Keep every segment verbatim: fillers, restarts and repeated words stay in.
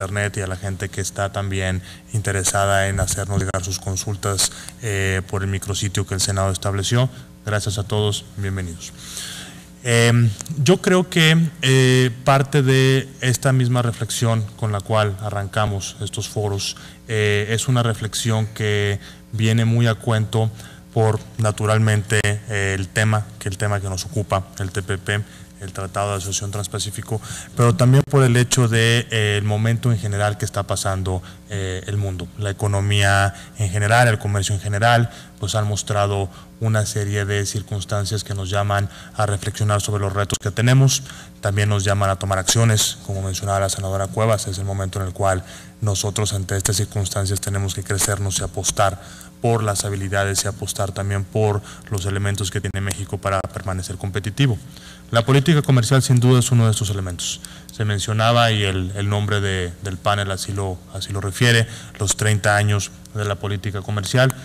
internet y a la gente que está también interesada en hacernos llegar sus consultas eh, por el micrositio que el Senado estableció. Gracias a todos, bienvenidos. Eh, yo creo que eh, parte de esta misma reflexión con la cual arrancamos estos foros eh, es una reflexión que viene muy a cuento por, naturalmente, eh, el tema que el tema que nos ocupa, el T P P, el Tratado de Asociación Transpacífico, pero también por el hecho de eh, el momento en general que está pasando eh, el mundo. La economía en general, el comercio en general, pues han mostrado una serie de circunstancias que nos llaman a reflexionar sobre los retos que tenemos, también nos llaman a tomar acciones, como mencionaba la senadora Cuevas, es el momento en el cual nosotros ante estas circunstancias tenemos que crecernos y apostar por las habilidades y apostar también por los elementos que tiene México para permanecer competitivo. La política comercial sin duda es uno de estos elementos. Se mencionaba y el, el nombre de, del panel así lo, así lo refiere, los treinta años de la política comercial.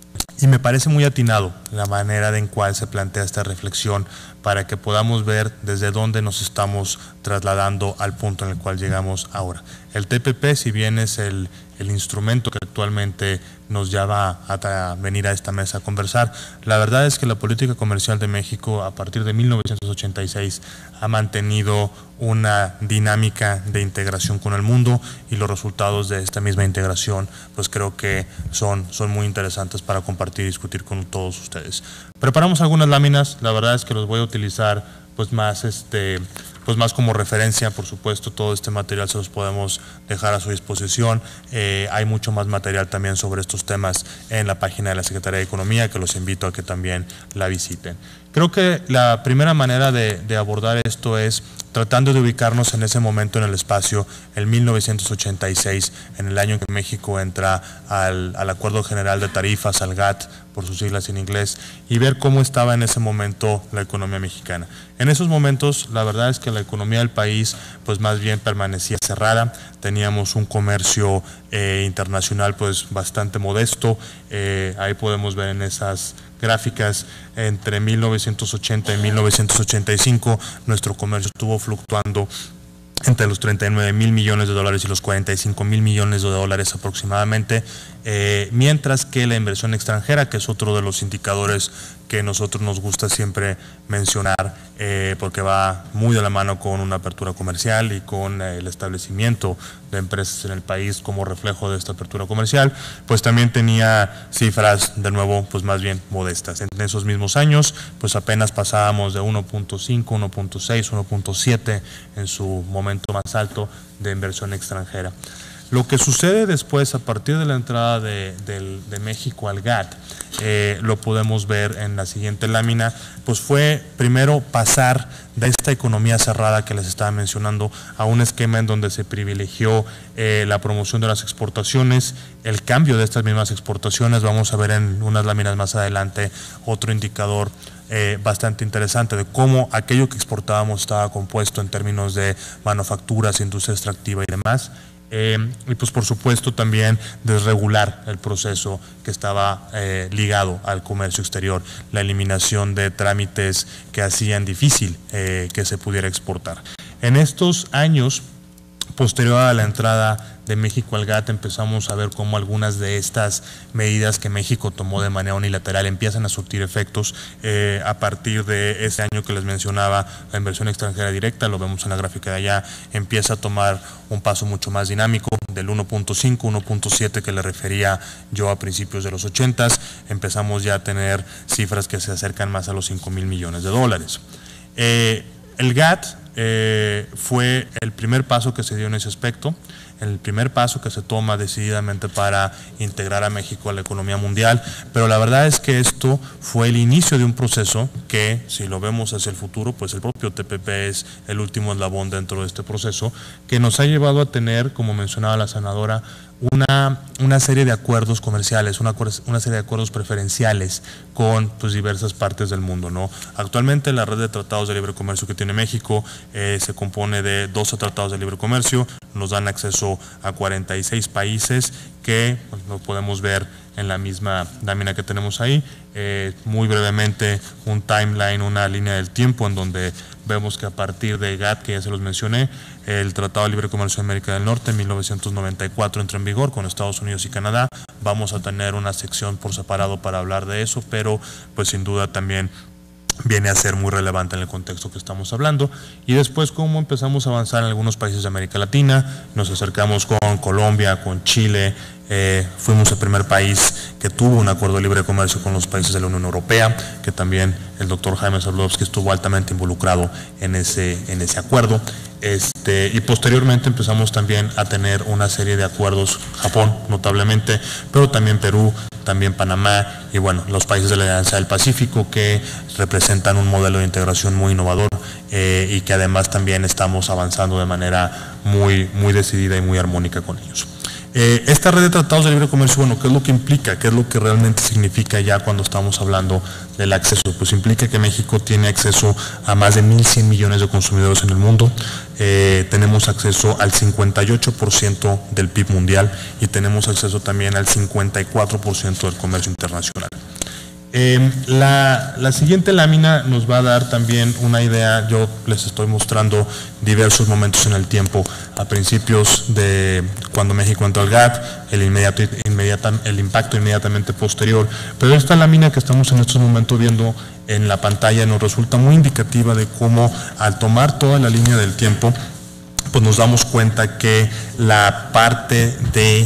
Y me parece muy atinado la manera en cual se plantea esta reflexión para que podamos ver desde dónde nos estamos trasladando al punto en el cual llegamos ahora. El T P P, si bien es el, el instrumento que actualmente nos lleva a, a venir a esta mesa a conversar, la verdad es que la política comercial de México a partir de mil novecientos ochenta y seis ha mantenido una dinámica de integración con el mundo y los resultados de esta misma integración pues creo que son, son muy interesantes para compartir y discutir con todos ustedes. Preparamos algunas láminas, la verdad es que los voy a utilizar pues más este pues más como referencia, por supuesto, todo este material se los podemos dejar a su disposición. Eh, hay mucho más material también sobre estos temas en la página de la Secretaría de Economía, que los invito a que también la visiten. Creo que la primera manera de, de abordar esto es tratando de ubicarnos en ese momento en el espacio, en mil novecientos ochenta y seis, en el año en que México entra al, al Acuerdo General de Tarifas, al G A T, por sus siglas en inglés, y ver cómo estaba en ese momento la economía mexicana. En esos momentos, la verdad es que la economía del país, pues más bien permanecía cerrada, teníamos un comercio eh, internacional pues bastante modesto, eh, ahí podemos ver en esas gráficas, entre mil novecientos ochenta y mil novecientos ochenta y cinco, nuestro comercio estuvo fluctuando entre los treinta y nueve mil millones de dólares y los cuarenta y cinco mil millones de dólares aproximadamente, eh, mientras que la inversión extranjera, que es otro de los indicadores que a nosotros nos gusta siempre mencionar, eh, porque va muy de la mano con una apertura comercial y con eh, el establecimiento de empresas en el país como reflejo de esta apertura comercial, pues también tenía cifras de nuevo pues más bien modestas. En esos mismos años pues apenas pasábamos de uno punto cinco, uno punto seis, uno punto siete en su momento más alto de inversión extranjera. Lo que sucede después, a partir de la entrada de, de, de México al G A T, eh, lo podemos ver en la siguiente lámina, pues fue primero pasar de esta economía cerrada que les estaba mencionando a un esquema en donde se privilegió eh, la promoción de las exportaciones, el cambio de estas mismas exportaciones. Vamos a ver en unas láminas más adelante otro indicador Eh, bastante interesante de cómo aquello que exportábamos estaba compuesto en términos de manufacturas, industria extractiva y demás. Eh, y pues por supuesto también desregular el proceso que estaba eh, ligado al comercio exterior, la eliminación de trámites que hacían difícil eh, que se pudiera exportar. En estos años, posterior a la entrada de México al G A T, empezamos a ver cómo algunas de estas medidas que México tomó de manera unilateral empiezan a surtir efectos eh, a partir de este año que les mencionaba. La inversión extranjera directa, lo vemos en la gráfica de allá, empieza a tomar un paso mucho más dinámico, del uno punto cinco, uno punto siete que le refería yo a principios de los ochentas, empezamos ya a tener cifras que se acercan más a los cinco mil millones de dólares. Eh, el G A T eh, fue el primer paso que se dio en ese aspecto, el primer paso que se toma decididamente para integrar a México a la economía mundial, pero la verdad es que esto fue el inicio de un proceso que, si lo vemos hacia el futuro, pues el propio T P P es el último eslabón dentro de este proceso, que nos ha llevado a tener, como mencionaba la senadora, una, una serie de acuerdos comerciales, una, una serie de acuerdos preferenciales con pues, diversas partes del mundo, ¿no? Actualmente la red de tratados de libre comercio que tiene México eh, se compone de doce tratados de libre comercio, nos dan acceso a cuarenta y seis países que pues, lo podemos ver en la misma lámina que tenemos ahí. Eh, muy brevemente, un timeline, una línea del tiempo en donde vemos que a partir de GATT, que ya se los mencioné, el Tratado de Libre Comercio de América del Norte en mil novecientos noventa y cuatro entró en vigor con Estados Unidos y Canadá. Vamos a tener una sección por separado para hablar de eso, pero pues sin duda también viene a ser muy relevante en el contexto que estamos hablando. Y después cómo empezamos a avanzar en algunos países de América Latina, nos acercamos con Colombia, con Chile, eh, fuimos el primer país que tuvo un acuerdo de libre comercio con los países de la Unión Europea, que también el doctor Jaime Zabludovsky estuvo altamente involucrado en ese, en ese acuerdo. Este, y posteriormente empezamos también a tener una serie de acuerdos, Japón notablemente, pero también Perú, también Panamá y bueno, los países de la Alianza del Pacífico, que representan un modelo de integración muy innovador eh, y que además también estamos avanzando de manera muy, muy decidida y muy armónica con ellos. Eh, esta red de tratados de libre comercio, bueno, ¿qué es lo que implica? ¿Qué es lo que realmente significa ya cuando estamos hablando del acceso? Pues implica que México tiene acceso a más de mil cien millones de consumidores en el mundo, eh, tenemos acceso al cincuenta y ocho por ciento del P I B mundial y tenemos acceso también al cincuenta y cuatro por ciento del comercio internacional. Eh, la, la siguiente lámina nos va a dar también una idea. Yo les estoy mostrando diversos momentos en el tiempo, a principios de cuando México entró al GATT, el, inmediato, inmediata, el impacto inmediatamente posterior, pero esta lámina que estamos en estos momentos viendo en la pantalla nos resulta muy indicativa de cómo al tomar toda la línea del tiempo, pues nos damos cuenta que la parte de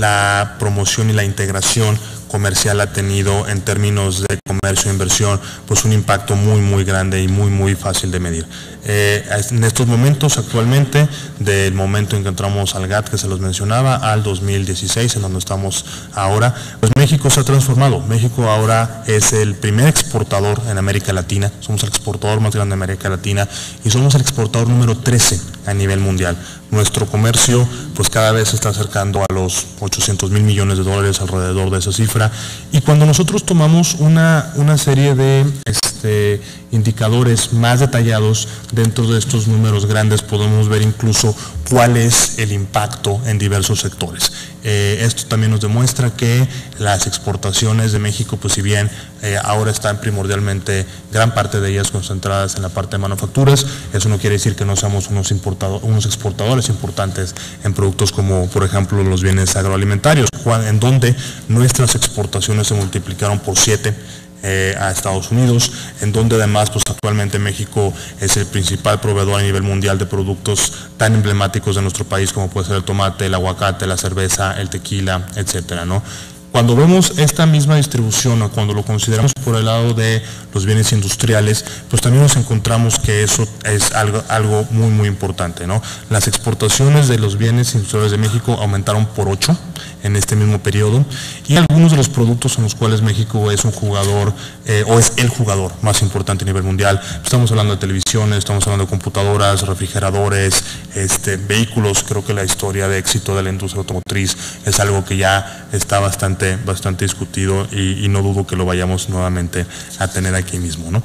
la promoción y la integración comercial ha tenido en términos de comercio e inversión pues un impacto muy muy grande y muy muy fácil de medir. Eh, en estos momentos actualmente, del momento en que entramos al GATT que se los mencionaba al dos mil dieciséis en donde estamos ahora, pues México se ha transformado. México ahora es el primer exportador en América Latina, somos el exportador más grande de América Latina y somos el exportador número trece a nivel mundial. Nuestro comercio pues cada vez se está acercando a los ochocientos mil millones de dólares, alrededor de esa cifra, y cuando nosotros tomamos una, una serie de este, indicadores más detallados dentro de estos números grandes, podemos ver incluso cuál es el impacto en diversos sectores. Eh, esto también nos demuestra que las exportaciones de México, pues si bien eh, ahora están primordialmente, gran parte de ellas concentradas en la parte de manufacturas, eso no quiere decir que no seamos unos, unos exportadores importantes en productos como, por ejemplo, los bienes agroalimentarios, en donde nuestras exportaciones se multiplicaron por siete eh, a Estados Unidos, en donde además pues actualmente México es el principal proveedor a nivel mundial de productos tan emblemáticos de nuestro país como puede ser el tomate, el aguacate, la cerveza, el tequila, etcétera, ¿no? Cuando vemos esta misma distribución o cuando lo consideramos por el lado de los bienes industriales, pues también nos encontramos que eso es algo, algo muy muy importante, ¿no? Las exportaciones de los bienes industriales de México aumentaron por ocho en este mismo periodo, y algunos de los productos en los cuales México es un jugador eh, o es el jugador más importante a nivel mundial. Estamos hablando de televisiones, estamos hablando de computadoras, refrigeradores, este, vehículos. Creo que la historia de éxito de la industria automotriz es algo que ya está bastante, bastante discutido y, y no dudo que lo vayamos nuevamente a tener aquí mismo, ¿no?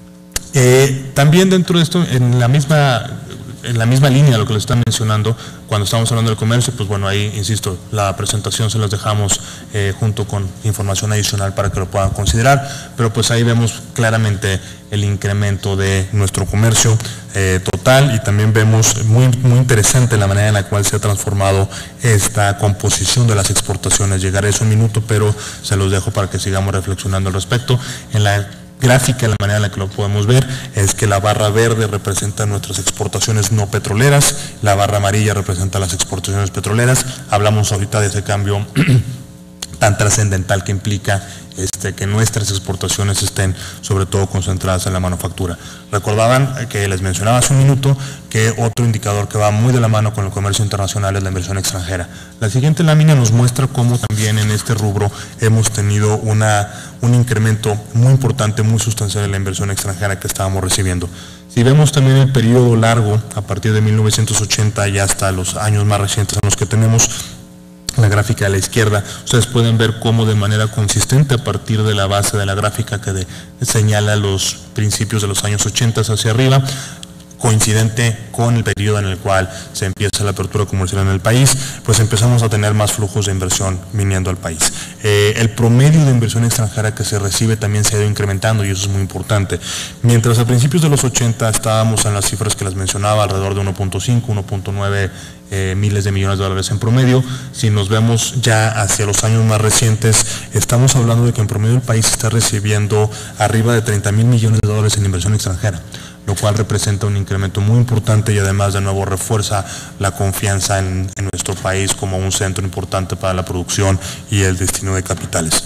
Eh, también dentro de esto, en la misma en la misma línea de lo que les están mencionando, cuando estamos hablando del comercio, pues bueno, ahí, insisto, la presentación se las dejamos eh, junto con información adicional para que lo puedan considerar, pero pues ahí vemos claramente el incremento de nuestro comercio eh, total, y también vemos muy, muy interesante la manera en la cual se ha transformado esta composición de las exportaciones. Llegaré a eso un minuto, pero se los dejo para que sigamos reflexionando al respecto. En la gráfica, la manera en la que lo podemos ver es que la barra verde representa nuestras exportaciones no petroleras, la barra amarilla representa las exportaciones petroleras. Hablamos ahorita de ese cambio tan trascendental que implica este, que nuestras exportaciones estén sobre todo concentradas en la manufactura. Recordaban que les mencionaba hace un minuto que otro indicador que va muy de la mano con el comercio internacional es la inversión extranjera. La siguiente lámina nos muestra cómo también en este rubro hemos tenido una, un incremento muy importante, muy sustancial en la inversión extranjera que estábamos recibiendo. Si vemos también el periodo largo, a partir de mil novecientos ochenta y hasta los años más recientes en los que tenemos, la gráfica a la izquierda, ustedes pueden ver cómo de manera consistente a partir de la base de la gráfica que de, señala los principios de los años ochenta hacia arriba, coincidente con el periodo en el cual se empieza la apertura comercial en el país, pues empezamos a tener más flujos de inversión viniendo al país. Eh, el promedio de inversión extranjera que se recibe también se ha ido incrementando y eso es muy importante. Mientras a principios de los ochenta estábamos en las cifras que les mencionaba, alrededor de uno punto cinco, uno punto nueve eh, miles de millones de dólares en promedio, si nos vemos ya hacia los años más recientes, estamos hablando de que en promedio el país está recibiendo arriba de treinta mil millones de dólares en inversión extranjera, lo cual representa un incremento muy importante y además de nuevo refuerza la confianza en, en nuestro país como un centro importante para la producción y el destino de capitales.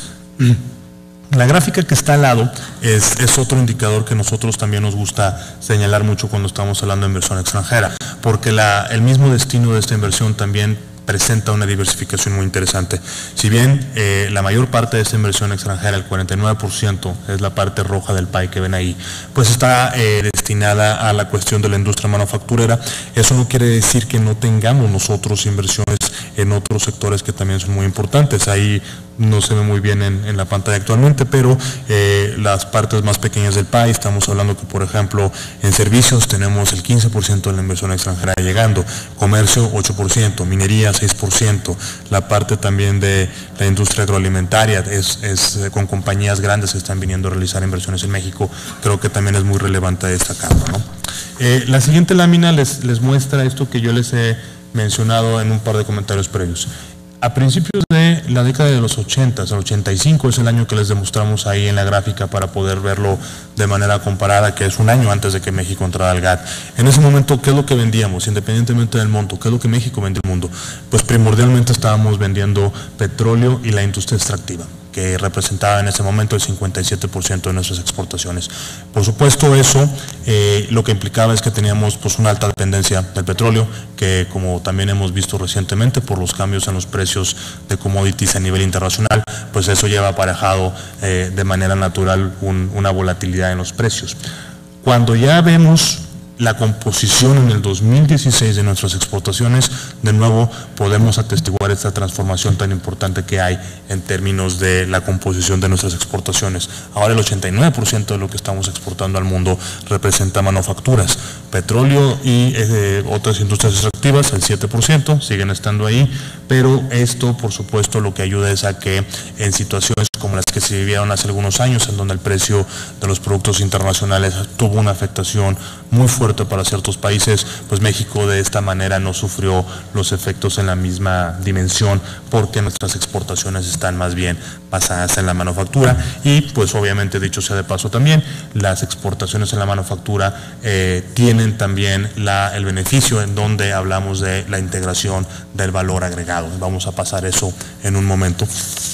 La gráfica que está al lado es, es otro indicador que nosotros también nos gusta señalar mucho cuando estamos hablando de inversión extranjera, porque la, el mismo destino de esta inversión también presenta una diversificación muy interesante. Si bien eh, la mayor parte de esta inversión extranjera, el cuarenta y nueve por ciento, es la parte roja del pie que ven ahí, pues está eh, destinada a la cuestión de la industria manufacturera. Eso no quiere decir que no tengamos nosotros inversiones en otros sectores que también son muy importantes. Ahí no se ve muy bien en, en la pantalla actualmente, pero eh, las partes más pequeñas del país, estamos hablando que por ejemplo en servicios tenemos el quince por ciento de la inversión extranjera llegando, comercio ocho por ciento, minería seis por ciento, la parte también de la industria agroalimentaria es, es con compañías grandes que están viniendo a realizar inversiones en México, creo que también es muy relevante destacarlo, ¿no? Eh, la siguiente lámina les, les muestra esto que yo les he mencionado en un par de comentarios previos. A principios de la década de los ochenta, el ochenta y cinco es el año que les demostramos ahí en la gráfica para poder verlo de manera comparada, que es un año antes de que México entrara al G A T. En ese momento, ¿qué es lo que vendíamos? Independientemente del monto, ¿qué es lo que México vende al mundo? Pues primordialmente estábamos vendiendo petróleo y la industria extractiva, que representaba en ese momento el cincuenta y siete por ciento de nuestras exportaciones. Por supuesto eso eh, lo que implicaba es que teníamos pues una alta dependencia del petróleo, que como también hemos visto recientemente por los cambios en los precios de commodities a nivel internacional, pues eso lleva aparejado eh, de manera natural un, una volatilidad en los precios. Cuando ya vemos la composición en el dos mil dieciséis de nuestras exportaciones, de nuevo podemos atestiguar esta transformación tan importante que hay en términos de la composición de nuestras exportaciones. Ahora el ochenta y nueve por ciento de lo que estamos exportando al mundo representa manufacturas, petróleo y eh, otras industrias extractivas, el siete por ciento, siguen estando ahí, pero esto por supuesto lo que ayuda es a que en situaciones como las que se vivieron hace algunos años, en donde el precio de los productos internacionales tuvo una afectación muy fuerte para ciertos países, pues México de esta manera no sufrió los efectos en la misma dimensión, porque nuestras exportaciones están más bien basadas en la manufactura y pues obviamente, dicho sea de paso también, las exportaciones en la manufactura eh, tienen también la, el beneficio en donde hablamos de la integración del valor agregado. Vamos a pasar eso en un momento.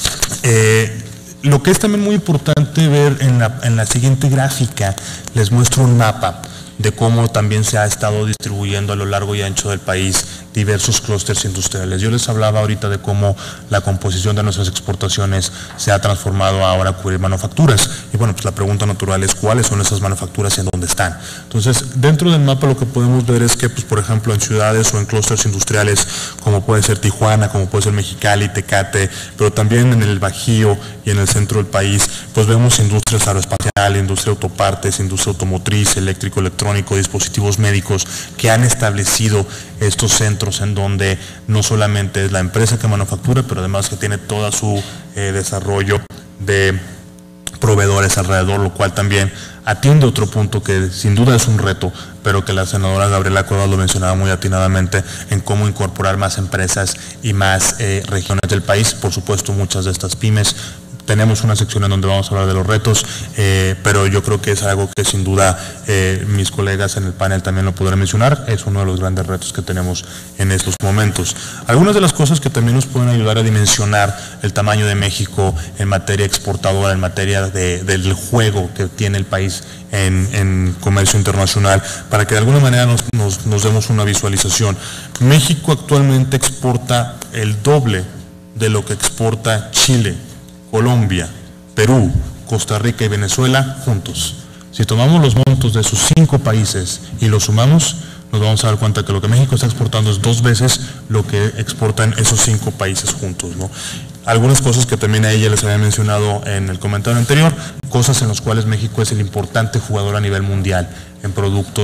Eh, Lo que es también muy importante ver en la, en la siguiente gráfica, les muestro un mapa de cómo también se ha estado distribuyendo a lo largo y ancho del país diversos clústeres industriales. Yo les hablaba ahorita de cómo la composición de nuestras exportaciones se ha transformado ahora a cubrir manufacturas. Y bueno, pues la pregunta natural es cuáles son esas manufacturas y en dónde están. Entonces, dentro del mapa lo que podemos ver es que, pues, por ejemplo, en ciudades o en clústeres industriales, como puede ser Tijuana, como puede ser Mexicali, Tecate, pero también en el Bajío y en el centro del país, pues vemos industrias aeroespacial, industria autopartes, industria automotriz, eléctrico, electrónico, dispositivos médicos, que han establecido estos centros en donde no solamente es la empresa que manufactura, pero además que tiene todo su eh, desarrollo de proveedores alrededor, lo cual también atiende otro punto que sin duda es un reto, pero que la senadora Gabriela Cuevas lo mencionaba muy atinadamente, en cómo incorporar más empresas y más eh, regiones del país. Por supuesto, muchas de estas pymes. Tenemos una sección en donde vamos a hablar de los retos, eh, pero yo creo que es algo que sin duda eh, mis colegas en el panel también lo podrán mencionar. Es uno de los grandes retos que tenemos en estos momentos. Algunas de las cosas que también nos pueden ayudar a dimensionar el tamaño de México en materia exportadora, en materia de, del juego que tiene el país en, en comercio internacional, para que de alguna manera nos, nos, nos demos una visualización. México actualmente exporta el doble de lo que exporta Chile, Colombia, Perú, Costa Rica y Venezuela juntos. Si tomamos los montos de esos cinco países y los sumamos, nos vamos a dar cuenta que lo que México está exportando es dos veces lo que exportan esos cinco países juntos, ¿no? Algunas cosas que también a ella les había mencionado en el comentario anterior, cosas en las cuales México es el importante jugador a nivel mundial en productos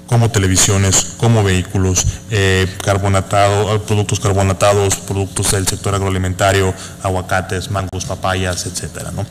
como televisiones, como vehículos, eh, carbonatado, productos carbonatados, productos del sector agroalimentario, aguacates, mangos, papayas, etcétera, ¿no?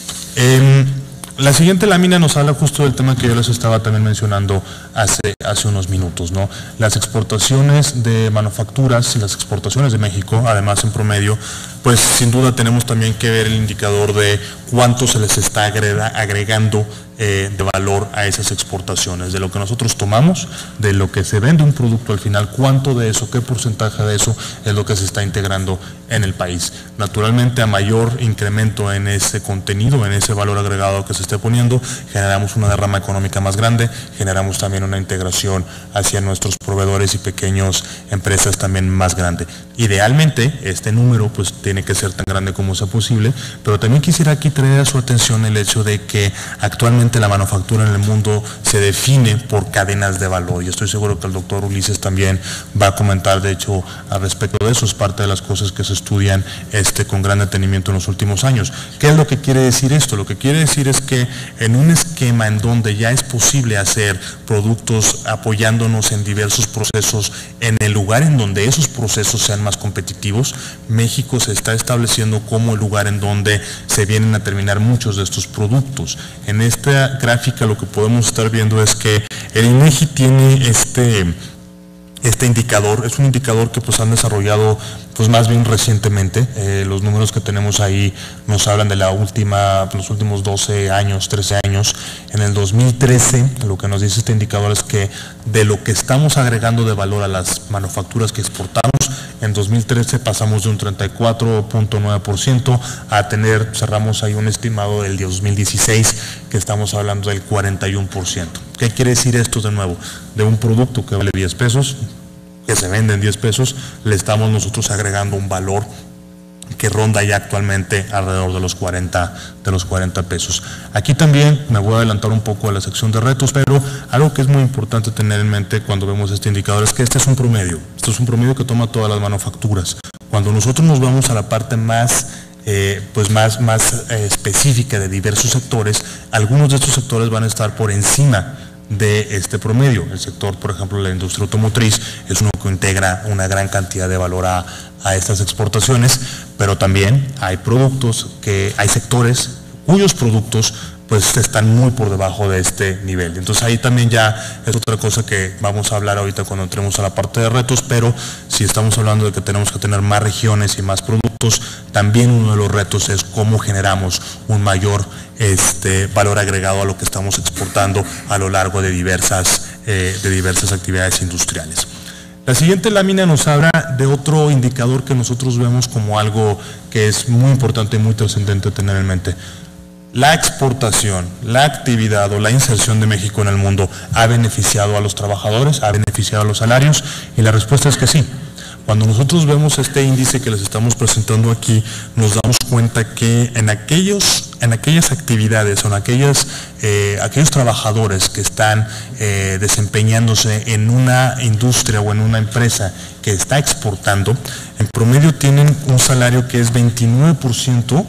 Eh, La siguiente lámina nos habla justo del tema que yo les estaba también mencionando hace, hace unos minutos, ¿no? Las exportaciones de manufacturas y las exportaciones de México, además en promedio, pues sin duda tenemos también que ver el indicador de cuánto se les está agregando eh, de valor a esas exportaciones, de lo que nosotros tomamos, de lo que se vende un producto al final, cuánto de eso, qué porcentaje de eso es lo que se está integrando en el país. Naturalmente, a mayor incremento en ese contenido, en ese valor agregado que se esté poniendo, generamos una derrama económica más grande, generamos también una integración hacia nuestros proveedores y pequeñas empresas también más grande. Idealmente, este número pues tiene que ser tan grande como sea posible, pero también quisiera aquí traer a su atención el hecho de que actualmente la manufactura en el mundo se define por cadenas de valor, y estoy seguro que el doctor Ulises también va a comentar de hecho al respecto de eso. Es parte de las cosas que se estudian este, con gran detenimiento en los últimos años. ¿Qué es lo que quiere decir esto? Lo que quiere decir es que en un esquema en donde ya es posible hacer productos apoyándonos en diversos procesos, en el lugar en donde esos procesos sean más competitivos, México se está estableciendo como el lugar en donde se vienen a terminar muchos de estos productos. En esta gráfica lo que podemos estar viendo es que el INEGI tiene este, este indicador, es un indicador que pues han desarrollado pues más bien recientemente. Eh, los números que tenemos ahí nos hablan de la última, los últimos doce años, trece años. En el dos mil trece, lo que nos dice este indicador es que de lo que estamos agregando de valor a las manufacturas que exportamos, en dos mil trece pasamos de un treinta y cuatro punto nueve por ciento a tener, cerramos ahí un estimado del dos mil dieciséis, que estamos hablando del cuarenta y uno por ciento. ¿Qué quiere decir esto de nuevo? De un producto que vale diez pesos, que se vende en diez pesos, le estamos nosotros agregando un valor que ronda ya actualmente alrededor de los cuarenta, de los cuarenta pesos. Aquí también me voy a adelantar un poco a la sección de retos, pero algo que es muy importante tener en mente cuando vemos este indicador es que este es un promedio. Este es un promedio que toma todas las manufacturas. Cuando nosotros nos vamos a la parte más Eh, pues más, más eh, específica de diversos sectores, algunos de estos sectores van a estar por encima de este promedio. El sector, por ejemplo, la industria automotriz es uno que integra una gran cantidad de valor a, a estas exportaciones, pero también hay productos, que hay sectores cuyos productos pues están muy por debajo de este nivel. Entonces ahí también ya es otra cosa que vamos a hablar ahorita cuando entremos a la parte de retos, pero si estamos hablando de que tenemos que tener más regiones y más productos, también uno de los retos es cómo generamos un mayor este, valor agregado a lo que estamos exportando a lo largo de diversas, eh, de diversas actividades industriales. La siguiente lámina nos habla de otro indicador que nosotros vemos como algo que es muy importante y muy trascendente tener en mente. ¿La exportación, la actividad o la inserción de México en el mundo ha beneficiado a los trabajadores, ha beneficiado a los salarios? Y la respuesta es que sí. Cuando nosotros vemos este índice que les estamos presentando aquí, nos damos cuenta que en, aquellos, en aquellas actividades o en aquellas, eh, aquellos trabajadores que están eh, desempeñándose en una industria o en una empresa que está exportando, en promedio tienen un salario que es veintinueve por ciento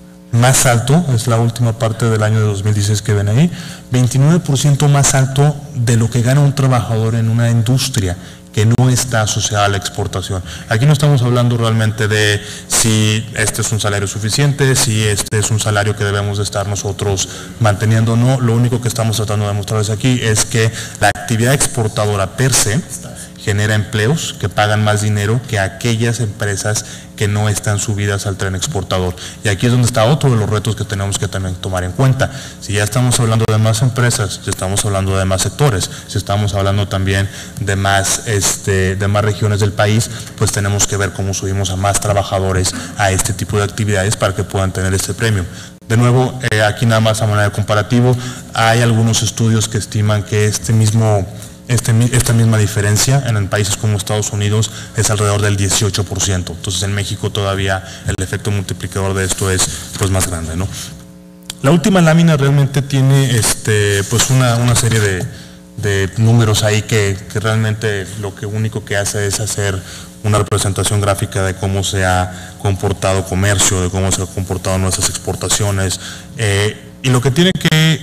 más alto, es la última parte del año de dos mil dieciséis que ven ahí, veintinueve por ciento más alto de lo que gana un trabajador en una industria que no está asociada a la exportación. Aquí no estamos hablando realmente de si este es un salario suficiente, si este es un salario que debemos de estar nosotros manteniendo, no. Lo único que estamos tratando de mostrarles aquí es que la actividad exportadora per se genera empleos que pagan más dinero que aquellas empresas que no están subidas al tren exportador. Y aquí es donde está otro de los retos que tenemos que también tomar en cuenta. Si ya estamos hablando de más empresas, si estamos hablando de más sectores, si estamos hablando también de más, este, de más regiones del país, pues tenemos que ver cómo subimos a más trabajadores a este tipo de actividades para que puedan tener este premio. De nuevo, eh, aquí nada más a manera de comparativo, hay algunos estudios que estiman que este mismo Este, esta misma diferencia en países como Estados Unidos es alrededor del dieciocho por ciento. Entonces en México todavía el efecto multiplicador de esto es pues más grande, ¿no? La última lámina realmente tiene este, pues una, una serie de, de números ahí que, que realmente lo que único que hace es hacer una representación gráfica de cómo se ha comportado comercio, de cómo se han comportado nuestras exportaciones, eh, y lo que tiene que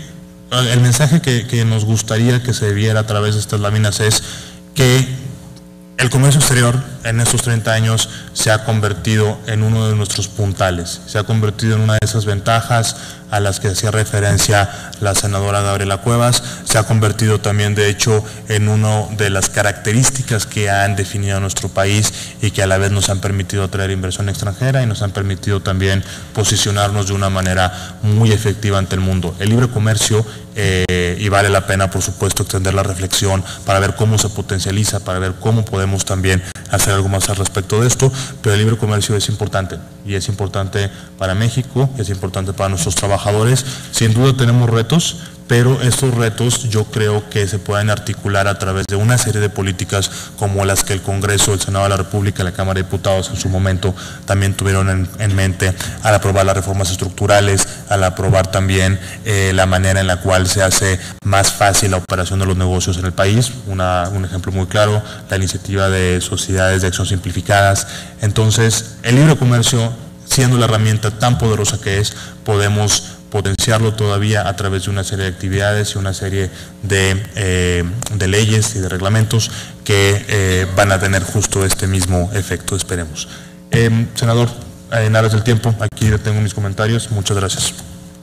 el mensaje que, que nos gustaría que se viera a través de estas láminas es que el comercio exterior en estos treinta años se ha convertido en uno de nuestros puntales, se ha convertido en una de esas ventajas a las que hacía referencia la senadora Gabriela Cuevas, se ha convertido también de hecho en una de las características que han definido a nuestro país y que a la vez nos han permitido atraer inversión extranjera y nos han permitido también posicionarnos de una manera muy efectiva ante el mundo. El libre comercio, eh, y vale la pena por supuesto extender la reflexión para ver cómo se potencializa, para ver cómo podemos también hacer algo más al respecto de esto, pero el libre comercio es importante y es importante para México, es importante para nuestros trabajadores. Sin duda tenemos retos, pero estos retos yo creo que se pueden articular a través de una serie de políticas como las que el Congreso, el Senado de la República y la Cámara de Diputados en su momento también tuvieron en, en mente al aprobar las reformas estructurales, al aprobar también eh, la manera en la cual se hace más fácil la operación de los negocios en el país. Una, un ejemplo muy claro, la iniciativa de sociedades de acción simplificadas. Entonces, el libre comercio, siendo la herramienta tan poderosa que es, podemos potenciarlo todavía a través de una serie de actividades y una serie de, eh, de leyes y de reglamentos que eh, van a tener justo este mismo efecto, esperemos. Eh, senador, en aras del tiempo, aquí tengo mis comentarios. Muchas gracias.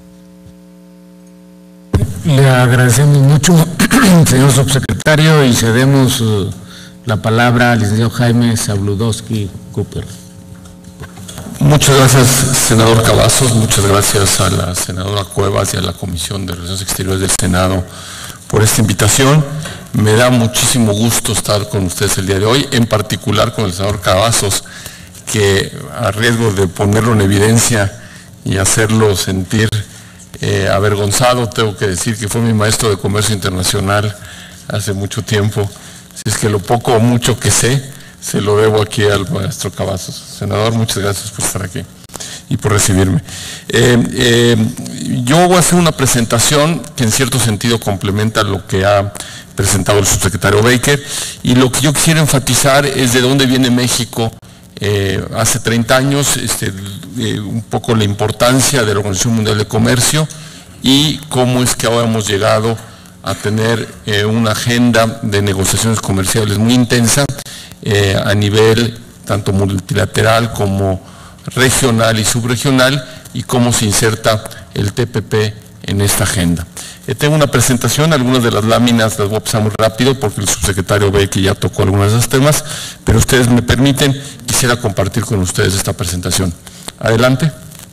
Le agradecemos mucho, señor subsecretario, y cedemos uh, la palabra al licenciado Jaime Zabludowski Cooper. Muchas gracias, senador Cavazos, muchas gracias a la senadora Cuevas y a la Comisión de Relaciones Exteriores del Senado por esta invitación. Me da muchísimo gusto estar con ustedes el día de hoy, en particular con el senador Cavazos, que a riesgo de ponerlo en evidencia y hacerlo sentir eh, avergonzado, tengo que decir que fue mi maestro de comercio internacional hace mucho tiempo. Así es que lo poco o mucho que sé, se lo debo aquí al maestro Cavazos. Senador, muchas gracias por estar aquí y por recibirme. Eh, eh, yo voy a hacer una presentación que en cierto sentido complementa lo que ha presentado el subsecretario Baker, y lo que yo quisiera enfatizar es de dónde viene México eh, hace treinta años, este, eh, un poco la importancia de la Organización Mundial de Comercio y cómo es que ahora hemos llegado a tener eh, una agenda de negociaciones comerciales muy intensa eh, a nivel tanto multilateral como regional y subregional, y cómo se inserta el T P P en esta agenda. Eh, tengo una presentación, algunas de las láminas las voy a pasar muy rápido porque el subsecretario ve que ya tocó algunos de esos temas, pero ustedes me permiten, quisiera compartir con ustedes esta presentación. Adelante.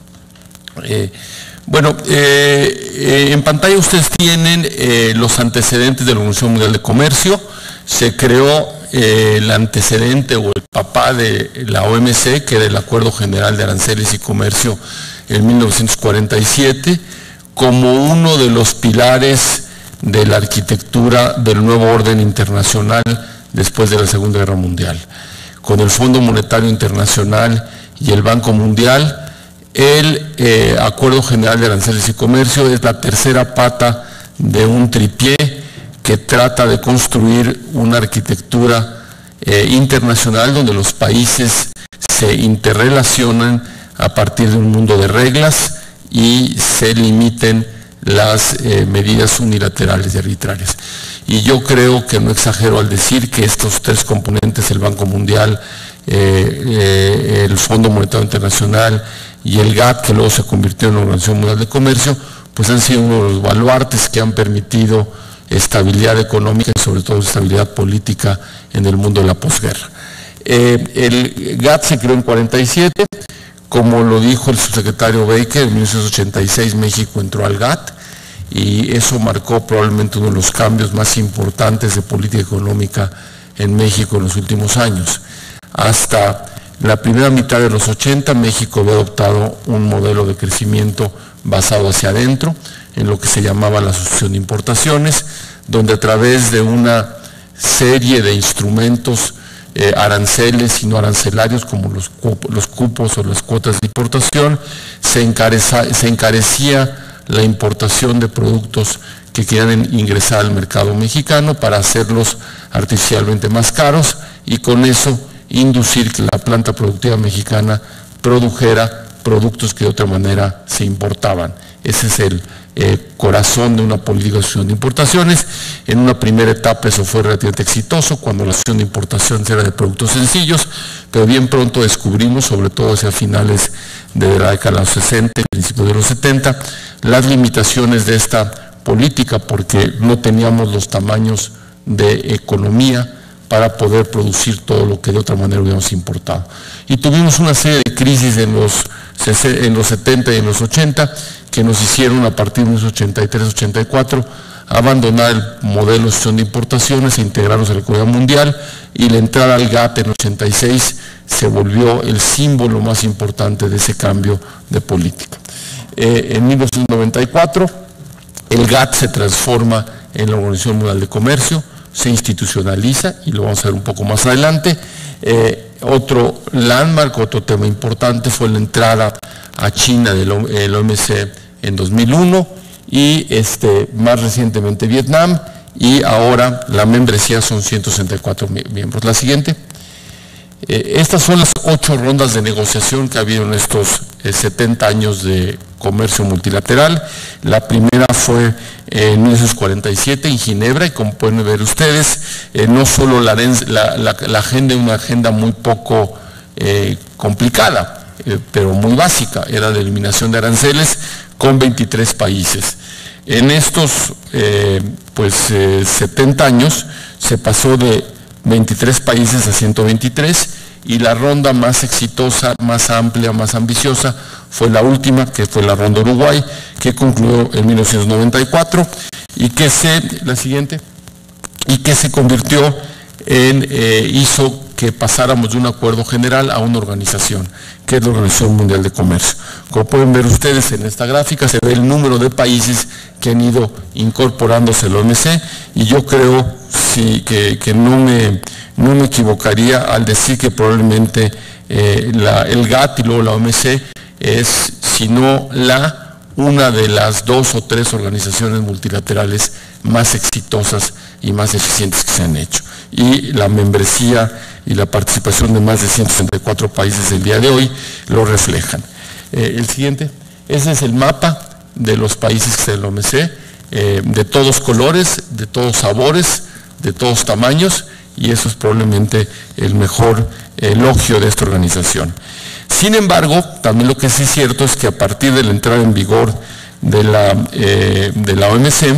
Eh, Bueno, eh, eh, en pantalla ustedes tienen eh, los antecedentes de la Organización Mundial de Comercio. Se creó eh, el antecedente o el papá de la O M C, que era el Acuerdo General de Aranceles y Comercio en mil novecientos cuarenta y siete, como uno de los pilares de la arquitectura del nuevo orden internacional después de la Segunda Guerra Mundial. Con el Fondo Monetario Internacional y el Banco Mundial, el eh, Acuerdo General de Aranceles y Comercio es la tercera pata de un tripié que trata de construir una arquitectura eh, internacional donde los países se interrelacionan a partir de un mundo de reglas y se limiten las eh, medidas unilaterales y arbitrarias. Y yo creo que no exagero al decir que estos tres componentes, el Banco Mundial, eh, eh, el Fondo Monetario Internacional y el G A T, que luego se convirtió en la Organización Mundial de Comercio, pues han sido uno de los baluartes que han permitido estabilidad económica y sobre todo estabilidad política en el mundo de la posguerra. Eh, el G A T se creó en cuarenta y siete, como lo dijo el subsecretario Baker, en mil novecientos ochenta y seis México entró al G A T, y eso marcó probablemente uno de los cambios más importantes de política económica en México en los últimos años. Hasta la primera mitad de los ochenta, México había adoptado un modelo de crecimiento basado hacia adentro, en lo que se llamaba la sucesión de importaciones, donde a través de una serie de instrumentos eh, aranceles y no arancelarios, como los, los cupos o las cuotas de importación, se, encareza, se encarecía la importación de productos que querían ingresar al mercado mexicano para hacerlos artificialmente más caros, y con eso inducir que la planta productiva mexicana produjera productos que de otra manera se importaban. Ese es el, eh, corazón de una política de asociación de importaciones. En una primera etapa eso fue relativamente exitoso, cuando la asociación de importaciones era de productos sencillos, pero bien pronto descubrimos, sobre todo hacia finales de la década de los sesenta y principios de los setenta, las limitaciones de esta política, porque no teníamos los tamaños de economía para poder producir todo lo que de otra manera hubiéramos importado. Y tuvimos una serie de crisis en los, en los setenta y en los ochenta que nos hicieron a partir de los ochenta y tres, ochenta y cuatro abandonar el modelo de asociación de importaciones e integrarnos a la economía mundial, y la entrada al GATT en ochenta y seis se volvió el símbolo más importante de ese cambio de política. Eh, en mil novecientos noventa y cuatro el GATT se transforma en la Organización Mundial de Comercio, se institucionaliza, y lo vamos a ver un poco más adelante. Eh, otro landmark, otro tema importante fue la entrada a China del O M C en dos mil uno, y este, más recientemente Vietnam, y ahora la membresía son ciento sesenta y cuatro miembros. La siguiente. Eh, estas son las ocho rondas de negociación que ha habido en estos eh, setenta años de comercio multilateral. La primera fue eh, en mil novecientos cuarenta y siete en Ginebra, y como pueden ver ustedes, eh, no solo la, la, la, la agenda es una agenda muy poco eh, complicada, eh, pero muy básica, era la eliminación de aranceles con veintitrés países. En estos eh, pues, eh, setenta años se pasó de veintitrés países a ciento veintitrés, y la ronda más exitosa, más amplia, más ambiciosa fue la última, que fue la ronda Uruguay, que concluyó en mil novecientos noventa y cuatro, y que se, la siguiente, y que se convirtió en, eh, hizo que pasáramos de un acuerdo general a una organización, que es la Organización Mundial de Comercio. Como pueden ver ustedes en esta gráfica, se ve el número de países que han ido incorporándose al O M C, y yo creo sí, que, que no, me, no me equivocaría al decir que probablemente eh, la, el GATT y luego la O M C es, si no la, una de las dos o tres organizaciones multilaterales más exitosas y más eficientes que se han hecho. Y la membresía y la participación de más de ciento sesenta y cuatro países el día de hoy lo reflejan. Eh, el siguiente, ese es el mapa de los países que están en la O M C, eh, de todos colores, de todos sabores, de todos tamaños, y eso es probablemente el mejor elogio de esta organización. Sin embargo, también lo que sí es cierto es que a partir de la entrada en vigor de la, eh, de la O M C,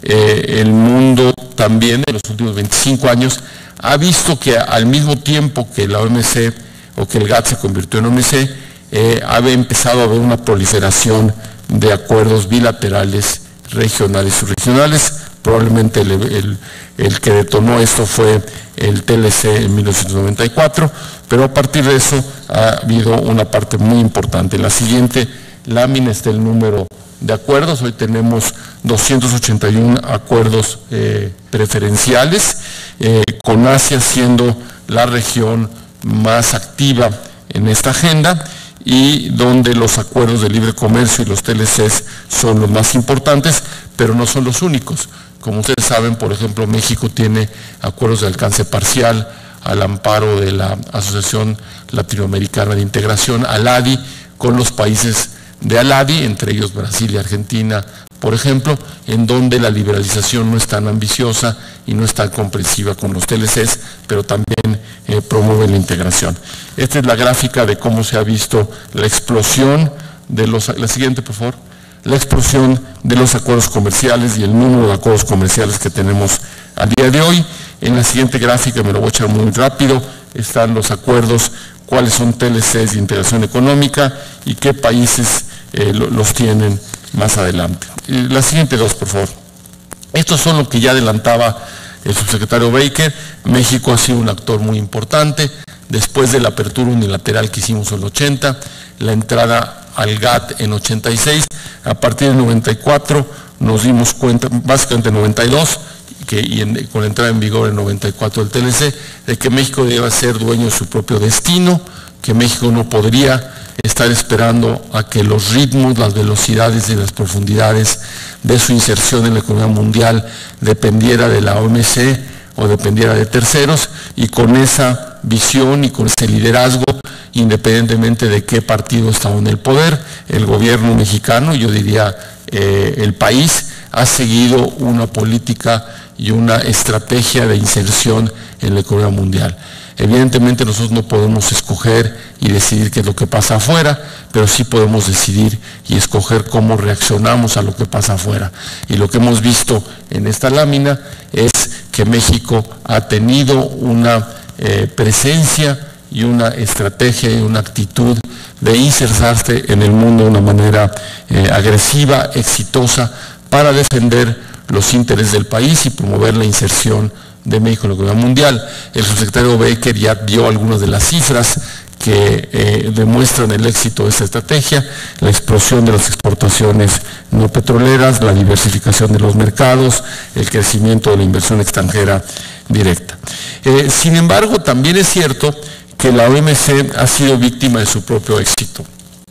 eh, el mundo también en los últimos veinticinco años ha visto que al mismo tiempo que la O M C o que el GATT se convirtió en O M C, eh, ha empezado a haber una proliferación de acuerdos bilaterales regionales y subregionales. Probablemente el, el, el que detonó esto fue el T L C en mil novecientos noventa y cuatro, pero a partir de eso ha habido una parte muy importante. En la siguiente lámina está el número de acuerdos. Hoy tenemos doscientos ochenta y uno acuerdos eh, preferenciales, eh, con Asia siendo la región más activa en esta agenda, y donde los acuerdos de libre comercio y los T L Cs son los más importantes, pero no son los únicos. Como ustedes saben, por ejemplo, México tiene acuerdos de alcance parcial al amparo de la Asociación Latinoamericana de Integración, ALADI, con los países de ALADI, entre ellos Brasil y Argentina, por ejemplo, en donde la liberalización no es tan ambiciosa y no es tan comprensiva con los T L Cs, pero también eh, promueve la integración. Esta es la gráfica de cómo se ha visto la explosión de los... La siguiente, por favor. La explosión de los acuerdos comerciales y el número de acuerdos comerciales que tenemos a día de hoy. En la siguiente gráfica, me lo voy a echar muy rápido, están los acuerdos, cuáles son T L Cs de integración económica y qué países eh, lo, los tienen más adelante. La siguiente dos, por favor. Estos son lo que ya adelantaba el subsecretario Baker. México ha sido un actor muy importante. Después de la apertura unilateral que hicimos en el ochenta, la entrada al GATT en ochenta y seis, a partir del noventa y cuatro nos dimos cuenta, básicamente en noventa y dos, que, y en, con la entrada en vigor en noventa y cuatro del T L C, de que México debe ser dueño de su propio destino, que México no podría estar esperando a que los ritmos, las velocidades y las profundidades de su inserción en la economía mundial dependiera de la O M C o dependiera de terceros, y con esa visión y con ese liderazgo, independientemente de qué partido estaba en el poder, el gobierno mexicano, yo diría eh, el país ha seguido una política y una estrategia de inserción en la economía mundial. Evidentemente nosotros no podemos escoger y decidir qué es lo que pasa afuera, pero sí podemos decidir y escoger cómo reaccionamos a lo que pasa afuera. Y lo que hemos visto en esta lámina es que México ha tenido una eh, presencia y una estrategia y una actitud de insertarse en el mundo de una manera eh, agresiva, exitosa, para defender los intereses del país y promover la inserción de México en la economía mundial. El subsecretario Baker ya dio algunas de las cifras que eh, demuestran el éxito de esta estrategia: la explosión de las exportaciones no petroleras, la diversificación de los mercados, el crecimiento de la inversión extranjera directa. Eh, sin embargo, también es cierto que la O M C ha sido víctima de su propio éxito.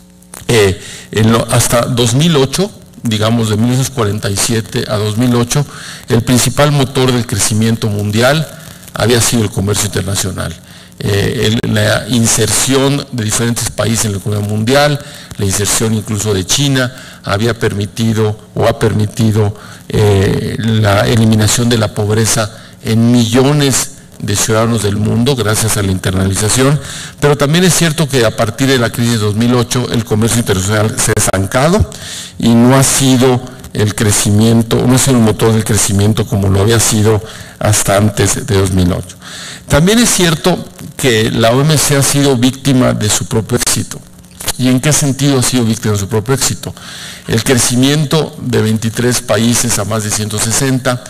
Eh, en lo, hasta dos mil ocho, digamos de mil novecientos cuarenta y siete a dos mil ocho, el principal motor del crecimiento mundial había sido el comercio internacional. Eh, el, la inserción de diferentes países en la economía mundial, la inserción incluso de China, había permitido o ha permitido eh, la eliminación de la pobreza en millones de ciudadanos del mundo gracias a la internalización, pero también es cierto que a partir de la crisis de dos mil ocho el comercio internacional se ha estancado y no ha sido el crecimiento, no ha sido el motor del crecimiento como lo había sido hasta antes de dos mil ocho. También es cierto que la O M C ha sido víctima de su propio éxito. ¿Y en qué sentido ha sido víctima de su propio éxito? El crecimiento de veintitrés países a más de ciento sesenta,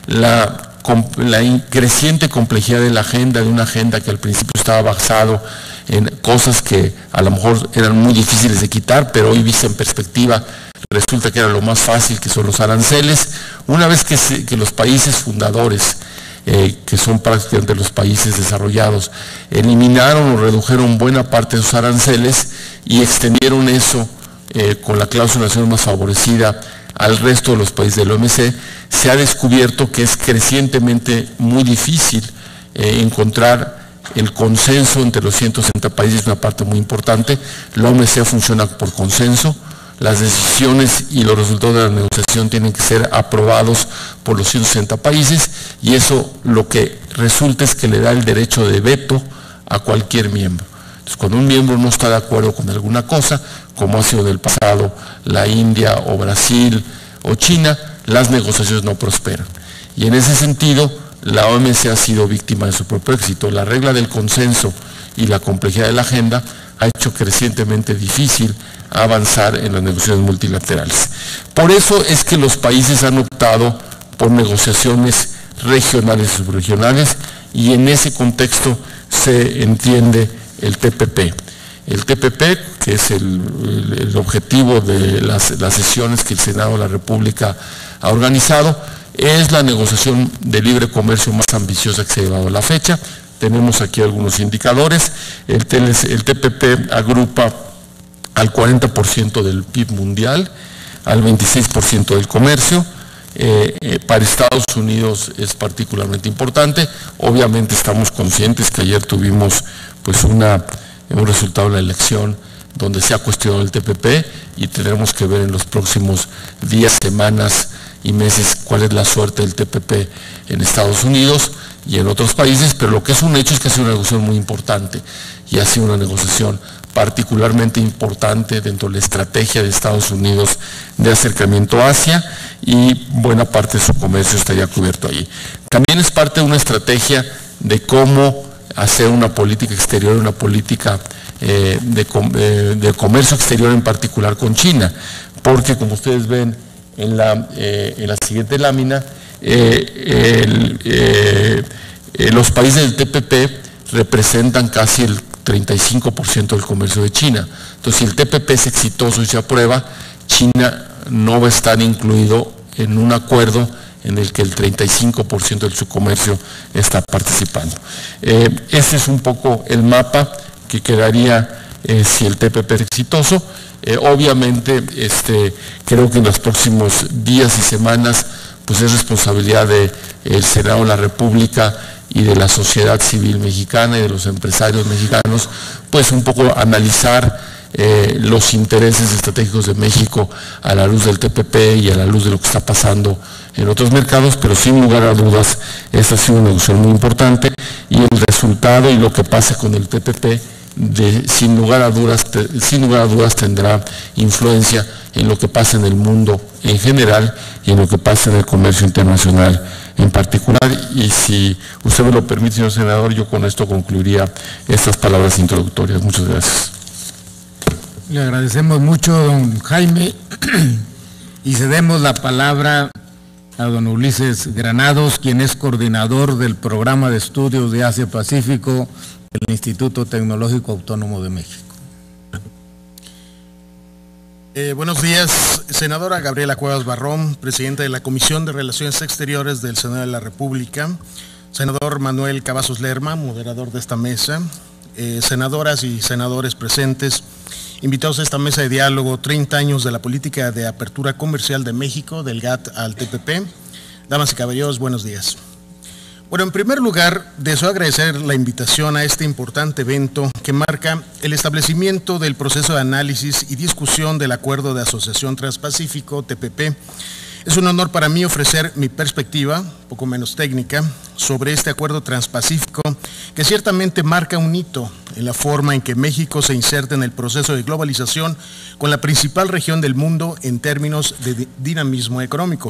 la la creciente complejidad de la agenda, de una agenda que al principio estaba basado en cosas que a lo mejor eran muy difíciles de quitar, pero hoy vista en perspectiva resulta que era lo más fácil, que son los aranceles. Una vez que, se, que los países fundadores, eh, que son prácticamente los países desarrollados, eliminaron o redujeron buena parte de sus aranceles y extendieron eso eh, con la cláusula nacional más favorecida al resto de los países del O M C, se ha descubierto que es crecientemente muy difícil eh, encontrar el consenso entre los ciento sesenta países, es una parte muy importante. La O M C funciona por consenso, las decisiones y los resultados de la negociación tienen que ser aprobados por los ciento sesenta países, y eso lo que resulta es que le da el derecho de veto a cualquier miembro. Entonces, cuando un miembro no está de acuerdo con alguna cosa, como ha sido del pasado la India o Brasil o China, las negociaciones no prosperan. Y en ese sentido, la O M C ha sido víctima de su propio éxito. La regla del consenso y la complejidad de la agenda ha hecho crecientemente difícil avanzar en las negociaciones multilaterales. Por eso es que los países han optado por negociaciones regionales y subregionales, y en ese contexto se entiende el T P P. El T P P, que es el, el, el objetivo de las, las sesiones que el Senado de la República ha organizado, es la negociación de libre comercio más ambiciosa que se ha llevado a la fecha. Tenemos aquí algunos indicadores. El, el T P P agrupa al cuarenta por ciento del P I B mundial, al veintiséis por ciento del comercio. Eh, eh, para Estados Unidos es particularmente importante. Obviamente estamos conscientes que ayer tuvimos pues una, un resultado de la elección donde se ha cuestionado el T P P, y tendremos que ver en los próximos días, semanas y meses cuál es la suerte del T P P en Estados Unidos y en otros países, pero lo que es un hecho es que ha sido una negociación muy importante, y ha sido una negociación particularmente importante dentro de la estrategia de Estados Unidos de acercamiento a Asia, y buena parte de su comercio está ya cubierto allí. También es parte de una estrategia de cómo hacer una política exterior, una política eh, de, eh, de comercio exterior, en particular con China, porque como ustedes ven en la, eh, en la siguiente lámina, eh, el, eh, eh, los países del T P P representan casi el treinta y cinco por ciento del comercio de China. Entonces, si el T P P es exitoso y se aprueba, China no va a estar incluido en un acuerdo en el que el treinta y cinco por ciento de su comercio está participando. Eh, este es un poco el mapa que quedaría eh, si el T P P es exitoso. Eh, obviamente, este, creo que en los próximos días y semanas, pues es responsabilidad del Senado de la República y de la sociedad civil mexicana y de los empresarios mexicanos, pues un poco analizar eh, los intereses estratégicos de México a la luz del T P P y a la luz de lo que está pasando en otros mercados, pero sin lugar a dudas esta ha sido una negociación muy importante y el resultado y lo que pase con el T P P de, sin lugar a dudas, te, sin lugar a dudas tendrá influencia en lo que pasa en el mundo en general y en lo que pasa en el comercio internacional en particular. Y si usted me lo permite, señor senador, yo con esto concluiría estas palabras introductorias. Muchas gracias. Le agradecemos mucho, don Jaime, y cedemos la palabra a don Ulises Granados, quien es coordinador del Programa de Estudios de Asia-Pacífico del Instituto Tecnológico Autónomo de México. Eh, buenos días, senadora Gabriela Cuevas Barrón, presidenta de la Comisión de Relaciones Exteriores del Senado de la República, senador Manuel Cavazos Lerma, moderador de esta mesa, eh, senadoras y senadores presentes, invitados a esta mesa de diálogo, treinta años de la política de apertura comercial de México, del G A T al T P P. Damas y caballeros, buenos días. Bueno, en primer lugar, deseo agradecer la invitación a este importante evento que marca el establecimiento del proceso de análisis y discusión del Acuerdo de Asociación Transpacífico, T P P. Es un honor para mí ofrecer mi perspectiva, poco menos técnica, sobre este acuerdo transpacífico que ciertamente marca un hito en la forma en que México se inserta en el proceso de globalización con la principal región del mundo en términos de dinamismo económico.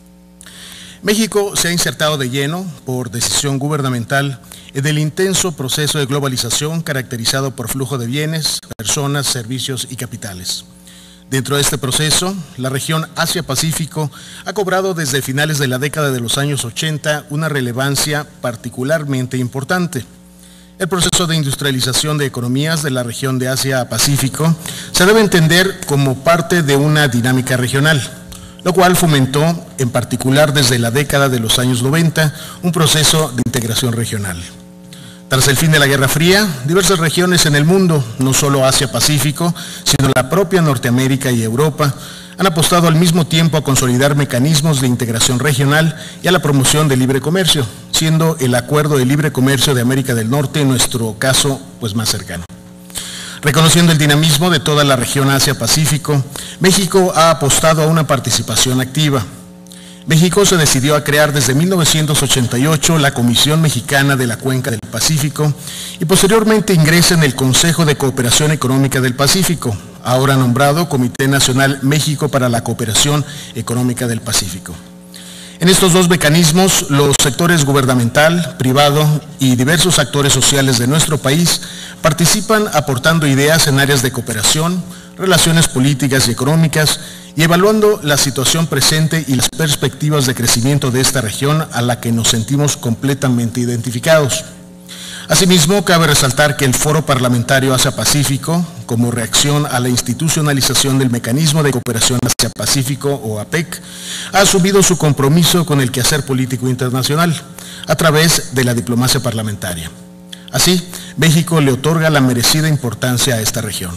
México se ha insertado de lleno, por decisión gubernamental, en el intenso proceso de globalización caracterizado por flujo de bienes, personas, servicios y capitales. Dentro de este proceso, la región Asia-Pacífico ha cobrado desde finales de la década de los años ochenta una relevancia particularmente importante. El proceso de industrialización de economías de la región de Asia-Pacífico se debe entender como parte de una dinámica regional, lo cual fomentó, en particular desde la década de los años noventa, un proceso de integración regional. Tras el fin de la Guerra Fría, diversas regiones en el mundo, no solo Asia-Pacífico, sino la propia Norteamérica y Europa, han apostado al mismo tiempo a consolidar mecanismos de integración regional y a la promoción del libre comercio, siendo el Acuerdo de Libre Comercio de América del Norte nuestro caso pues, más cercano. Reconociendo el dinamismo de toda la región Asia-Pacífico, México ha apostado a una participación activa. México se decidió a crear desde mil novecientos ochenta y ocho la Comisión Mexicana de la Cuenca del Pacífico y posteriormente ingresa en el Consejo de Cooperación Económica del Pacífico, ahora nombrado Comité Nacional México para la Cooperación Económica del Pacífico. En estos dos mecanismos, los sectores gubernamental, privado y diversos actores sociales de nuestro país participan aportando ideas en áreas de cooperación, relaciones políticas y económicas y evaluando la situación presente y las perspectivas de crecimiento de esta región a la que nos sentimos completamente identificados. Asimismo, cabe resaltar que el Foro Parlamentario Asia-Pacífico, como reacción a la institucionalización del Mecanismo de Cooperación Asia-Pacífico o A P E C, ha asumido su compromiso con el quehacer político internacional a través de la diplomacia parlamentaria. Así, México le otorga la merecida importancia a esta región.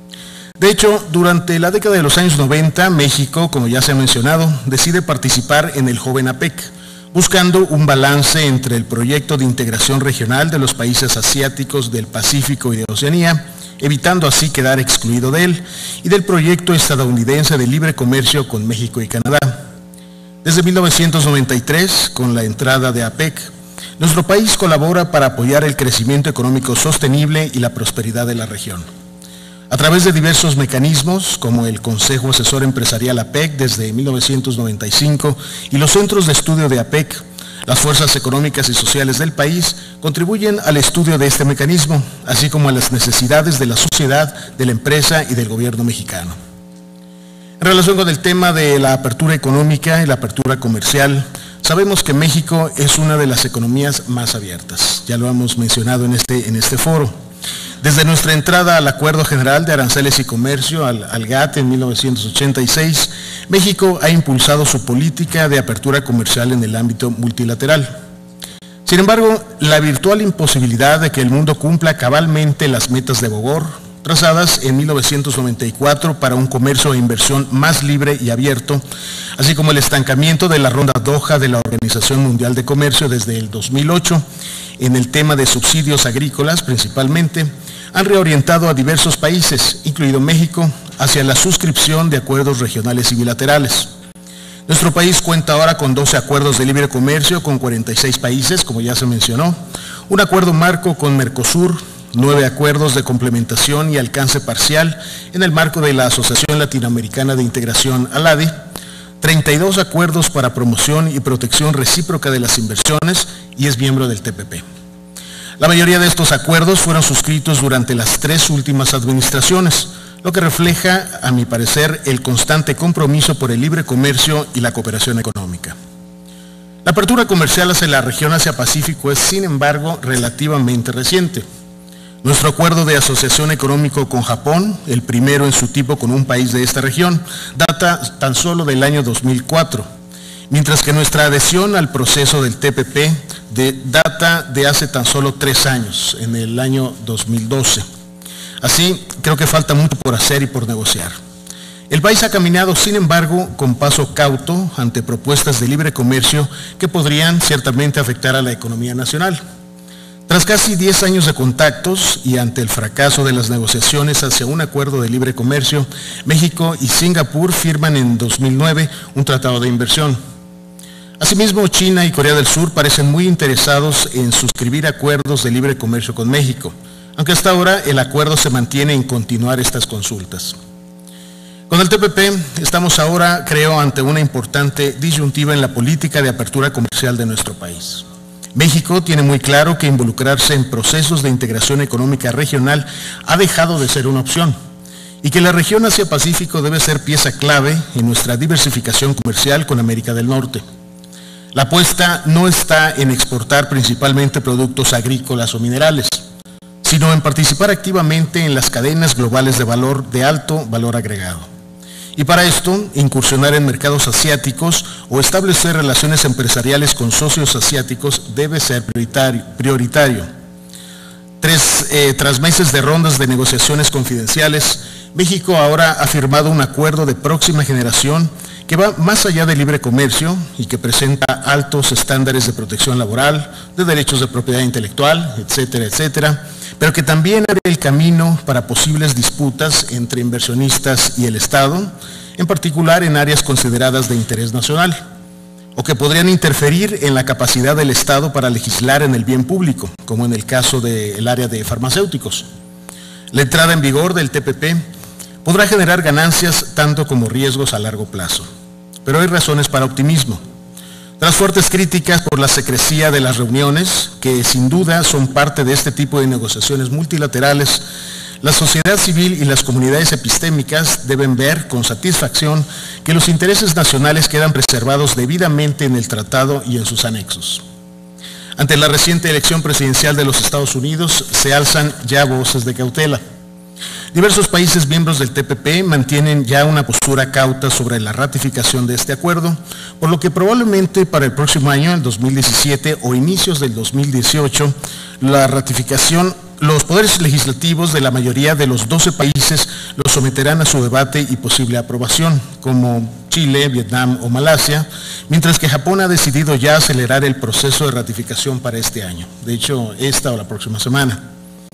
De hecho, durante la década de los años noventa, México, como ya se ha mencionado, decide participar en el joven A P E C, buscando un balance entre el proyecto de integración regional de los países asiáticos del Pacífico y de Oceanía, evitando así quedar excluido de él, y del proyecto estadounidense de libre comercio con México y Canadá. Desde mil novecientos noventa y tres, con la entrada de A P E C, nuestro país colabora para apoyar el crecimiento económico sostenible y la prosperidad de la región. A través de diversos mecanismos, como el Consejo Asesor Empresarial A P E C desde mil novecientos noventa y cinco y los centros de estudio de A P E C, las fuerzas económicas y sociales del país contribuyen al estudio de este mecanismo, así como a las necesidades de la sociedad, de la empresa y del gobierno mexicano. En relación con el tema de la apertura económica y la apertura comercial, sabemos que México es una de las economías más abiertas, ya lo hemos mencionado en este, en este foro. Desde nuestra entrada al Acuerdo General de Aranceles y Comercio, al, al G A T, en mil novecientos ochenta y seis, México ha impulsado su política de apertura comercial en el ámbito multilateral. Sin embargo, la virtual imposibilidad de que el mundo cumpla cabalmente las metas de Bogor, trazadas en mil novecientos noventa y cuatro para un comercio e inversión más libre y abierto, así como el estancamiento de la ronda Doha de la Organización Mundial de Comercio desde el dos mil ocho, en el tema de subsidios agrícolas principalmente, han reorientado a diversos países, incluido México, hacia la suscripción de acuerdos regionales y bilaterales. Nuestro país cuenta ahora con doce acuerdos de libre comercio con cuarenta y seis países, como ya se mencionó, un acuerdo marco con Mercosur, nueve acuerdos de complementación y alcance parcial en el marco de la Asociación Latinoamericana de Integración, ALADI, treinta y dos acuerdos para promoción y protección recíproca de las inversiones y es miembro del T P P. La mayoría de estos acuerdos fueron suscritos durante las tres últimas administraciones, lo que refleja, a mi parecer, el constante compromiso por el libre comercio y la cooperación económica. La apertura comercial hacia la región Asia-Pacífico es, sin embargo, relativamente reciente. Nuestro acuerdo de asociación económico con Japón, el primero en su tipo con un país de esta región, data tan solo del año dos mil cuatro, mientras que nuestra adhesión al proceso del T P P de, data de hace tan solo tres años, en el año dos mil doce. Así, creo que falta mucho por hacer y por negociar. El país ha caminado, sin embargo, con paso cauto ante propuestas de libre comercio que podrían ciertamente afectar a la economía nacional. Tras casi diez años de contactos y ante el fracaso de las negociaciones hacia un acuerdo de libre comercio, México y Singapur firman en dos mil nueve un tratado de inversión. Asimismo, China y Corea del Sur parecen muy interesados en suscribir acuerdos de libre comercio con México, aunque hasta ahora el acuerdo se mantiene en continuar estas consultas. Con el T P P estamos ahora, creo, ante una importante disyuntiva en la política de apertura comercial de nuestro país. México tiene muy claro que involucrarse en procesos de integración económica regional ha dejado de ser una opción y que la región Asia-Pacífico debe ser pieza clave en nuestra diversificación comercial con América del Norte. La apuesta no está en exportar principalmente productos agrícolas o minerales, sino en participar activamente en las cadenas globales de valor de alto valor agregado. Y para esto, incursionar en mercados asiáticos o establecer relaciones empresariales con socios asiáticos debe ser prioritario. prioritario. Tres, eh, tras meses de rondas de negociaciones confidenciales, México ahora ha firmado un acuerdo de próxima generación que va más allá del libre comercio y que presenta altos estándares de protección laboral, de derechos de propiedad intelectual, etcétera, etcétera, pero que también abre el camino para posibles disputas entre inversionistas y el Estado, en particular en áreas consideradas de interés nacional, o que podrían interferir en la capacidad del Estado para legislar en el bien público, como en el caso del área de farmacéuticos. La entrada en vigor del T P P podrá generar ganancias tanto como riesgos a largo plazo, pero hay razones para optimismo. Tras fuertes críticas por la secrecía de las reuniones, que sin duda son parte de este tipo de negociaciones multilaterales, la sociedad civil y las comunidades epistémicas deben ver con satisfacción que los intereses nacionales quedan preservados debidamente en el tratado y en sus anexos. Ante la reciente elección presidencial de los Estados Unidos, se alzan ya voces de cautela. Diversos países miembros del T P P mantienen ya una postura cauta sobre la ratificación de este acuerdo, por lo que probablemente para el próximo año, el dos mil diecisiete o inicios del dos mil dieciocho, la ratificación, los poderes legislativos de la mayoría de los doce países los someterán a su debate y posible aprobación, como Chile, Vietnam o Malasia, mientras que Japón ha decidido ya acelerar el proceso de ratificación para este año, de hecho esta o la próxima semana.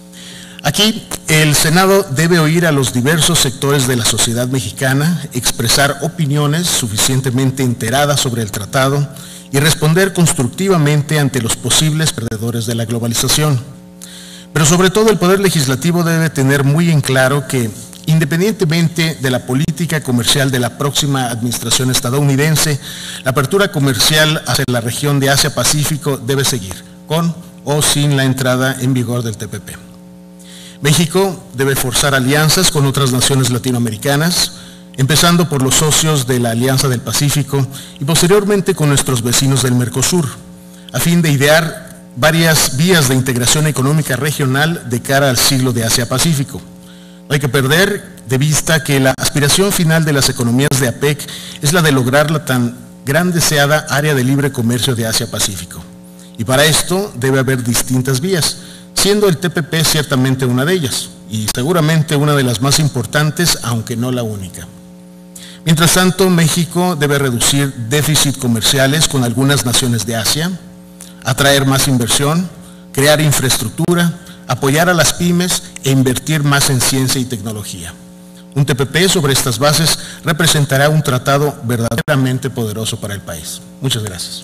Aquí, el Senado debe oír a los diversos sectores de la sociedad mexicana, expresar opiniones suficientemente enteradas sobre el tratado y responder constructivamente ante los posibles perdedores de la globalización. Pero sobre todo el Poder Legislativo debe tener muy en claro que, independientemente de la política comercial de la próxima administración estadounidense, la apertura comercial hacia la región de Asia-Pacífico debe seguir, con o sin la entrada en vigor del T P P. México debe forzar alianzas con otras naciones latinoamericanas, empezando por los socios de la Alianza del Pacífico y posteriormente con nuestros vecinos del Mercosur, a fin de idear varias vías de integración económica regional de cara al siglo de Asia-Pacífico. No hay que perder de vista que la aspiración final de las economías de APEC es la de lograr la tan gran deseada área de libre comercio de Asia-Pacífico. Y para esto debe haber distintas vías, siendo el T P P ciertamente una de ellas, y seguramente una de las más importantes, aunque no la única. Mientras tanto, México debe reducir déficit comerciales con algunas naciones de Asia, atraer más inversión, crear infraestructura, apoyar a las pymes e invertir más en ciencia y tecnología. Un T P P sobre estas bases representará un tratado verdaderamente poderoso para el país. Muchas gracias.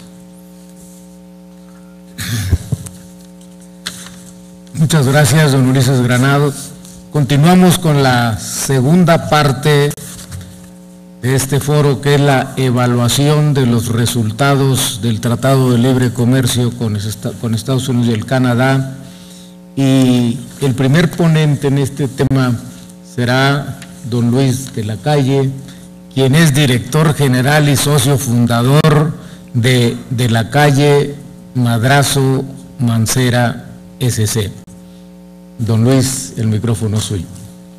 Muchas gracias, don Ulises Granados. Continuamos con la segunda parte de este foro, que es la evaluación de los resultados del Tratado de Libre Comercio con, con Estados Unidos y el Canadá. Y el primer ponente en este tema será don Luis de la Calle, quien es director general y socio fundador de De la Calle Madrazo Mancera S C Don Luis, el micrófono es suyo.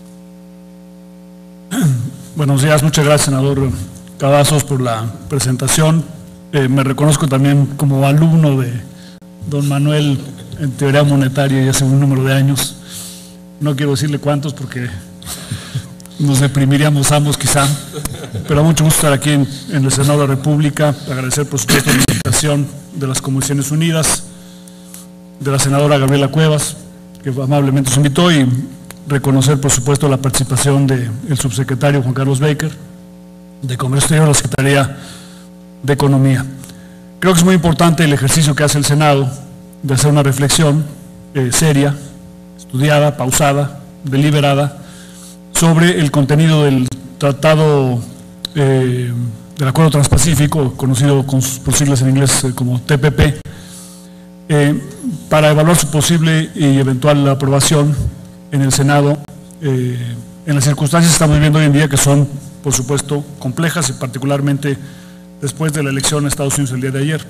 Buenos días, muchas gracias, senador Cavazos, por la presentación. Eh, me reconozco también como alumno de don Manuel en teoría monetaria y hace un número de años. No quiero decirle cuántos porque nos deprimiríamos ambos quizá, pero mucho gusto estar aquí en, en el Senado de la República. Agradecer por supuesto la invitación de las Comisiones Unidas, de la senadora Gabriela Cuevas, que amablemente nos invitó, y reconocer por supuesto la participación del subsecretario Juan Carlos Baker, de Comercio Exterior, la Secretaría de Economía. Creo que es muy importante el ejercicio que hace el Senado de hacer una reflexión eh, seria, estudiada, pausada, deliberada, sobre el contenido del Tratado eh, del Acuerdo Transpacífico, conocido con sus por siglas en inglés como T P P, eh, para evaluar su posible y eventual aprobación en el Senado, eh, en las circunstancias que estamos viviendo hoy en día, que son, por supuesto, complejas, y particularmente después de la elección en Estados Unidos el día de ayer.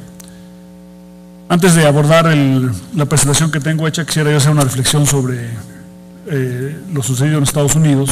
Antes de abordar el, la presentación que tengo hecha, quisiera yo hacer una reflexión sobre eh, lo sucedido en Estados Unidos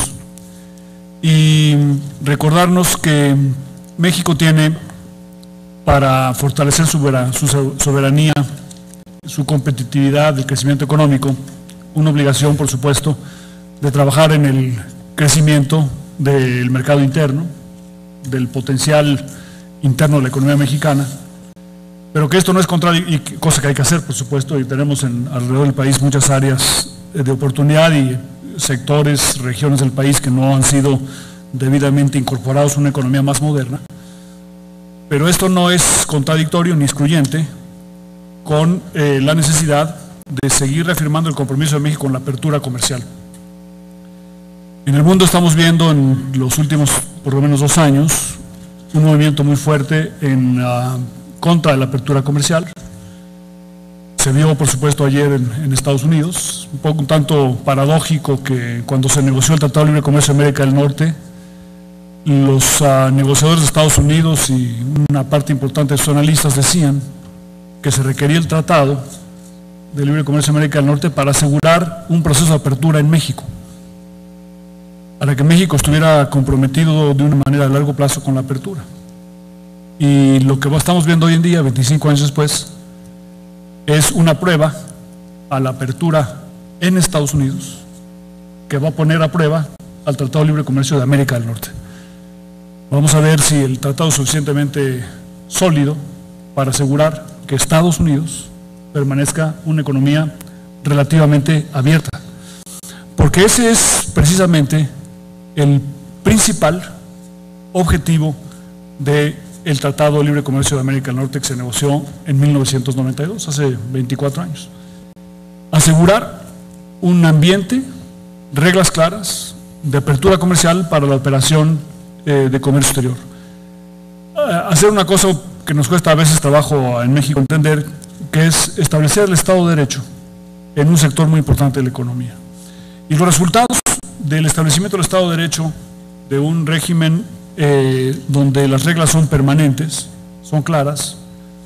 y recordarnos que México tiene, para fortalecer su soberanía, su competitividad, el crecimiento económico, una obligación, por supuesto, de trabajar en el crecimiento del mercado interno, del potencial interno de la economía mexicana, pero que esto no es contradictorio, cosa que hay que hacer, por supuesto, y tenemos en, alrededor del país muchas áreas de oportunidad y sectores, regiones del país que no han sido debidamente incorporados a una economía más moderna, pero esto no es contradictorio ni excluyente con eh, la necesidad de seguir reafirmando el compromiso de México con la apertura comercial. En el mundo estamos viendo en los últimos por lo menos dos años un movimiento muy fuerte en uh, contra de la apertura comercial. Se vio, por supuesto, ayer en, en Estados Unidos, un poco un tanto paradójico que cuando se negoció el Tratado de Libre Comercio de América del Norte, los uh, negociadores de Estados Unidos y una parte importante de sus analistas decían que se requería el Tratado de Libre Comercio de América del Norte para asegurar un proceso de apertura en México, para que México estuviera comprometido de una manera a largo plazo con la apertura. Y lo que estamos viendo hoy en día, veinticinco años después, es una prueba a la apertura en Estados Unidos que va a poner a prueba al Tratado de Libre Comercio de América del Norte. Vamos a ver si el tratado es suficientemente sólido para asegurar que Estados Unidos permanezca una economía relativamente abierta, porque ese es precisamente el principal objetivo del Tratado de Libre Comercio de América del Norte que se negoció en mil novecientos noventa y dos, hace veinticuatro años. Asegurar un ambiente, reglas claras de apertura comercial para la operación eh, de comercio exterior. Eh, hacer una cosa que nos cuesta a veces trabajo en México entender, que es establecer el Estado de Derecho en un sector muy importante de la economía. Y los resultados del establecimiento del Estado de Derecho, de un régimen eh, donde las reglas son permanentes, son claras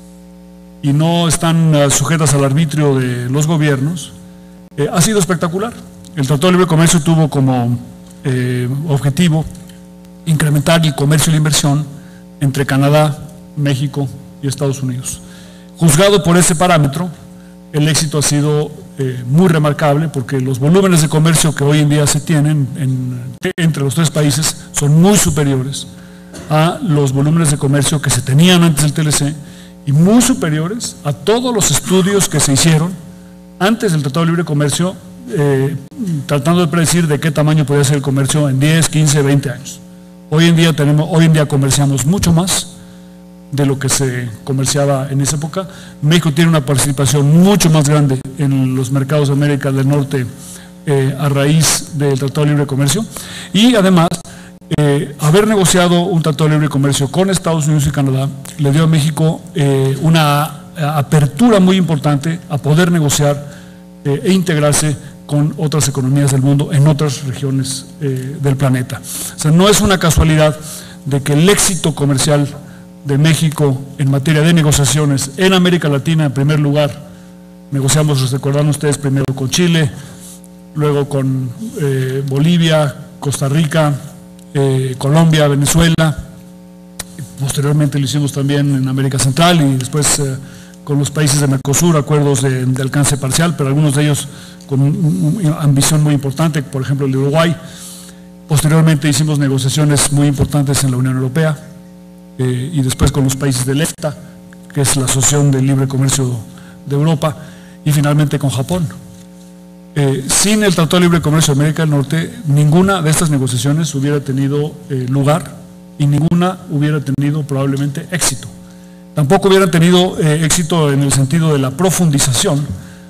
y no están uh, sujetas al arbitrio de los gobiernos, eh, ha sido espectacular. El Tratado de Libre Comercio tuvo como eh, objetivo incrementar el comercio y la inversión entre Canadá, México y Estados Unidos. Juzgado por ese parámetro, el éxito ha sido eh, muy remarcable, porque los volúmenes de comercio que hoy en día se tienen en, entre los tres países son muy superiores a los volúmenes de comercio que se tenían antes del T L C y muy superiores a todos los estudios que se hicieron antes del Tratado de Libre Comercio eh, tratando de predecir de qué tamaño podría ser el comercio en diez, quince, veinte años. Hoy en día tenemos, hoy en día comerciamos mucho más de lo que se comerciaba en esa época. México tiene una participación mucho más grande en los mercados de América del Norte eh, a raíz del Tratado de Libre Comercio, y además eh, haber negociado un Tratado de Libre Comercio con Estados Unidos y Canadá le dio a México eh, una apertura muy importante a poder negociar eh, e integrarse con otras economías del mundo en otras regiones eh, del planeta. O sea, no es una casualidad de que el éxito comercial de México en materia de negociaciones en América Latina, en primer lugar, negociamos, recordarán ustedes, primero con Chile, luego con eh, Bolivia, Costa Rica, eh, Colombia, Venezuela, posteriormente lo hicimos también en América Central y después eh, con los países de Mercosur, acuerdos de, de alcance parcial, pero algunos de ellos con una ambición muy importante, por ejemplo el de Uruguay. Posteriormente hicimos negociaciones muy importantes en la Unión Europea eh, y después con los países del EFTA, que es la Asociación de Libre Comercio de Europa, y finalmente con Japón. Eh, sin el Tratado de Libre Comercio de América del Norte, ninguna de estas negociaciones hubiera tenido eh, lugar y ninguna hubiera tenido probablemente éxito. Tampoco hubieran tenido eh, éxito en el sentido de la profundización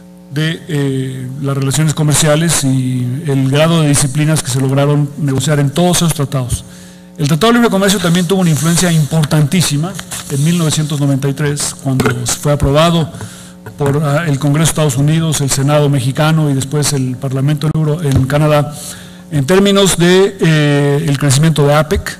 de eh, las relaciones comerciales y el grado de disciplinas que se lograron negociar en todos esos tratados. El Tratado de Libre Comercio también tuvo una influencia importantísima en mil novecientos noventa y tres, cuando fue aprobado por uh, el Congreso de Estados Unidos, el Senado mexicano y después el Parlamento Euro en Canadá, en términos de eh, el crecimiento de APEC.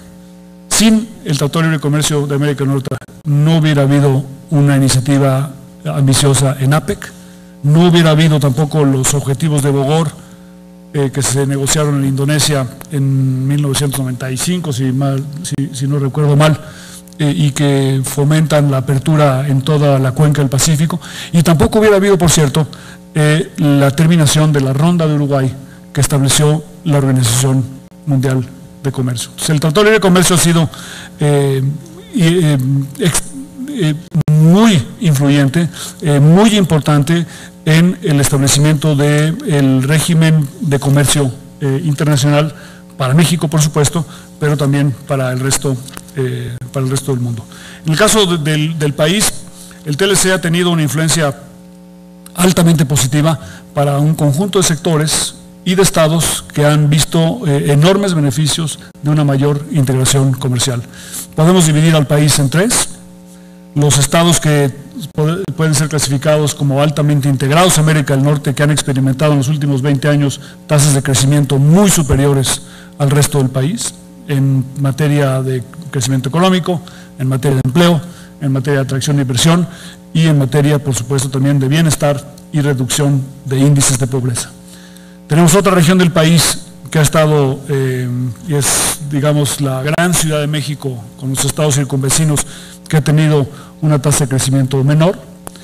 Sin el Tratado de Libre Comercio de América del Norte no hubiera habido una iniciativa ambiciosa en APEC, no hubiera habido tampoco los objetivos de Bogor eh, que se negociaron en Indonesia en mil novecientos noventa y cinco, si, mal, si, si no recuerdo mal, eh, y que fomentan la apertura en toda la cuenca del Pacífico, y tampoco hubiera habido, por cierto, eh, la terminación de la Ronda de Uruguay que estableció la Organización Mundial de Comercio. Entonces, el Tratado de Libre Comercio ha sido eh, eh, ex, eh, muy influyente, eh, muy importante en el establecimiento del régimen de comercio eh, internacional para México, por supuesto, pero también para el resto, eh, para el resto del mundo. En el caso de, del, del país, el T L C ha tenido una influencia altamente positiva para un conjunto de sectores y de estados que han visto eh, enormes beneficios de una mayor integración comercial. Podemos dividir al país en tres: los estados que pueden ser clasificados como altamente integrados a América del Norte, que han experimentado en los últimos veinte años tasas de crecimiento muy superiores al resto del país, en materia de crecimiento económico, en materia de empleo, en materia de atracción de inversión y en materia, por supuesto, también de bienestar y reducción de índices de pobreza. Tenemos otra región del país que ha estado, eh, y es, digamos, la gran Ciudad de México, con los estados circunvecinos, que ha tenido una tasa de crecimiento menor,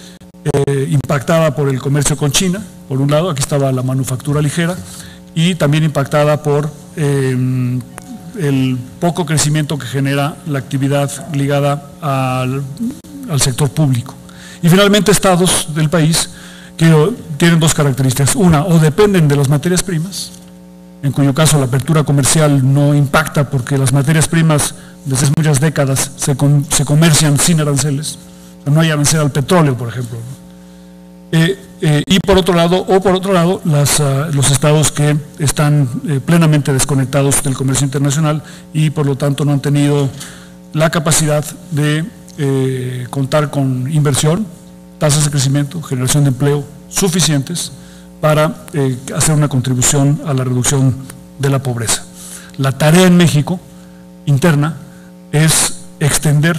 eh, impactada por el comercio con China, por un lado, aquí estaba la manufactura ligera, y también impactada por eh, el poco crecimiento que genera la actividad ligada al, al sector público. Y finalmente estados del país que tienen dos características: una, o dependen de las materias primas, en cuyo caso la apertura comercial no impacta porque las materias primas desde hace muchas décadas se, com se comercian sin aranceles, o sea, no hay arancel al petróleo, por ejemplo, ¿no? Eh, eh, y por otro lado, o por otro lado, las, uh, los estados que están eh, plenamente desconectados del comercio internacional y por lo tanto no han tenido la capacidad de eh, contar con inversión, tasas de crecimiento, generación de empleo suficientes para eh, hacer una contribución a la reducción de la pobreza. La tarea en México interna es extender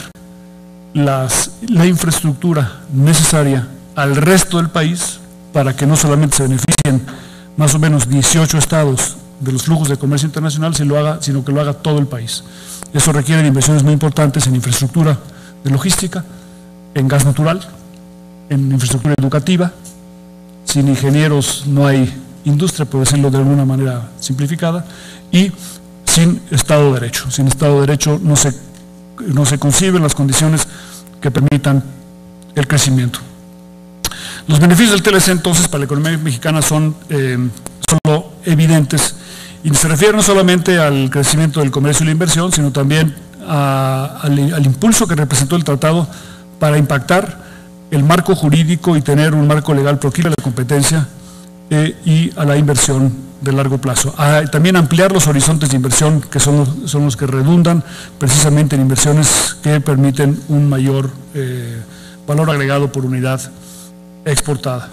las, la infraestructura necesaria al resto del país para que no solamente se beneficien más o menos dieciocho estados de los flujos de comercio internacional, sino, lo haga, sino que lo haga todo el país. Eso requiere de inversiones muy importantes en infraestructura de logística, en gas natural, en infraestructura educativa. Sin ingenieros no hay industria, por decirlo de alguna manera simplificada, y sin Estado de Derecho. Sin Estado de Derecho no se, no se conciben las condiciones que permitan el crecimiento. Los beneficios del T L C entonces para la economía mexicana son eh, solo evidentes y se refiere no solamente al crecimiento del comercio y la inversión, sino también a, al, al impulso que representó el tratado para impactar el marco jurídico y tener un marco legal proclive a la competencia eh, y a la inversión de largo plazo. A, también ampliar los horizontes de inversión que son los, son los que redundan precisamente en inversiones que permiten un mayor eh, valor agregado por unidad exportada.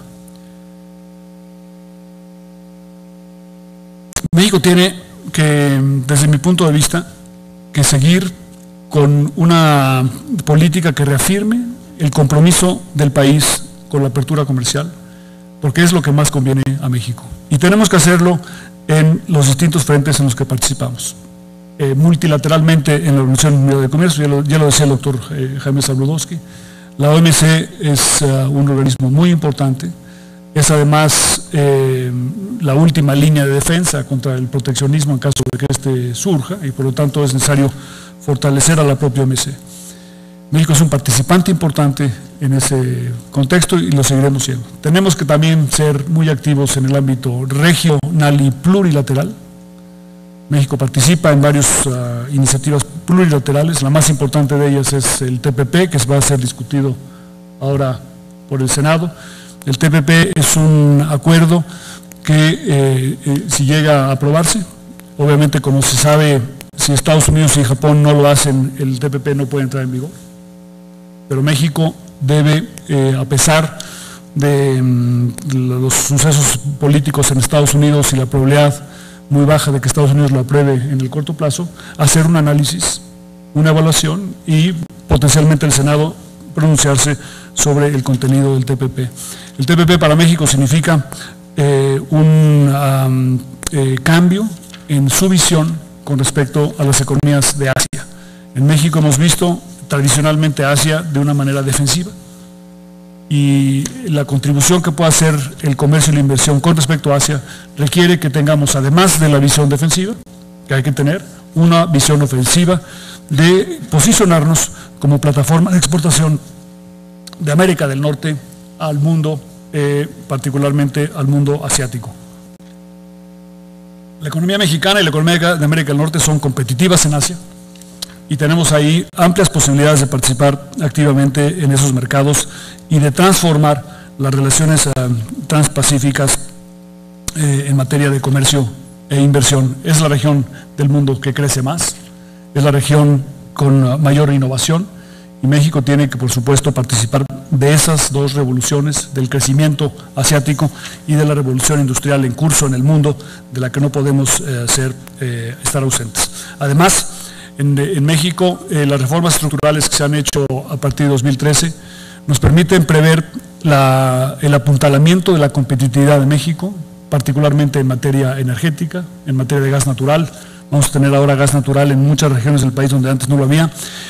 México tiene que, desde mi punto de vista, que seguir con una política que reafirme el compromiso del país con la apertura comercial, porque es lo que más conviene a México. Y tenemos que hacerlo en los distintos frentes en los que participamos. Eh, multilateralmente en la Organización Mundial de Comercio, ya lo, ya lo decía el doctor eh, Jaime Zabludowski. La O M C es uh, un organismo muy importante, es además eh, la última línea de defensa contra el proteccionismo en caso de que este surja, y por lo tanto es necesario fortalecer a la propia O M C. México es un participante importante en ese contexto y lo seguiremos siendo. Tenemos que también ser muy activos en el ámbito regional y plurilateral. México participa en varias uh, iniciativas plurilaterales, la más importante de ellas es el T P P, que va a ser discutido ahora por el Senado. El T P P es un acuerdo que eh, eh, si llega a aprobarse, obviamente como se sabe, si Estados Unidos y Japón no lo hacen, el T P P no puede entrar en vigor. Pero México debe, eh, a pesar de mm, los sucesos políticos en Estados Unidos y la probabilidad muy baja de que Estados Unidos lo apruebe en el corto plazo, hacer un análisis, una evaluación y potencialmente el Senado pronunciarse sobre el contenido del T P P. El T P P para México significa eh, un um, eh, cambio en su visión con respecto a las economías de Asia. En México hemos visto tradicionalmente a Asia de una manera defensiva y la contribución que pueda hacer el comercio y la inversión con respecto a Asia requiere que tengamos, además de la visión defensiva, que hay que tener, una visión ofensiva de posicionarnos como plataforma de exportación de América del Norte al mundo, eh, particularmente al mundo asiático. La economía mexicana y la economía de América del Norte son competitivas en Asia y tenemos ahí amplias posibilidades de participar activamente en esos mercados y de transformar las relaciones uh, transpacíficas eh, en materia de comercio e inversión. Es la región del mundo que crece más, es la región con uh, mayor innovación y México tiene que, por supuesto, participar de esas dos revoluciones, del crecimiento asiático y de la revolución industrial en curso en el mundo, de la que no podemos eh, ser, eh, estar ausentes. Además, en, en México, eh, las reformas estructurales que se han hecho a partir de dos mil trece nos permiten prever la, el apuntalamiento de la competitividad de México, particularmente en materia energética, en materia de gas natural. Vamos a tener ahora gas natural en muchas regiones del país donde antes no lo había.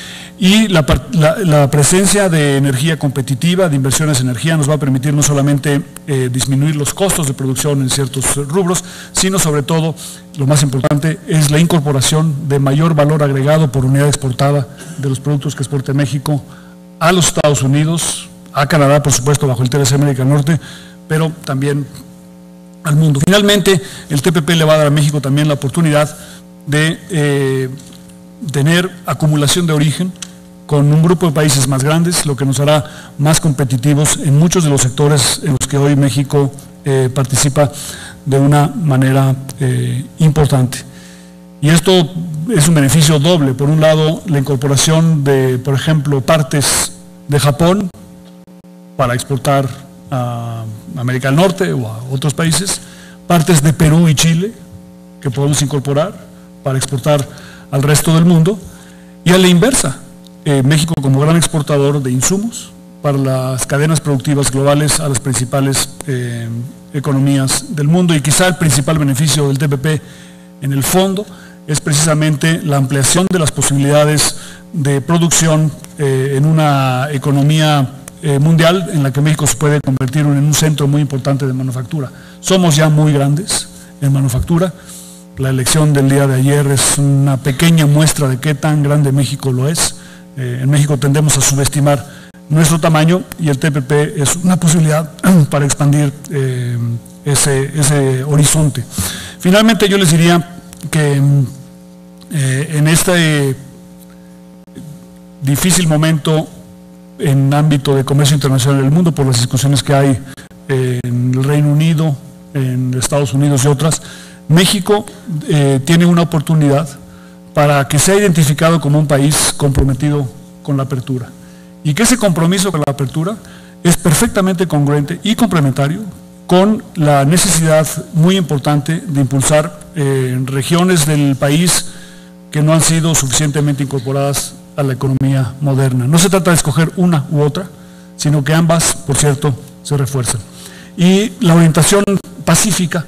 Y la, la, la presencia de energía competitiva, de inversiones en energía, nos va a permitir no solamente eh, disminuir los costos de producción en ciertos rubros, sino sobre todo, lo más importante, es la incorporación de mayor valor agregado por unidad exportada de los productos que exporta México a los Estados Unidos, a Canadá, por supuesto, bajo el T L C América del Norte, pero también al mundo. Finalmente, el T P P le va a dar a México también la oportunidad de eh, tener acumulación de origen con un grupo de países más grandes, lo que nos hará más competitivos en muchos de los sectores en los que hoy México eh, participa de una manera eh, importante. Y esto es un beneficio doble. Por un lado, la incorporación de, por ejemplo, partes de Japón para exportar a América del Norte o a otros países, partes de Perú y Chile que podemos incorporar para exportar al resto del mundo, y a la inversa, eh, México como gran exportador de insumos para las cadenas productivas globales a las principales eh, economías del mundo, y quizá el principal beneficio del T P P en el fondo es precisamente la ampliación de las posibilidades de producción eh, en una economía eh, mundial en la que México se puede convertir en un centro muy importante de manufactura. Somos ya muy grandes en manufactura. La elección del día de ayer es una pequeña muestra de qué tan grande México lo es. Eh, en México tendemos a subestimar nuestro tamaño, y el T P P es una posibilidad para expandir eh, ese, ese horizonte. Finalmente yo les diría que eh, en este difícil momento en ámbito de comercio internacional del mundo, por las discusiones que hay en el Reino Unido, en Estados Unidos y otras, México eh, tiene una oportunidad para que sea identificado como un país comprometido con la apertura, y que ese compromiso con la apertura es perfectamente congruente y complementario con la necesidad muy importante de impulsar eh, regiones del país que no han sido suficientemente incorporadas a la economía moderna. No se trata de escoger una u otra, sino que ambas, por cierto, se refuerzan. Y la orientación pacífica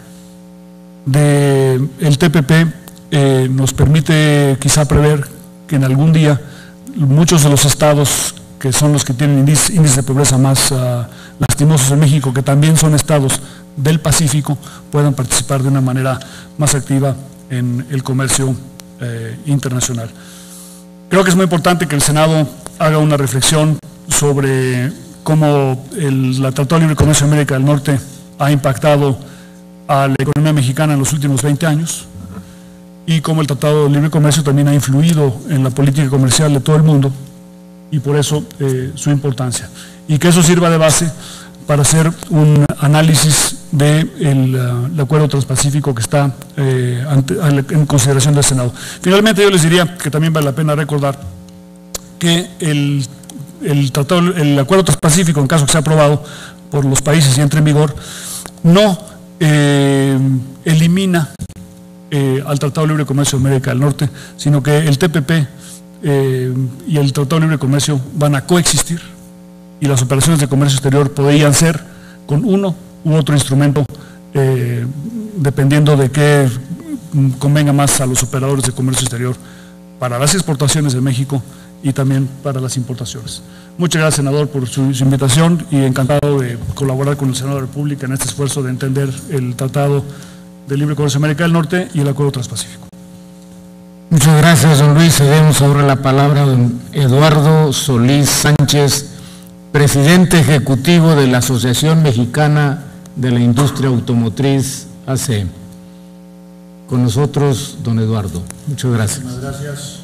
del T P P eh, nos permite quizá prever que en algún día muchos de los estados que son los que tienen índices índice de pobreza más uh, lastimosos en México, que también son estados del Pacífico, puedan participar de una manera más activa en el comercio eh, internacional. Creo que es muy importante que el Senado haga una reflexión sobre cómo el la Tratado de Libre Comercio de América del Norte ha impactado a la economía mexicana en los últimos veinte años, y cómo el Tratado de Libre Comercio también ha influido en la política comercial de todo el mundo, y por eso eh, su importancia. Y que eso sirva de base para hacer un análisis del de acuerdo transpacífico que está eh, ante, en consideración del Senado. Finalmente yo les diría que también vale la pena recordar que el, el, tratado, el acuerdo transpacífico, en caso que sea aprobado por los países y entre en vigor, no eh, elimina eh, al Tratado de Libre Comercio de América del Norte, sino que el T P P eh, y el Tratado de Libre Comercio van a coexistir, y las operaciones de comercio exterior podrían ser con uno u otro instrumento, eh, dependiendo de qué convenga más a los operadores de comercio exterior para las exportaciones de México y también para las importaciones. Muchas gracias, senador, por su, su invitación, y encantado de colaborar con el Senado de la República en este esfuerzo de entender el Tratado de Libre Comercio de América del Norte y el Acuerdo Transpacífico. Muchas gracias, don Luis. Cedemos ahora la palabra a don Eduardo Solís Sánchez, presidente ejecutivo de la Asociación Mexicana de la Industria Automotriz, A C E. Con nosotros, don Eduardo. Muchas gracias. Muchas gracias.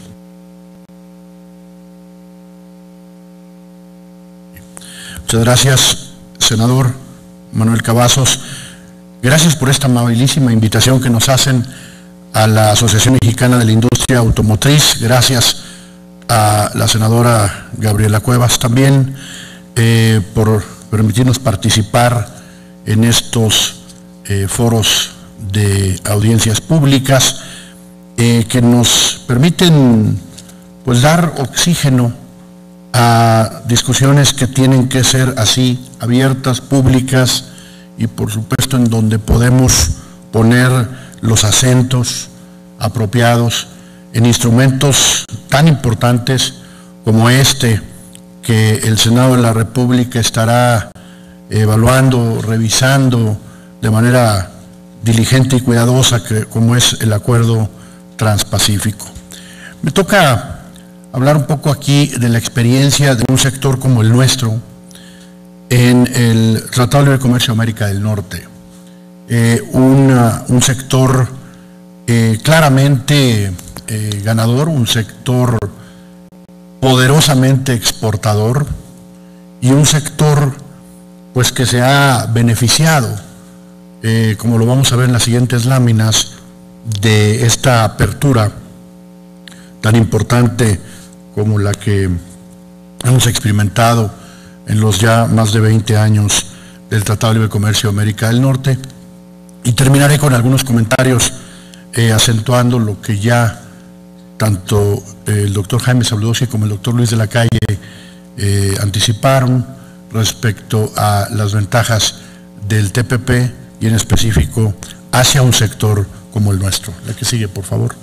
Muchas gracias, senador Manuel Cavazos. Gracias por esta amabilísima invitación que nos hacen a la Asociación Mexicana de la Industria Automotriz. Gracias a la senadora Gabriela Cuevas también eh, por permitirnos participar en estos eh, foros de audiencias públicas eh, que nos permiten pues dar oxígeno a discusiones que tienen que ser así, abiertas, públicas, y por supuesto en donde podemos poner los acentos apropiados en instrumentos tan importantes como este que el Senado de la República estará evaluando, revisando de manera diligente y cuidadosa, que, como es el Acuerdo Transpacífico. Me toca hablar un poco aquí de la experiencia de un sector como el nuestro en el Tratado de Libre Comercio de América del Norte. Eh, una, un sector eh, claramente eh, ganador, un sector poderosamente exportador, y un sector pues que se ha beneficiado, eh, como lo vamos a ver en las siguientes láminas, de esta apertura tan importante como la que hemos experimentado en los ya más de veinte años del Tratado de Libre Comercio de América del Norte. Y terminaré con algunos comentarios eh, acentuando lo que ya tanto el doctor Jaime Zabludowski como el doctor Luis de la Calle eh, anticiparon respecto a las ventajas del T P P y en específico hacia un sector como el nuestro. La que sigue, por favor.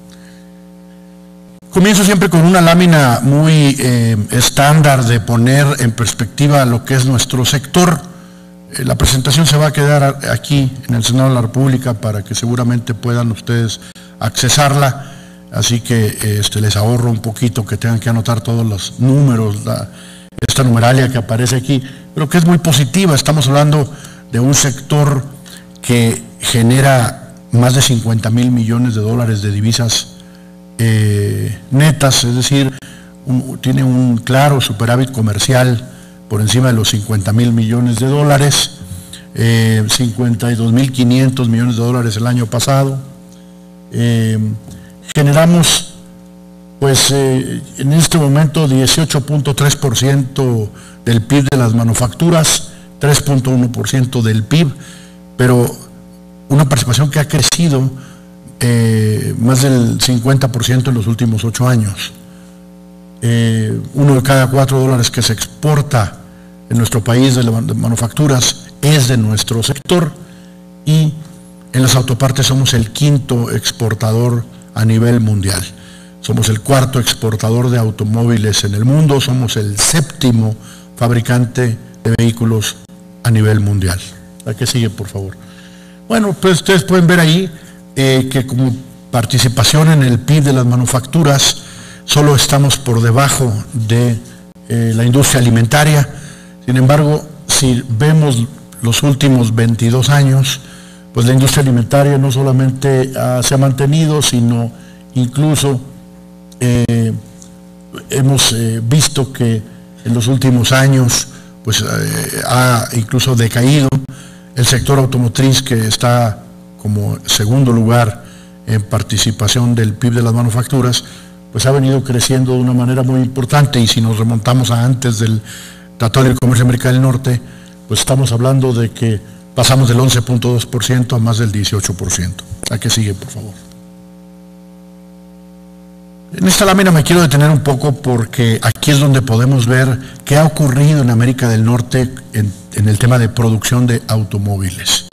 Comienzo siempre con una lámina muy eh, estándar de poner en perspectiva lo que es nuestro sector. Eh, la presentación se va a quedar aquí en el Senado de la República para que seguramente puedan ustedes accesarla, así que este, les ahorro un poquito que tengan que anotar todos los números, la, esta numeralia que aparece aquí, pero que es muy positiva. Estamos hablando de un sector que genera más de cincuenta mil millones de dólares de divisas eh, netas, es decir, un, tiene un claro superávit comercial por encima de los cincuenta mil millones de dólares, eh, cincuenta y dos mil quinientos millones de dólares el año pasado. Eh, generamos, pues, eh, en este momento dieciocho punto tres por ciento del P I B de las manufacturas, tres punto uno por ciento del P I B, pero una participación que ha crecido eh, más del cincuenta por ciento en los últimos ocho años. Eh, uno de cada cuatro dólares que se exporta en nuestro país de, de manufacturas es de nuestro sector, y en las autopartes somos el quinto exportador a nivel mundial. Somos el cuarto exportador de automóviles en el mundo, somos el séptimo fabricante de vehículos a nivel mundial. La que sigue, por favor. Bueno, pues ustedes pueden ver ahí eh, que como participación en el P I B de las manufacturas solo estamos por debajo de eh, la industria alimentaria. Sin embargo, si vemos los últimos veintidós años, pues la industria alimentaria no solamente uh, se ha mantenido, sino incluso eh, hemos eh, visto que en los últimos años pues eh, ha incluso decaído. El sector automotriz, que está como segundo lugar en participación del P I B de las manufacturas, pues ha venido creciendo de una manera muy importante, y si nos remontamos a antes del Tratado de Comercio de América del Norte, pues estamos hablando de que pasamos del once punto dos por ciento a más del dieciocho por ciento. La que sigue, por favor. En esta lámina me quiero detener un poco porque aquí es donde podemos ver qué ha ocurrido en América del Norte en, en el tema de producción de automóviles.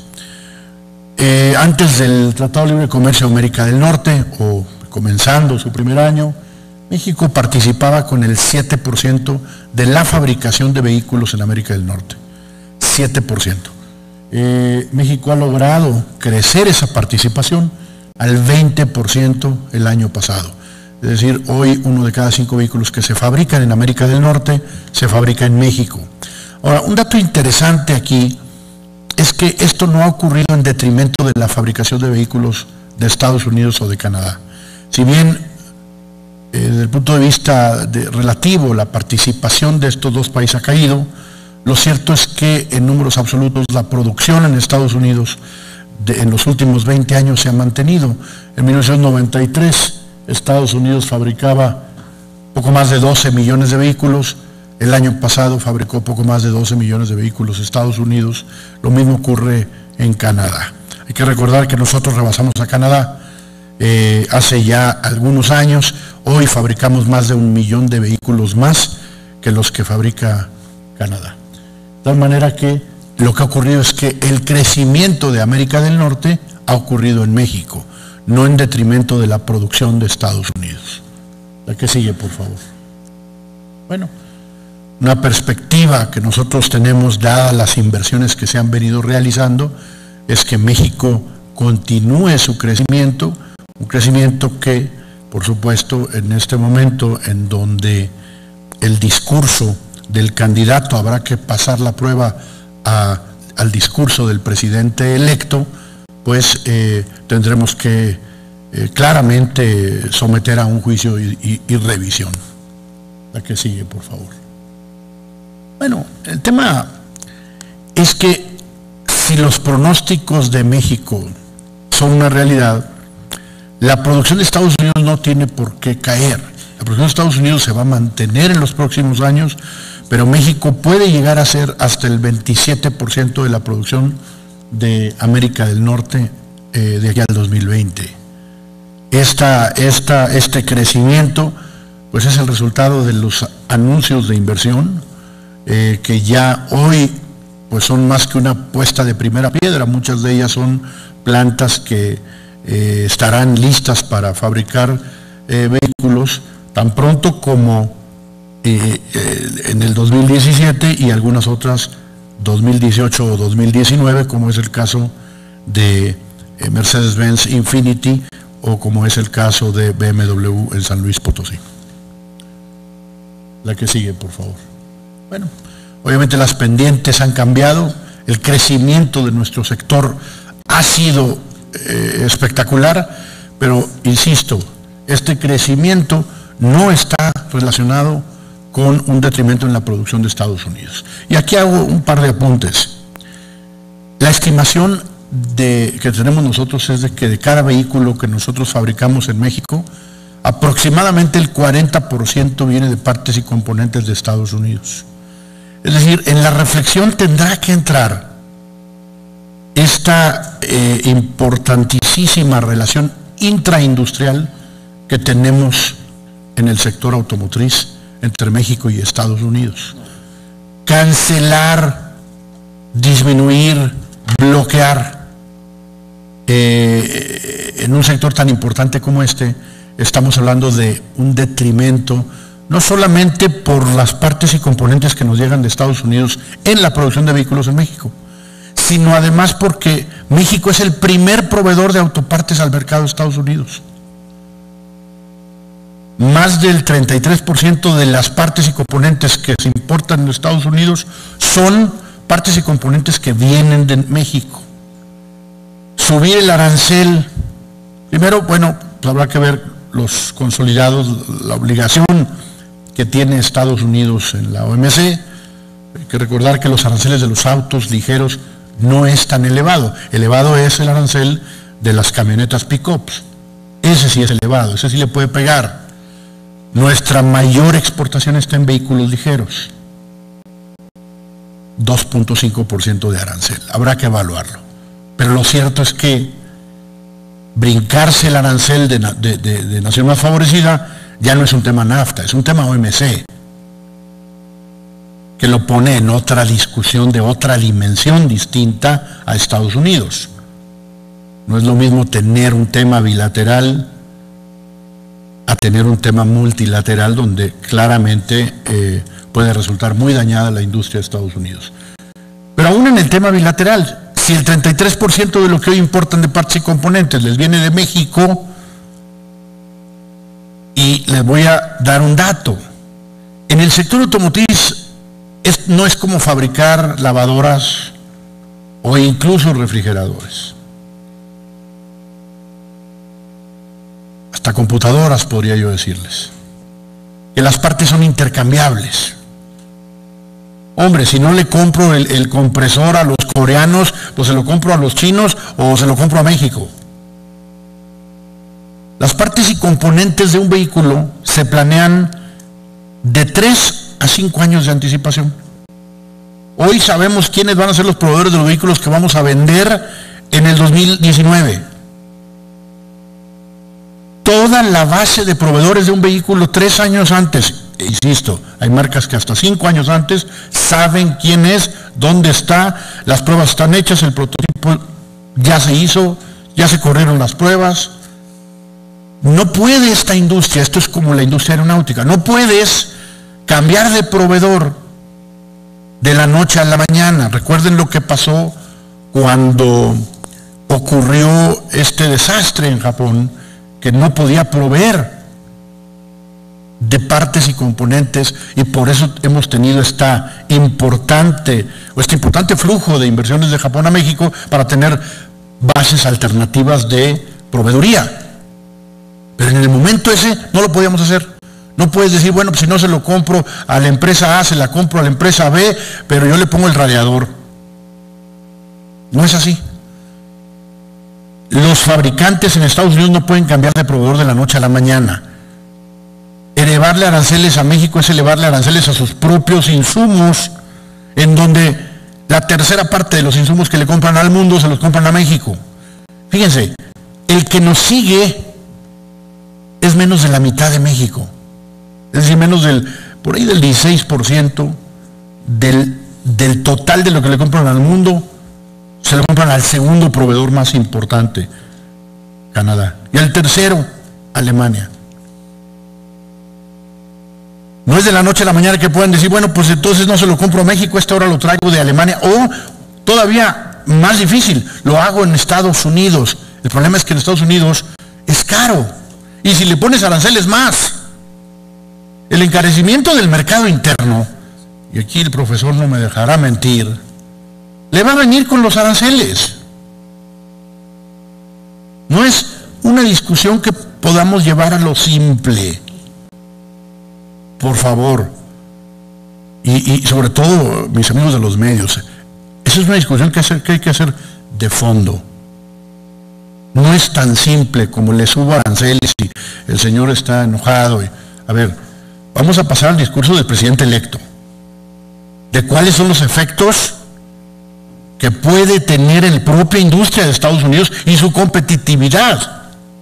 Eh, antes del Tratado de Libre Comercio de América del Norte, o comenzando su primer año, México participaba con el siete por ciento de la fabricación de vehículos en América del Norte. siete por ciento. Eh, México ha logrado crecer esa participación al veinte por ciento el año pasado. Es decir, hoy uno de cada cinco vehículos que se fabrican en América del Norte se fabrica en México. Ahora, un dato interesante aquí es que esto no ha ocurrido en detrimento de la fabricación de vehículos de Estados Unidos o de Canadá. Si bien, eh, desde el punto de vista de, relativo, la participación de estos dos países ha caído, lo cierto es que en números absolutos la producción en Estados Unidos de, en los últimos veinte años se ha mantenido. En mil novecientos noventa y tres, Estados Unidos fabricaba poco más de doce millones de vehículos. El año pasado fabricó poco más de doce millones de vehículos Estados Unidos. Lo mismo ocurre en Canadá. Hay que recordar que nosotros rebasamos a Canadá eh, hace ya algunos años. Hoy fabricamos más de un millón de vehículos más que los que fabrica Canadá. De tal manera que lo que ha ocurrido es que el crecimiento de América del Norte ha ocurrido en México, no en detrimento de la producción de Estados Unidos. La que sigue, por favor. Bueno, una perspectiva que nosotros tenemos, dadas las inversiones que se han venido realizando, es que México continúe su crecimiento, un crecimiento que, por supuesto, en este momento en donde el discurso del candidato habrá que pasar la prueba a, al discurso del presidente electo, pues eh, tendremos que eh, claramente someter a un juicio y, y, y revisión. La que sigue, por favor. Bueno, el tema es que si los pronósticos de México son una realidad, la producción de Estados Unidos no tiene por qué caer. La producción de Estados Unidos se va a mantener en los próximos años, pero México puede llegar a ser hasta el veintisiete por ciento de la producción de América del Norte eh, de aquí al dos mil veinte. Esta, esta, este crecimiento pues es el resultado de los anuncios de inversión eh, que ya hoy pues son más que una puesta de primera piedra. Muchas de ellas son plantas que eh, estarán listas para fabricar eh, vehículos tan pronto como eh, eh, en el dos mil diecisiete, y algunas otras dos mil dieciocho o dos mil diecinueve, como es el caso de eh, Mercedes-Benz Infiniti o como es el caso de B M W en San Luis Potosí. La que sigue, por favor. Bueno, obviamente las pendientes han cambiado, el crecimiento de nuestro sector ha sido eh, espectacular, pero insisto, este crecimiento no está relacionado con un detrimento en la producción de Estados Unidos. Y aquí hago un par de apuntes. La estimación de, que tenemos nosotros es de que de cada vehículo que nosotros fabricamos en México, aproximadamente el cuarenta por ciento viene de partes y componentes de Estados Unidos. Es decir, en la reflexión tendrá que entrar esta eh, importantísima relación intraindustrial que tenemos en el sector automotriz entre México y Estados Unidos. Cancelar, disminuir, bloquear eh, en un sector tan importante como este, estamos hablando de un detrimento, no solamente por las partes y componentes que nos llegan de Estados Unidos en la producción de vehículos en México, sino además porque México es el primer proveedor de autopartes al mercado de Estados Unidos. Más del treinta y tres por ciento de las partes y componentes que se importan en Estados Unidos son partes y componentes que vienen de México. Subir el arancel, primero, bueno, pues habrá que ver los consolidados, la obligación que tiene Estados Unidos en la O M C. Hay que recordar que los aranceles de los autos ligeros no es tan elevado. Elevado es el arancel de las camionetas pick-ups. Ese sí es elevado, ese sí le puede pegar. Nuestra mayor exportación está en vehículos ligeros. dos punto cinco por ciento de arancel. Habrá que evaluarlo. Pero lo cierto es que brincarse el arancel de, de, de, de nación más favorecida ya no es un tema NAFTA, es un tema O M C, que lo pone en otra discusión de otra dimensión distinta a Estados Unidos. No es lo mismo tener un tema bilateral a tener un tema multilateral donde claramente eh, puede resultar muy dañada la industria de Estados Unidos. Pero aún en el tema bilateral, si el treinta y tres por ciento de lo que hoy importan de partes y componentes les viene de México, y les voy a dar un dato, en el sector automotriz es, no es como fabricar lavadoras o incluso refrigeradores. Hasta computadoras podría yo decirles, que las partes son intercambiables. Hombre, si no le compro el, el compresor a los coreanos, pues se lo compro a los chinos o se lo compro a México. Las partes y componentes de un vehículo se planean de tres a cinco años de anticipación. Hoy sabemos quiénes van a ser los proveedores de los vehículos que vamos a vender en el dos mil diecinueve. Toda la base de proveedores de un vehículo tres años antes, insisto, hay marcas que hasta cinco años antes saben quién es, dónde está, las pruebas están hechas, el prototipo ya se hizo, ya se corrieron las pruebas. No puede esta industria, esto es como la industria aeronáutica, no puedes cambiar de proveedor de la noche a la mañana. Recuerden lo que pasó cuando ocurrió este desastre en Japón, que no podía proveer de partes y componentes, y por eso hemos tenido esta importante, o este importante flujo de inversiones de Japón a México para tener bases alternativas de proveeduría. Pero en el momento ese no lo podíamos hacer. No puedes decir, bueno, pues si no se lo compro a la empresa A, se la compro a la empresa B, pero yo le pongo el radiador. No es así. Los fabricantes en Estados Unidos no pueden cambiar de proveedor de la noche a la mañana. Elevarle aranceles a México es elevarle aranceles a sus propios insumos, en donde la tercera parte de los insumos que le compran al mundo se los compran a México. Fíjense, el que nos sigue es menos de la mitad de México. Es decir, menos del, por ahí del dieciséis por ciento del, del total de lo que le compran al mundo, se lo compran al segundo proveedor más importante, Canadá, y al tercero, Alemania. No es de la noche a la mañana que puedan decir, bueno, pues entonces no se lo compro a México, esta hora lo traigo de Alemania, o todavía más difícil, lo hago en Estados Unidos. El problema es que en Estados Unidos es caro, y si le pones aranceles más, el encarecimiento del mercado interno y aquí el profesor no me dejará mentir, le va a venir con los aranceles. No es una discusión que podamos llevar a lo simple. Por favor. Y, y sobre todo, mis amigos de los medios, esa es una discusión que, hacer, que hay que hacer de fondo. No es tan simple como le subo aranceles y el señor está enojado. Y, a ver, vamos a pasar al discurso del presidente electo. De cuáles son los efectos que puede tener en la propia industria de Estados Unidos y su competitividad.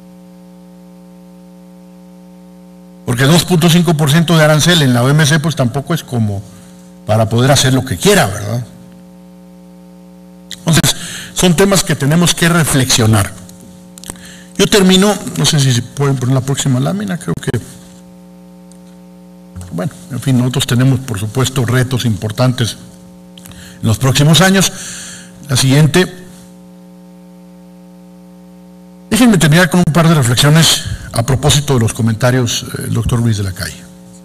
Porque dos punto cinco por ciento de arancel en la O M C pues tampoco es como para poder hacer lo que quiera, ¿verdad? Entonces, son temas que tenemos que reflexionar. Yo termino, no sé si se pueden poner la próxima lámina, creo que, bueno, en fin, nosotros tenemos por supuesto retos importantes en los próximos años. La siguiente, déjenme terminar con un par de reflexiones a propósito de los comentarios del doctor Luis de la Calle.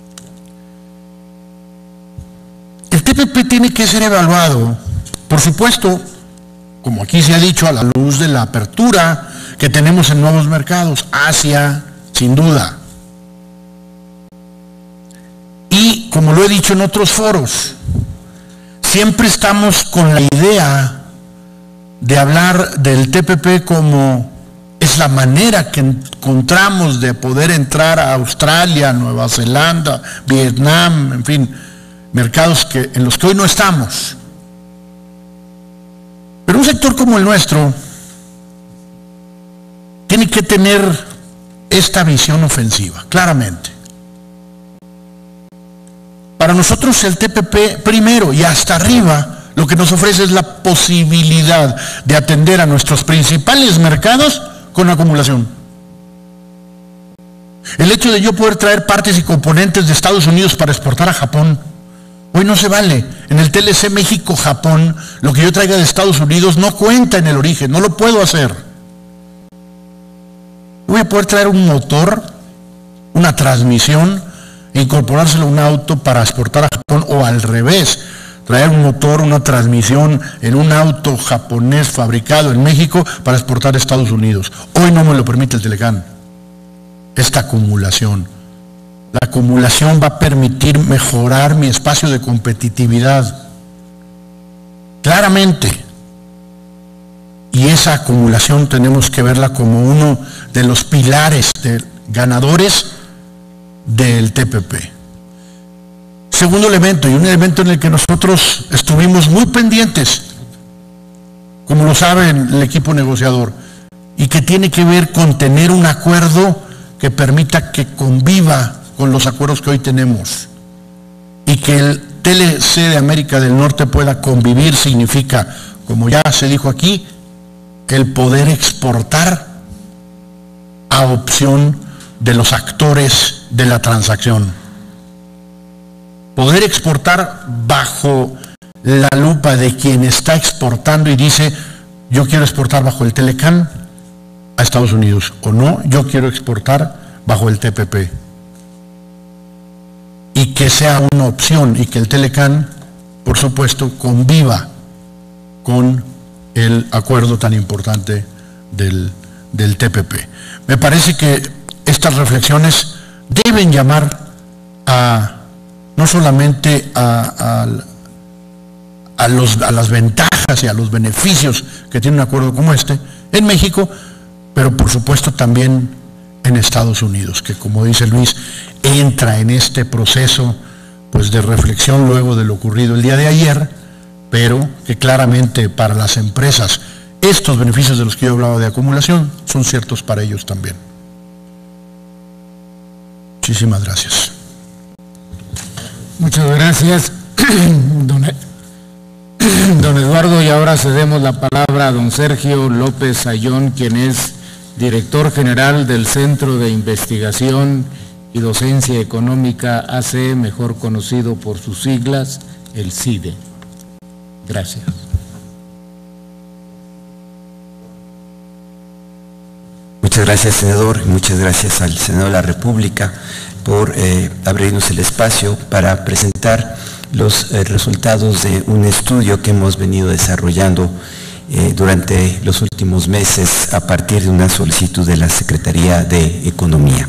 El T P P tiene que ser evaluado, por supuesto, como aquí se ha dicho, a la luz de la apertura que tenemos en nuevos mercados, Asia, sin duda. Y como lo he dicho en otros foros, siempre estamos con la idea de hablar del T P P como es la manera que encontramos de poder entrar a Australia, Nueva Zelanda, Vietnam, en fin, mercados que, en los que hoy no estamos. Pero un sector como el nuestro tiene que tener esta visión ofensiva, claramente. Para nosotros el T P P primero y hasta arriba lo que nos ofrece es la posibilidad de atender a nuestros principales mercados con acumulación. El hecho de yo poder traer partes y componentes de Estados Unidos para exportar a Japón, hoy no se vale. En el T L C México-Japón, lo que yo traiga de Estados Unidos no cuenta en el origen, no lo puedo hacer. Voy a poder traer un motor, una transmisión, e incorporárselo a un auto para exportar a Japón, o al revés, traer un motor, una transmisión en un auto japonés fabricado en México para exportar a Estados Unidos. Hoy no me lo permite el Telecán. Esta acumulación. La acumulación va a permitir mejorar mi espacio de competitividad. Claramente. Y esa acumulación tenemos que verla como uno de los pilares de ganadores del T P P. Segundo elemento, y un elemento en el que nosotros estuvimos muy pendientes, como lo sabe el equipo negociador, y que tiene que ver con tener un acuerdo que permita que conviva con los acuerdos que hoy tenemos, y que el T L C de América del Norte pueda convivir, significa, como ya se dijo aquí, el poder exportar a opción de los actores de la transacción. Poder exportar bajo la lupa de quien está exportando y dice, yo quiero exportar bajo el Telecán a Estados Unidos, o no, yo quiero exportar bajo el T P P. Y que sea una opción y que el Telecán, por supuesto, conviva con el acuerdo tan importante del, del T P P. Me parece que estas reflexiones deben llamar a no solamente a, a, a, los, a las ventajas y a los beneficios que tiene un acuerdo como este en México, pero por supuesto también en Estados Unidos, que como dice Luis, entra en este proceso pues de reflexión luego de lo ocurrido el día de ayer, pero que claramente para las empresas estos beneficios de los que yo hablaba de acumulación son ciertos para ellos también. Muchísimas gracias. Muchas gracias, don, don Eduardo, y ahora cedemos la palabra a don Sergio López Ayón, quien es director general del Centro de Investigación y Docencia Económica A C E, mejor conocido por sus siglas, el CIDE. Gracias. Muchas gracias, senador, y muchas gracias al Senado de la República por eh, abrirnos el espacio para presentar los eh, resultados de un estudio que hemos venido desarrollando eh, durante los últimos meses a partir de una solicitud de la Secretaría de Economía.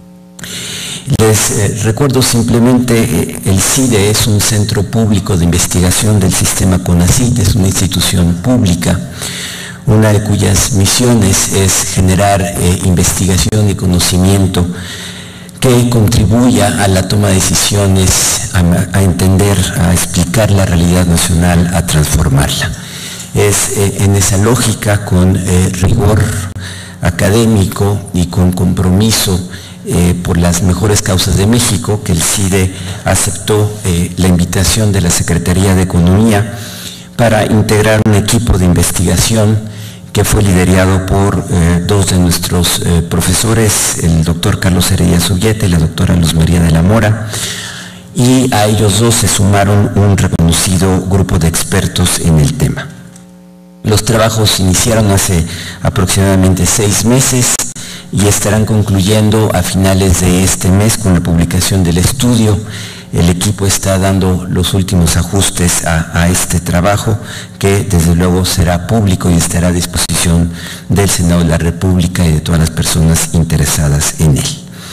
Les eh, recuerdo simplemente, eh, el CIDE es un centro público de investigación del sistema CONACYT, es una institución pública, una de cuyas misiones es generar eh, investigación y conocimiento que contribuya a la toma de decisiones, a, a entender, a explicar la realidad nacional, a transformarla. Es eh, en esa lógica, con eh, rigor académico y con compromiso eh, por las mejores causas de México, que el CIDE aceptó eh, la invitación de la Secretaría de Economía para integrar un equipo de investigación que fue liderado por eh, dos de nuestros eh, profesores, el doctor Carlos Heredia Subieta y la doctora Luz María de la Mora, y a ellos dos se sumaron un reconocido grupo de expertos en el tema. Los trabajos iniciaron hace aproximadamente seis meses y estarán concluyendo a finales de este mes con la publicación del estudio. El equipo está dando los últimos ajustes a, a este trabajo, que desde luego será público y estará a disposición del Senado de la República y de todas las personas interesadas en él.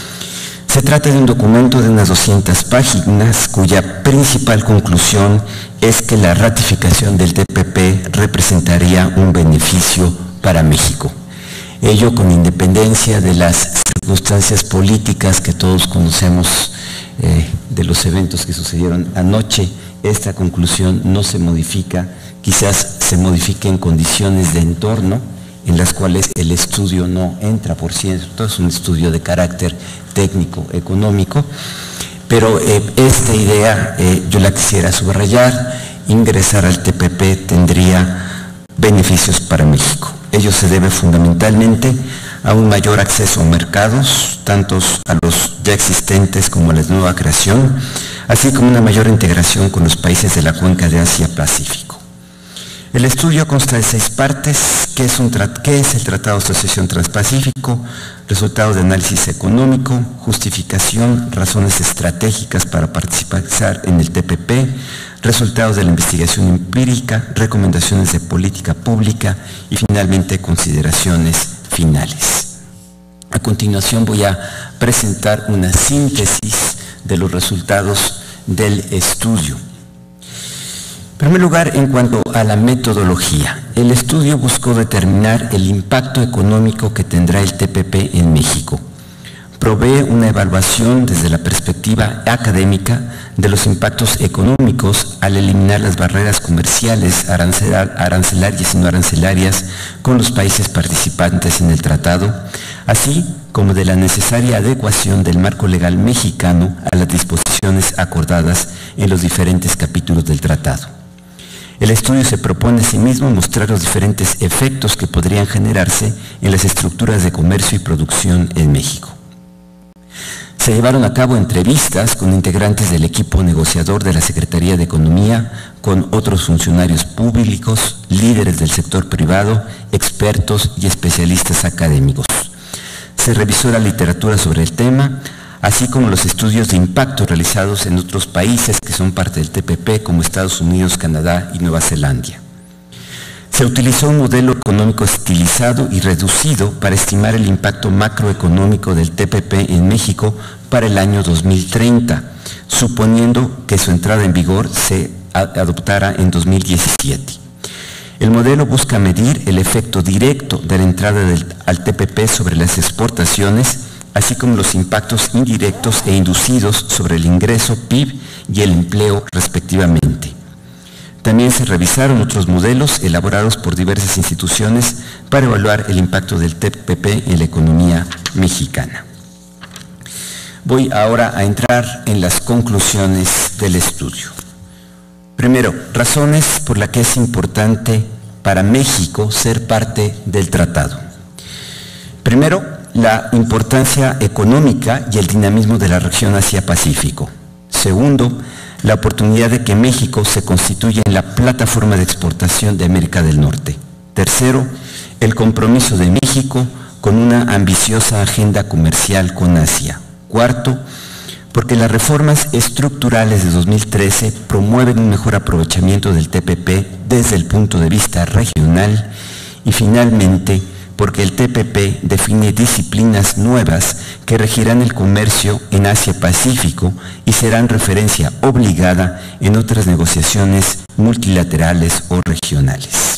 Se trata de un documento de unas doscientas páginas cuya principal conclusión es que la ratificación del T P P representaría un beneficio para México. Ello con independencia de las circunstancias políticas que todos conocemos eh, de los eventos que sucedieron anoche. Esta conclusión no se modifica, quizás se modifique en condiciones de entorno en las cuales el estudio no entra, por cierto, es un estudio de carácter técnico, económico, pero eh, esta idea eh, yo la quisiera subrayar. Ingresar al T P P tendría beneficios para México. Ello se debe fundamentalmente a un mayor acceso a mercados, tantos a los ya existentes como a la nueva creación, así como una mayor integración con los países de la cuenca de Asia-Pacífico. El estudio consta de seis partes. ¿Qué es, un ¿Qué es el Tratado de Asociación Transpacífico? Resultados de análisis económico, justificación, razones estratégicas para participar en el T P P, resultados de la investigación empírica, recomendaciones de política pública y finalmente consideraciones finales. A continuación voy a presentar una síntesis de los resultados del estudio. En primer lugar, en cuanto a la metodología, el estudio buscó determinar el impacto económico que tendrá el T P P en México. Provee una evaluación desde la perspectiva académica de los impactos económicos al eliminar las barreras comerciales, arancelarias y no arancelarias con los países participantes en el tratado, así como de la necesaria adecuación del marco legal mexicano a las disposiciones acordadas en los diferentes capítulos del tratado. El estudio se propone asimismo mostrar los diferentes efectos que podrían generarse en las estructuras de comercio y producción en México. Se llevaron a cabo entrevistas con integrantes del equipo negociador de la Secretaría de Economía, con otros funcionarios públicos, líderes del sector privado, expertos y especialistas académicos. Se revisó la literatura sobre el tema, así como los estudios de impacto realizados en otros países que son parte del T P P, como Estados Unidos, Canadá y Nueva Zelanda. Se utilizó un modelo económico estilizado y reducido para estimar el impacto macroeconómico del T P P en México para el año dos mil treinta, suponiendo que su entrada en vigor se adoptara en dos mil diecisiete. El modelo busca medir el efecto directo de la entrada del, al T P P sobre las exportaciones, así como los impactos indirectos e inducidos sobre el ingreso, P I B y el empleo respectivamente. También se revisaron otros modelos elaborados por diversas instituciones para evaluar el impacto del T P P en la economía mexicana. Voy ahora a entrar en las conclusiones del estudio. Primero, razones por las que es importante para México ser parte del tratado. Primero, la importancia económica y el dinamismo de la región Asia-Pacífico. Segundo, la oportunidad de que México se constituya en la plataforma de exportación de América del Norte. Tercero, el compromiso de México con una ambiciosa agenda comercial con Asia. Cuarto, porque las reformas estructurales de dos mil trece promueven un mejor aprovechamiento del T P P desde el punto de vista regional, y finalmente porque el T P P define disciplinas nuevas que regirán el comercio en Asia-Pacífico y serán referencia obligada en otras negociaciones multilaterales o regionales.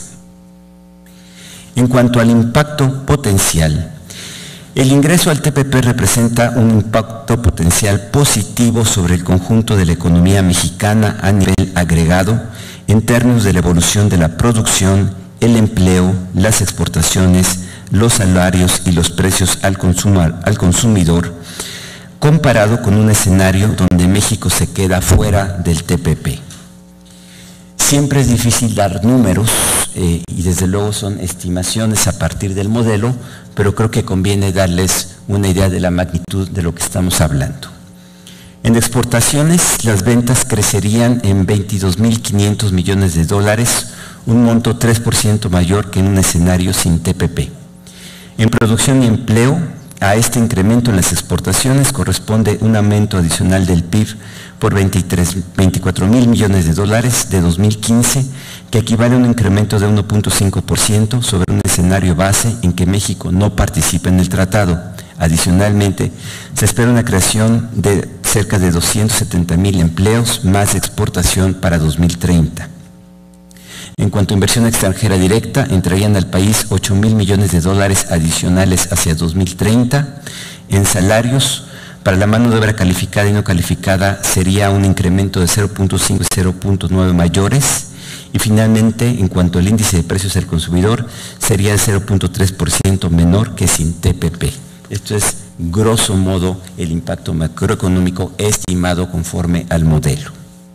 En cuanto al impacto potencial, el ingreso al T P P representa un impacto potencial positivo sobre el conjunto de la economía mexicana a nivel agregado en términos de la evolución de la producción, el empleo, las exportaciones, los salarios y los precios al, consumo, al consumidor, comparado con un escenario donde México se queda fuera del T P P. Siempre es difícil dar números eh, y desde luego son estimaciones a partir del modelo, pero creo que conviene darles una idea de la magnitud de lo que estamos hablando. En exportaciones, las ventas crecerían en veintidós mil quinientos millones de dólares, un monto tres por ciento mayor que en un escenario sin T P P. En producción y empleo, a este incremento en las exportaciones corresponde un aumento adicional del P I B por veinticuatro mil millones de dólares de dos mil quince, que equivale a un incremento de uno punto cinco por ciento sobre un escenario base en que México no participa en el tratado. Adicionalmente, se espera una creación de cerca de doscientos setenta mil empleos más de exportación para dos mil treinta. En cuanto a inversión extranjera directa, entrarían al país ocho mil millones de dólares adicionales hacia dos mil treinta. En salarios, para la mano de obra calificada y no calificada, sería un incremento de cero punto cinco y cero punto nueve mayores. Y finalmente, en cuanto al índice de precios al consumidor, sería de cero punto tres por ciento menor que sin T P P. Esto es, grosso modo, el impacto macroeconómico estimado conforme al modelo.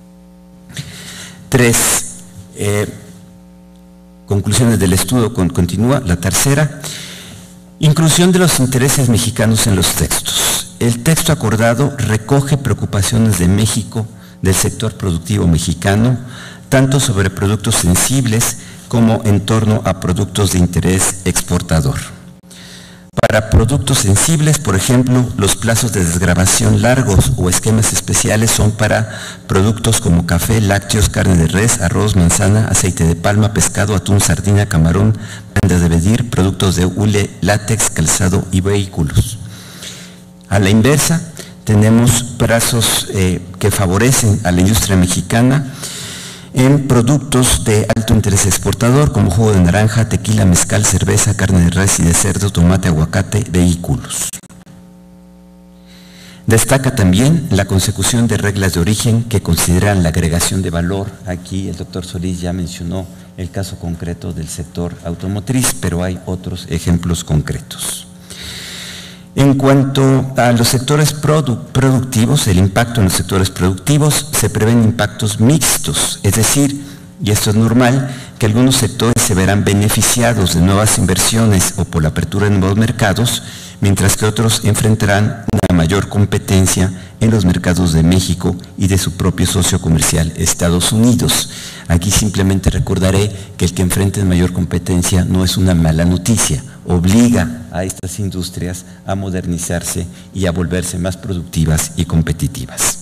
Tres. Eh, Conclusiones del estudio, con, continúa la tercera. Inclusión de los intereses mexicanos en los textos. El texto acordado recoge preocupaciones de México, del sector productivo mexicano, tanto sobre productos sensibles como en torno a productos de interés exportador. Para productos sensibles, por ejemplo, los plazos de desgravación largos o esquemas especiales son para productos como café, lácteos, carne de res, arroz, manzana, aceite de palma, pescado, atún, sardina, camarón, prendas de vestir, productos de hule, látex, calzado y vehículos. A la inversa, tenemos plazos eh, que favorecen a la industria mexicana en productos de alto interés exportador como jugo de naranja, tequila, mezcal, cerveza, carne de res y de cerdo, tomate, aguacate, vehículos. Destaca también la consecución de reglas de origen que consideran la agregación de valor. Aquí el doctor Solís ya mencionó el caso concreto del sector automotriz, pero hay otros ejemplos concretos. En cuanto a los sectores produ productivos, el impacto en los sectores productivos, se prevén impactos mixtos, es decir, y esto es normal, que algunos sectores se verán beneficiados de nuevas inversiones o por la apertura de nuevos mercados, mientras que otros enfrentarán una mayor competencia en los mercados de México y de su propio socio comercial, Estados Unidos. Aquí simplemente recordaré que el que enfrente mayor competencia no es una mala noticia, obliga a estas industrias a modernizarse y a volverse más productivas y competitivas.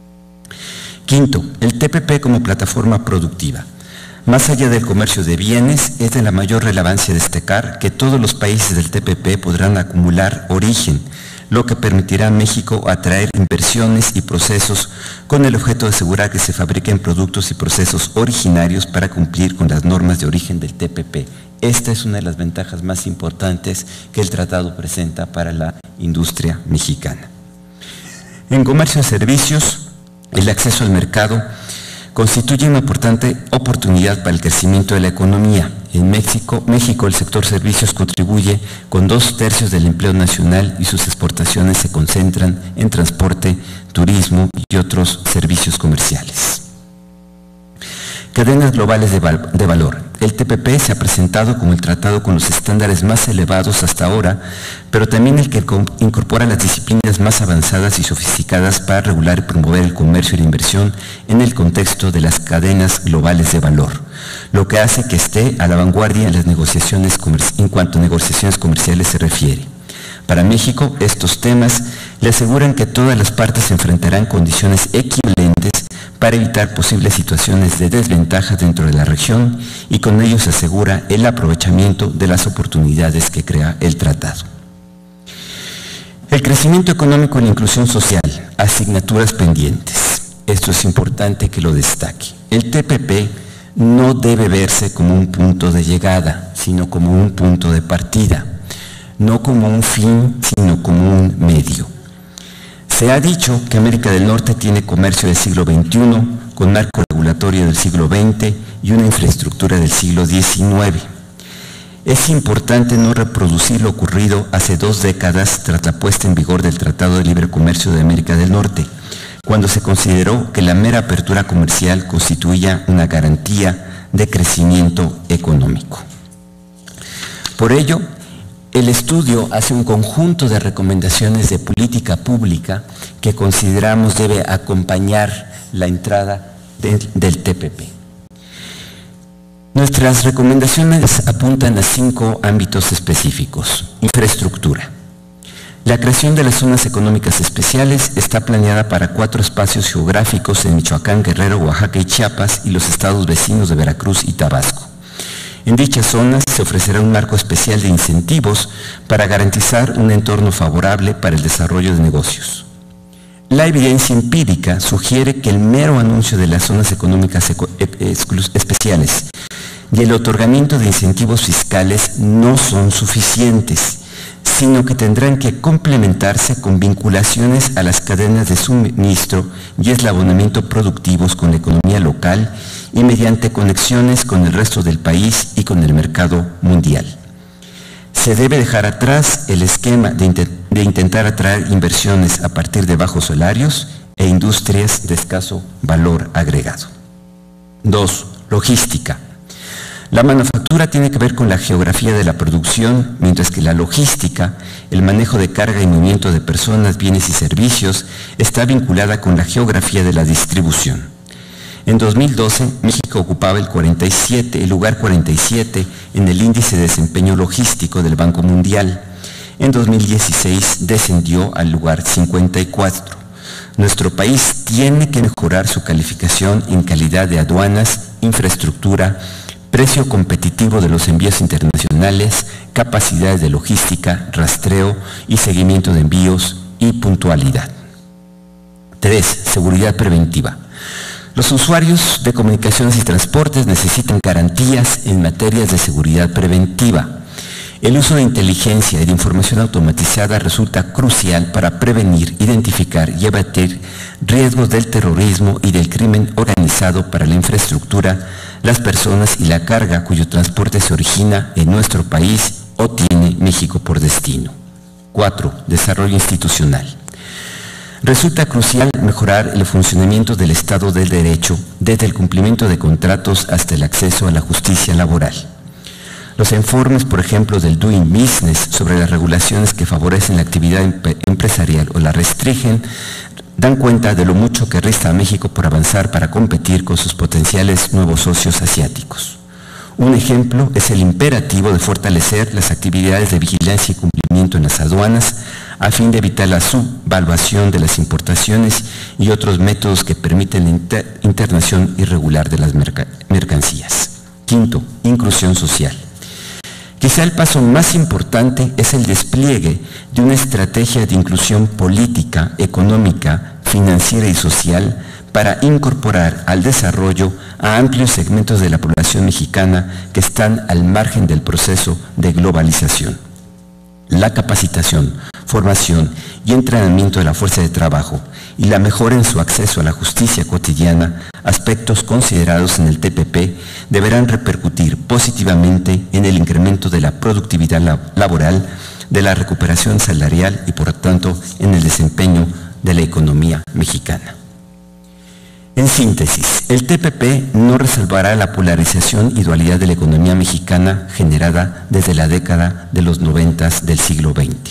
Quinto, el T P P como plataforma productiva. Más allá del comercio de bienes, es de la mayor relevancia destacar que todos los países del T P P podrán acumular origen, lo que permitirá a México atraer inversiones y procesos con el objeto de asegurar que se fabriquen productos y procesos originarios para cumplir con las normas de origen del T P P. Esta es una de las ventajas más importantes que el tratado presenta para la industria mexicana. En comercio de servicios, el acceso al mercado constituye una importante oportunidad para el crecimiento de la economía. En México, México el sector servicios contribuye con dos tercios del empleo nacional y sus exportaciones se concentran en transporte, turismo y otros servicios comerciales. Cadenas globales de, val de valor. El T P P se ha presentado como el tratado con los estándares más elevados hasta ahora, pero también el que incorpora las disciplinas más avanzadas y sofisticadas para regular y promover el comercio y la inversión en el contexto de las cadenas globales de valor, lo que hace que esté a la vanguardia en las negociaciones en cuanto a negociaciones comerciales se refiere. Para México, estos temas le aseguran que todas las partes enfrentarán condiciones equivalentes para evitar posibles situaciones de desventaja dentro de la región y con ello se asegura el aprovechamiento de las oportunidades que crea el tratado. El crecimiento económico y la inclusión social, asignaturas pendientes. Esto es importante que lo destaque. El T P P no debe verse como un punto de llegada, sino como un punto de partida, no como un fin, sino como un medio. Se ha dicho que América del Norte tiene comercio del siglo veintiuno, con marco regulatorio del siglo veinte y una infraestructura del siglo diecinueve. Es importante no reproducir lo ocurrido hace dos décadas tras la puesta en vigor del Tratado de Libre Comercio de América del Norte, cuando se consideró que la mera apertura comercial constituía una garantía de crecimiento económico. Por ello, el estudio hace un conjunto de recomendaciones de política pública que consideramos debe acompañar la entrada de, del T P P. Nuestras recomendaciones apuntan a cinco ámbitos específicos. Infraestructura. La creación de las zonas económicas especiales está planeada para cuatro espacios geográficos en Michoacán, Guerrero, Oaxaca y Chiapas y los estados vecinos de Veracruz y Tabasco. En dichas zonas se ofrecerá un marco especial de incentivos para garantizar un entorno favorable para el desarrollo de negocios. La evidencia empírica sugiere que el mero anuncio de las zonas económicas especiales y el otorgamiento de incentivos fiscales no son suficientes, sino que tendrán que complementarse con vinculaciones a las cadenas de suministro y eslabonamiento productivos con la economía local y mediante conexiones con el resto del país y con el mercado mundial. Se debe dejar atrás el esquema de, int de intentar atraer inversiones a partir de bajos salarios e industrias de escaso valor agregado. dos. Logística. La manufactura tiene que ver con la geografía de la producción, mientras que la logística, el manejo de carga y movimiento de personas, bienes y servicios, está vinculada con la geografía de la distribución. En dos mil doce, México ocupaba el, cuarenta y siete, el lugar cuarenta y siete en el índice de desempeño logístico del Banco Mundial. En dos mil dieciséis descendió al lugar cincuenta y cuatro. Nuestro país tiene que mejorar su calificación en calidad de aduanas, infraestructura, precio competitivo de los envíos internacionales, capacidades de logística, rastreo y seguimiento de envíos y puntualidad. tres. Seguridad preventiva. Los usuarios de comunicaciones y transportes necesitan garantías en materias de seguridad preventiva. El uso de inteligencia y de información automatizada resulta crucial para prevenir, identificar y abatir riesgos del terrorismo y del crimen organizado para la infraestructura, las personas y la carga cuyo transporte se origina en nuestro país o tiene México por destino. cuatro. Desarrollo institucional. Resulta crucial mejorar el funcionamiento del Estado del Derecho, desde el cumplimiento de contratos hasta el acceso a la justicia laboral. Los informes, por ejemplo, del Doing Business sobre las regulaciones que favorecen la actividad empresarial o la restringen, dan cuenta de lo mucho que resta a México por avanzar para competir con sus potenciales nuevos socios asiáticos. Un ejemplo es el imperativo de fortalecer las actividades de vigilancia y cumplimiento en las aduanas a fin de evitar la subvaluación de las importaciones y otros métodos que permiten la inter internación irregular de las merc mercancías. Quinto, inclusión social. Quizá el paso más importante es el despliegue de una estrategia de inclusión política, económica, financiera y social para incorporar al desarrollo a amplios segmentos de la población mexicana que están al margen del proceso de globalización. La capacitación, formación y entrenamiento de la fuerza de trabajo y la mejora en su acceso a la justicia cotidiana, aspectos considerados en el T P P, deberán repercutir positivamente en el incremento de la productividad laboral, de la recuperación salarial y, por lo tanto, en el desempeño de la economía mexicana. En síntesis, el T P P no resolverá la polarización y dualidad de la economía mexicana generada desde la década de los noventas del siglo veinte.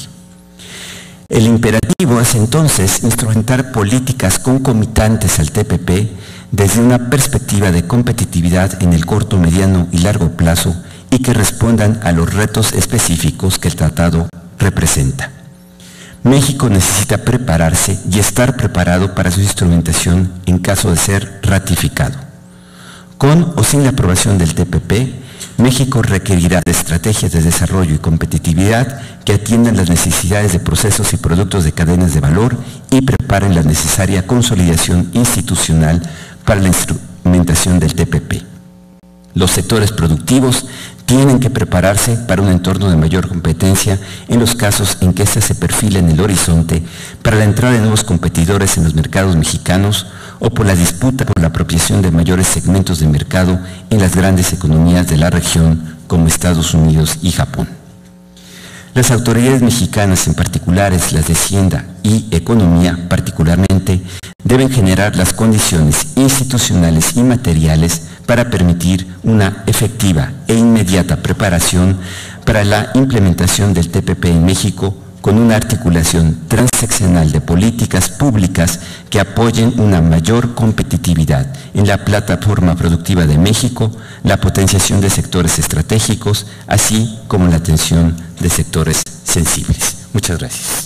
El imperativo es entonces instrumentar políticas concomitantes al T P P desde una perspectiva de competitividad en el corto, mediano y largo plazo y que respondan a los retos específicos que el tratado representa. México necesita prepararse y estar preparado para su instrumentación en caso de ser ratificado. Con o sin la aprobación del T P P, México requerirá de estrategias de desarrollo y competitividad que atiendan las necesidades de procesos y productos de cadenas de valor y preparen la necesaria consolidación institucional para la instrumentación del T P P. Los sectores productivos tienen que prepararse para un entorno de mayor competencia en los casos en que ésta se perfila en el horizonte para la entrada de nuevos competidores en los mercados mexicanos o por la disputa por la apropiación de mayores segmentos de mercado en las grandes economías de la región como Estados Unidos y Japón. Las autoridades mexicanas, en particulares las de Hacienda y Economía particularmente, deben generar las condiciones institucionales y materiales para permitir una efectiva e inmediata preparación para la implementación del T P P en México con una articulación transeccional de políticas públicas que apoyen una mayor competitividad en la plataforma productiva de México, la potenciación de sectores estratégicos, así como la atención de sectores sensibles. Muchas gracias.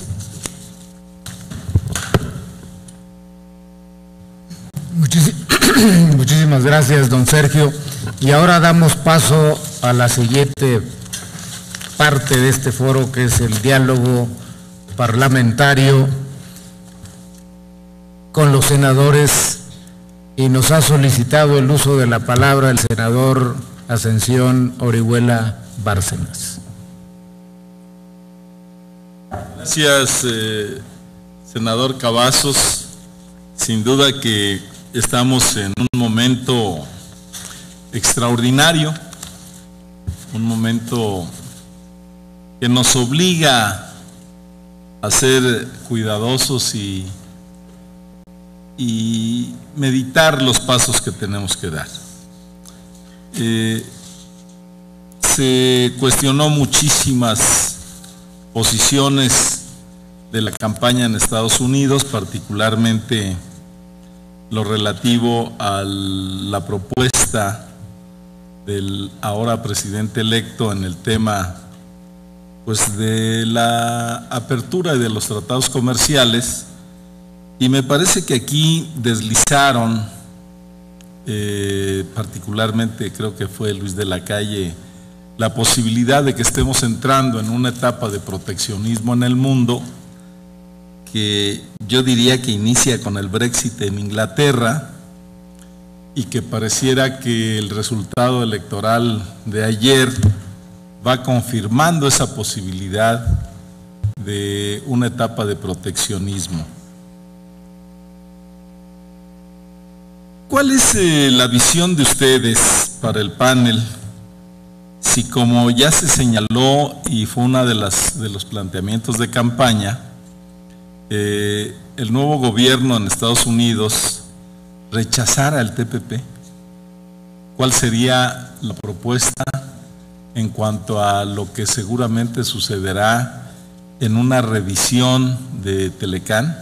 Muchísimas gracias, don Sergio. Y ahora damos paso a la siguiente parte de este foro, que es el diálogo parlamentario con los senadores, y nos ha solicitado el uso de la palabra el senador Ascensión Orihuela Bárcenas. Gracias, eh, senador Cavazos. Sin duda que estamos en un momento extraordinario, un momento que nos obliga a ser cuidadosos y, y meditar los pasos que tenemos que dar. Eh, se cuestionó muchísimas posiciones de la campaña en Estados Unidos, particularmente lo relativo a la propuesta del ahora presidente electo en el tema pues de la apertura de los tratados comerciales, y me parece que aquí deslizaron, eh, particularmente creo que fue Luis de la Calle, la posibilidad de que estemos entrando en una etapa de proteccionismo en el mundo, que yo diría que inicia con el Brexit en Inglaterra, y que pareciera que el resultado electoral de ayer va confirmando esa posibilidad de una etapa de proteccionismo. ¿Cuál es eh, la visión de ustedes para el panel? Si, como ya se señaló y fue uno de, las, de los planteamientos de campaña, eh, el nuevo gobierno en Estados Unidos rechazara el T P P, ¿cuál sería la propuesta en cuanto a lo que seguramente sucederá en una revisión de Telecán?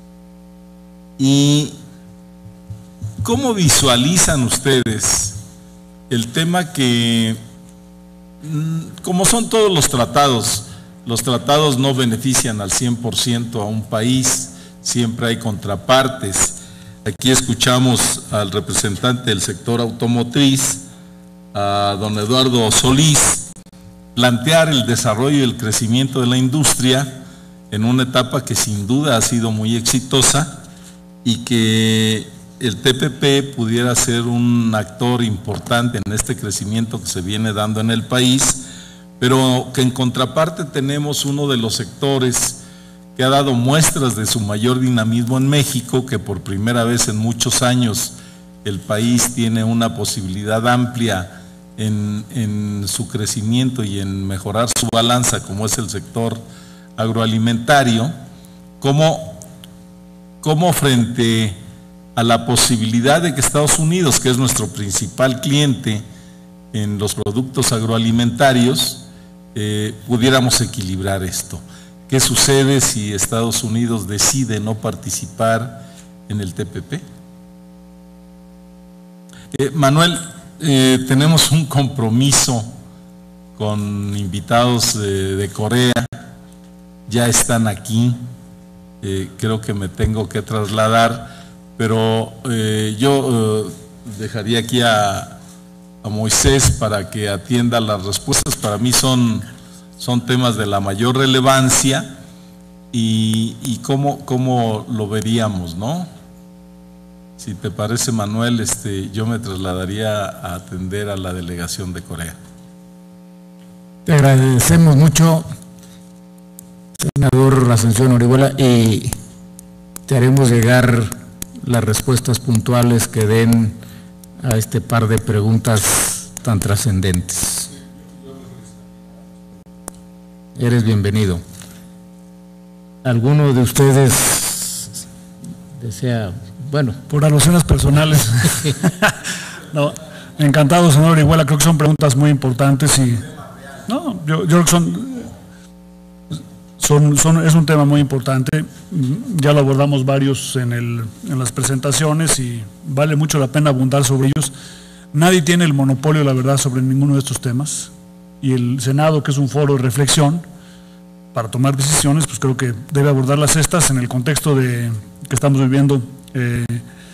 ¿Y cómo visualizan ustedes el tema que, como son todos los tratados, los tratados no benefician al cien por ciento a un país, siempre hay contrapartes? Aquí escuchamos al representante del sector automotriz, a don Eduardo Solís, plantear el desarrollo y el crecimiento de la industria en una etapa que sin duda ha sido muy exitosa, y que el T P P pudiera ser un actor importante en este crecimiento que se viene dando en el país, pero que en contraparte tenemos uno de los sectores que ha dado muestras de su mayor dinamismo en México, que por primera vez en muchos años el país tiene una posibilidad amplia en, en su crecimiento y en mejorar su balanza, como es el sector agroalimentario. ¿Cómo, cómo frente a la posibilidad de que Estados Unidos, que es nuestro principal cliente en los productos agroalimentarios, eh, pudiéramos equilibrar esto? ¿Qué sucede si Estados Unidos decide no participar en el T P P? Eh, Manuel, eh, tenemos un compromiso con invitados de, de Corea, ya están aquí. Eh, creo que me tengo que trasladar, pero eh, yo eh, dejaría aquí a, a Moisés para que atienda las respuestas. Para mí son, son temas de la mayor relevancia y, y cómo, cómo lo veríamos, ¿no? Si te parece, Manuel, este, yo me trasladaría a atender a la delegación de Corea. Te agradecemos mucho, senador Ascensión Orihuela, y te haremos llegar las respuestas puntuales que den a este par de preguntas tan trascendentes. Eres bienvenido. ¿Alguno de ustedes desea, bueno? Por alusiones personales. No, encantado, senador Orihuela, creo que son preguntas muy importantes y no, yo, yo creo que son, son, son, es un tema muy importante, ya lo abordamos varios en, el, en las presentaciones y vale mucho la pena abundar sobre ellos. Nadie tiene el monopolio, la verdad, sobre ninguno de estos temas y el Senado, que es un foro de reflexión para tomar decisiones, pues creo que debe abordarlas estas en el contexto de que estamos viviendo eh,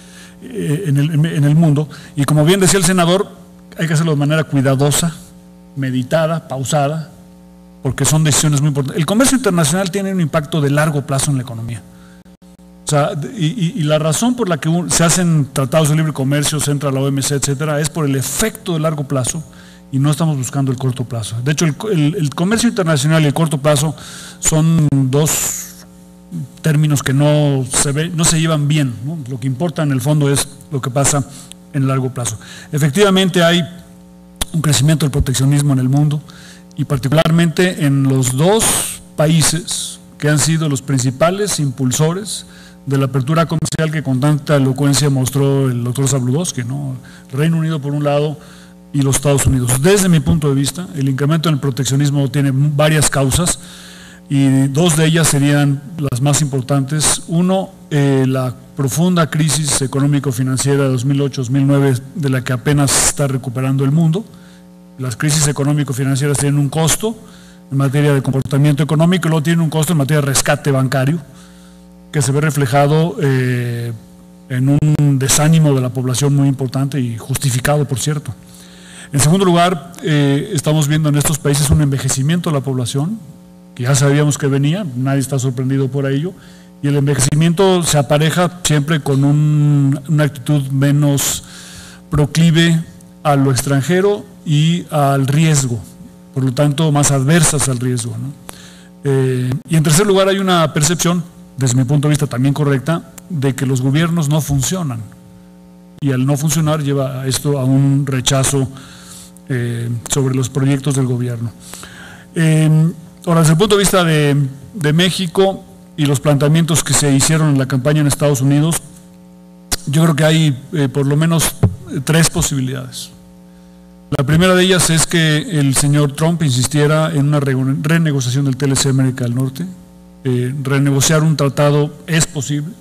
en, el, en el mundo. Y como bien decía el senador, hay que hacerlo de manera cuidadosa, meditada, pausada, porque son decisiones muy importantes. El comercio internacional tiene un impacto de largo plazo en la economía. O sea, y, y, y la razón por la que se hacen tratados de libre comercio, se entra a la O M C, etcétera, es por el efecto de largo plazo y no estamos buscando el corto plazo. De hecho, el, el, el comercio internacional y el corto plazo son dos términos que no se, ve, no se llevan bien, ¿no? Lo que importa en el fondo es lo que pasa en el largo plazo. Efectivamente hay un crecimiento del proteccionismo en el mundo y particularmente en los dos países que han sido los principales impulsores de la apertura comercial que con tanta elocuencia mostró el doctor Zabludovsky, ¿no? Reino Unido por un lado y los Estados Unidos. Desde mi punto de vista, el incremento en el proteccionismo tiene varias causas y dos de ellas serían las más importantes. Uno, eh, la profunda crisis económico-financiera de dos mil ocho dos mil nueve, de la que apenas está recuperando el mundo. Las crisis económico-financieras tienen un costo en materia de comportamiento económico y luego tienen un costo en materia de rescate bancario, que se ve reflejado eh, en un desánimo de la población muy importante y justificado, por cierto. En segundo lugar, eh, estamos viendo en estos países un envejecimiento de la población, que ya sabíamos que venía, nadie está sorprendido por ello, y el envejecimiento se apareja siempre con un, una actitud menos proclive a lo extranjero y al riesgo, por lo tanto más adversas al riesgo, ¿no? Eh, y en tercer lugar hay una percepción, desde mi punto de vista también correcta, de que los gobiernos no funcionan, y al no funcionar lleva esto a un rechazo eh, sobre los proyectos del gobierno. Eh, ahora, desde el punto de vista de, de México y los planteamientos que se hicieron en la campaña en Estados Unidos, yo creo que hay eh, por lo menos tres posibilidades. La primera de ellas es que el señor Trump insistiera en una renegociación del T L C América del Norte. Eh, renegociar un tratado es posible.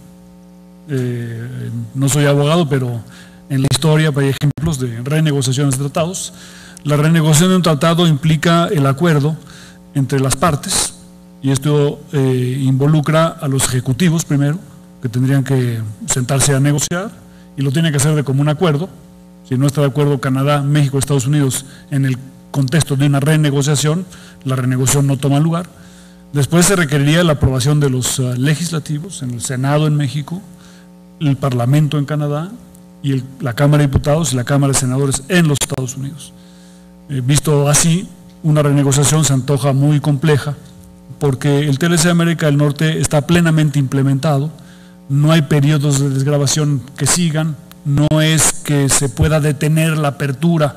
Eh, no soy abogado, pero en la historia hay ejemplos de renegociaciones de tratados. La renegociación de un tratado implica el acuerdo entre las partes y esto eh, involucra a los ejecutivos primero, que tendrían que sentarse a negociar y lo tienen que hacer de común acuerdo. Si no está de acuerdo Canadá, México, Estados Unidos en el contexto de una renegociación, la renegociación no toma lugar. Después se requeriría la aprobación de los uh, legislativos en el Senado en México, el Parlamento en Canadá y el, la Cámara de Diputados y la Cámara de Senadores en los Estados Unidos. Eh, visto así, una renegociación se antoja muy compleja porque el T L C América del Norte está plenamente implementado, no hay periodos de desgravación que sigan, no es que se pueda detener la apertura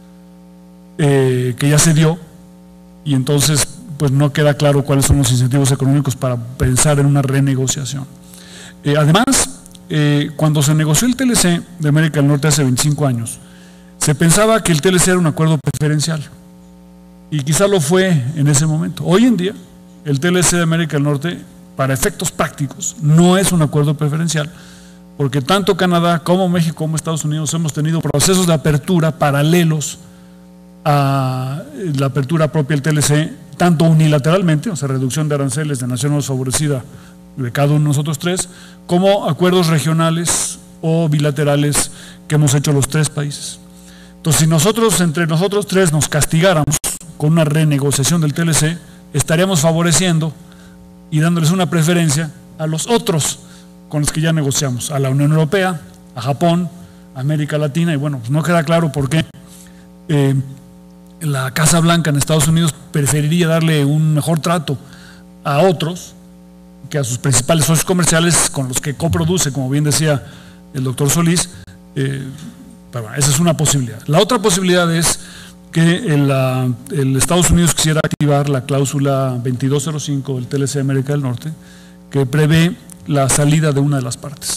eh, que ya se dio y entonces pues no queda claro cuáles son los incentivos económicos para pensar en una renegociación. Eh, además, eh, cuando se negoció el T L C de América del Norte hace veinticinco años, se pensaba que el T L C era un acuerdo preferencial y quizá lo fue en ese momento. Hoy en día, el T L C de América del Norte, para efectos prácticos, no es un acuerdo preferencial, porque tanto Canadá como México como Estados Unidos hemos tenido procesos de apertura paralelos a la apertura propia del T L C tanto unilateralmente, o sea, reducción de aranceles de nación más favorecida de cada uno de nosotros tres, como acuerdos regionales o bilaterales que hemos hecho los tres países. Entonces, si nosotros, entre nosotros tres, nos castigáramos con una renegociación del T L C, estaríamos favoreciendo y dándoles una preferencia a los otros con los que ya negociamos, a la Unión Europea, a Japón, a América Latina, y bueno, pues no queda claro por qué eh, la Casa Blanca en Estados Unidos preferiría darle un mejor trato a otros que a sus principales socios comerciales con los que coproduce, como bien decía el doctor Solís. Eh, pero bueno, esa es una posibilidad. La otra posibilidad es que el, uh, el Estados Unidos quisiera activar la cláusula veintidós cero cinco del T L C de América del Norte, que prevé la salida de una de las partes.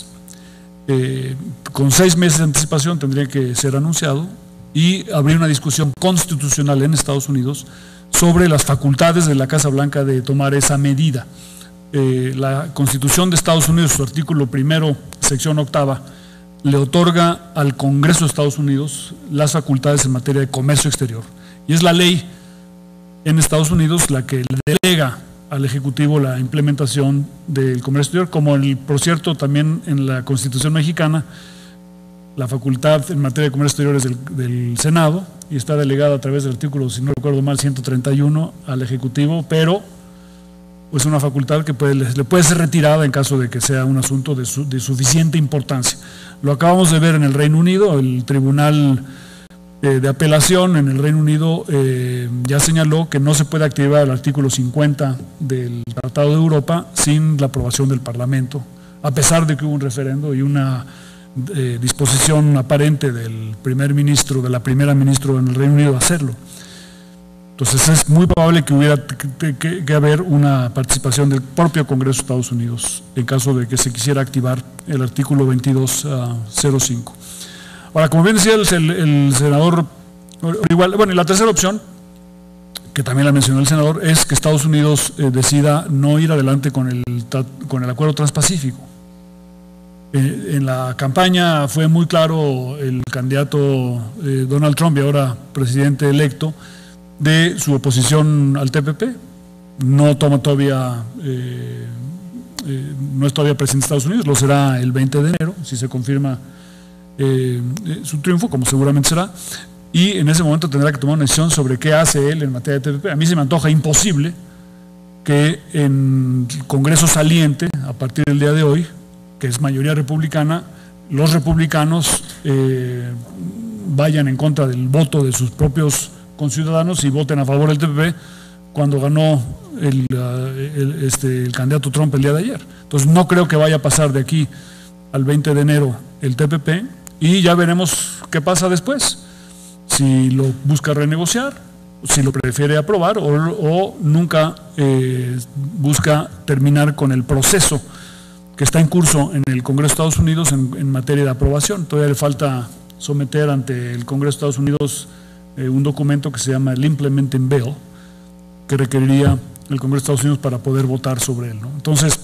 Eh, con seis meses de anticipación tendría que ser anunciado y habría una discusión constitucional en Estados Unidos sobre las facultades de la Casa Blanca de tomar esa medida. Eh, la Constitución de Estados Unidos, su artículo primero, sección octava, le otorga al Congreso de Estados Unidos las facultades en materia de comercio exterior. Y es la ley en Estados Unidos la que le delega al Ejecutivo la implementación del comercio exterior, como el, por cierto también en la Constitución mexicana, la facultad en materia de comercio exterior es del, del Senado y está delegada a través del artículo, si no recuerdo mal, ciento treinta y uno al Ejecutivo, pero es una facultad que puede, le puede ser retirada en caso de que sea un asunto de, su, de suficiente importancia. Lo acabamos de ver en el Reino Unido, el Tribunal eh, de Apelación en el Reino Unido eh, ya señaló que no se puede activar el artículo cincuenta del Tratado de Europa sin la aprobación del Parlamento, a pesar de que hubo un referendo y una eh, disposición aparente del primer ministro, de la primera ministra en el Reino Unido a hacerlo. Entonces es muy probable que hubiera que, que, que haber una participación del propio Congreso de Estados Unidos en caso de que se quisiera activar el artículo veintidós cero cinco. Ahora, como bien decía el, el, el senador, igual, bueno, y la tercera opción, que también la mencionó el senador, es que Estados Unidos eh, decida no ir adelante con el, con el acuerdo transpacífico. Eh, en la campaña fue muy claro el candidato eh, Donald Trump, y ahora presidente electo, de su oposición al T P P. No toma todavía, eh, eh, no es todavía presidente de Estados Unidos, lo será el veinte de enero, si se confirma eh, su triunfo, como seguramente será, y en ese momento tendrá que tomar una decisión sobre qué hace él en materia de T P P. A mí se me antoja imposible que en el Congreso saliente, a partir del día de hoy, que es mayoría republicana, los republicanos eh, vayan en contra del voto de sus propios conciudadanos y voten a favor del T P P cuando ganó el, el, este, el candidato Trump el día de ayer. Entonces no creo que vaya a pasar de aquí al veinte de enero el T P P y ya veremos qué pasa después, si lo busca renegociar, si lo prefiere aprobar o, o nunca eh, busca terminar con el proceso que está en curso en el Congreso de Estados Unidos en, en materia de aprobación. Todavía le falta someter ante el Congreso de Estados Unidos Eh, un documento que se llama el Implementing Bill, que requeriría el Congreso de Estados Unidos para poder votar sobre él, ¿no? Entonces,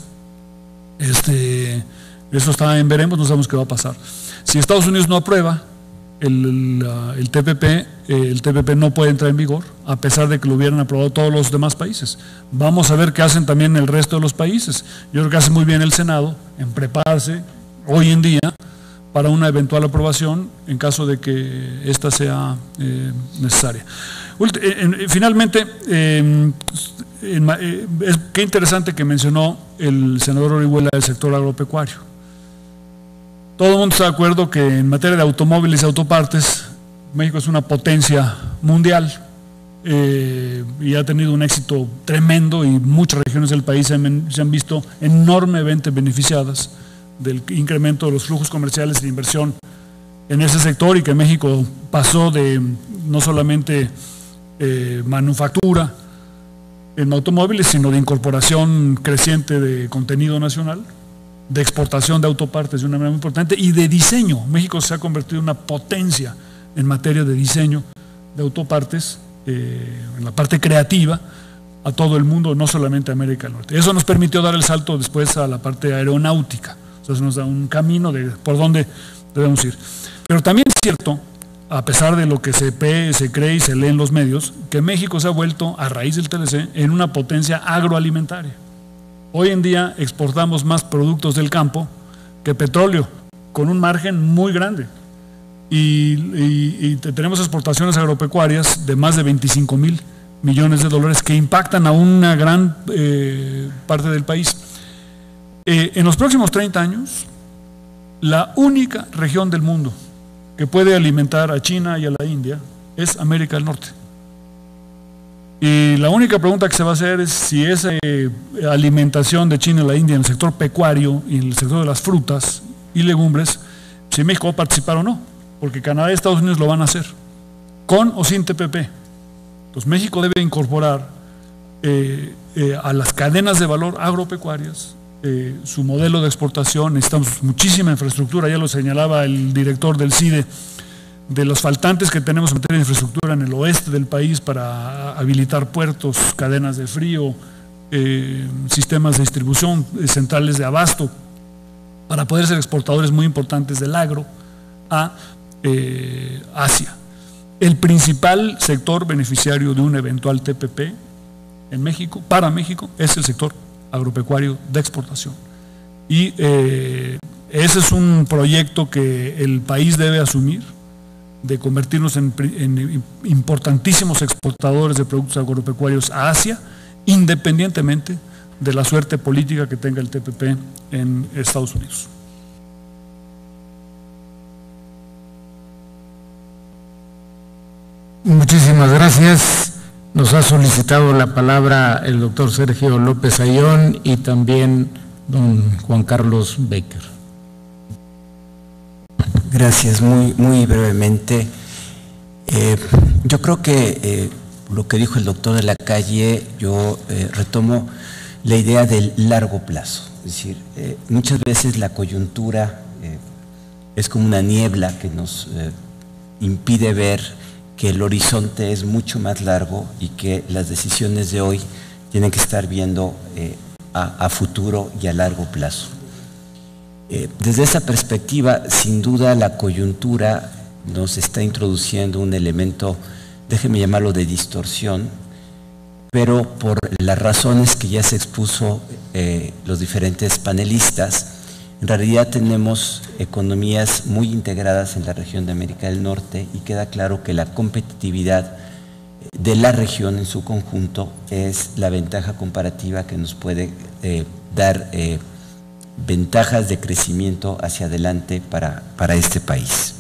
este, eso está en veremos, no sabemos qué va a pasar. Si Estados Unidos no aprueba el, el, el T P P, eh, el T P P no puede entrar en vigor, a pesar de que lo hubieran aprobado todos los demás países. Vamos a ver qué hacen también el resto de los países. Yo creo que hace muy bien el Senado en prepararse hoy en día para una eventual aprobación en caso de que esta sea eh, necesaria. Finalmente, eh, en, eh, es, qué interesante que mencionó el senador Orihuela del sector agropecuario. Todo el mundo está de acuerdo que en materia de automóviles y autopartes, México es una potencia mundial eh, y ha tenido un éxito tremendo y muchas regiones del país se han, se han visto enormemente beneficiadas del incremento de los flujos comerciales de inversión en ese sector, y que México pasó de no solamente eh, manufactura en automóviles, sino de incorporación creciente de contenido nacional, de exportación de autopartes de una manera muy importante y de diseño. México se ha convertido en una potencia en materia de diseño de autopartes, eh, en la parte creativa, a todo el mundo, no solamente a América del Norte. Eso nos permitió dar el salto después a la parte aeronáutica. Entonces nos da un camino de por dónde debemos ir. Pero también es cierto, a pesar de lo que se, pe, se cree y se lee en los medios, que México se ha vuelto, a raíz del T L C, en una potencia agroalimentaria. Hoy en día exportamos más productos del campo que petróleo, con un margen muy grande. Y, y, y tenemos exportaciones agropecuarias de más de veinticinco mil millones de dólares que impactan a una gran eh, parte del país. Eh, en los próximos treinta años, la única región del mundo que puede alimentar a China y a la India es América del Norte. Y la única pregunta que se va a hacer es si esa eh, alimentación de China y la India en el sector pecuario y en el sector de las frutas y legumbres, si México va a participar o no, porque Canadá y Estados Unidos lo van a hacer, con o sin T P P. Entonces México debe incorporar eh, eh, a las cadenas de valor agropecuarias eh, su modelo de exportación. Necesitamos muchísima infraestructura, ya lo señalaba el director del C I D E, de los faltantes que tenemos en materia de infraestructura en el oeste del país para habilitar puertos, cadenas de frío, eh, sistemas de distribución, eh, centrales de abasto, para poder ser exportadores muy importantes del agro a eh, Asia. El principal sector beneficiario de un eventual T P P en México, para México, es el sector agropecuario de exportación. Y eh, ese es un proyecto que el país debe asumir, de convertirnos en, en importantísimos exportadores de productos agropecuarios a Asia, independientemente de la suerte política que tenga el T P P en Estados Unidos. Muchísimas gracias. Nos ha solicitado la palabra el doctor Sergio López Ayón y también don Juan Carlos Baker. Gracias, muy, muy brevemente. Eh, yo creo que eh, lo que dijo el doctor de la Calle, yo eh, retomo la idea del largo plazo. Es decir, eh, muchas veces la coyuntura eh, es como una niebla que nos eh, impide ver que el horizonte es mucho más largo y que las decisiones de hoy tienen que estar viendo eh, a, a futuro y a largo plazo. Eh, desde esa perspectiva, sin duda la coyuntura nos está introduciendo un elemento, déjeme llamarlo de distorsión, pero por las razones que ya se expuso eh, los diferentes panelistas, en realidad tenemos economías muy integradas en la región de América del Norte y queda claro que la competitividad de la región en su conjunto es la ventaja comparativa que nos puede eh, dar eh, ventajas de crecimiento hacia adelante para, para este país.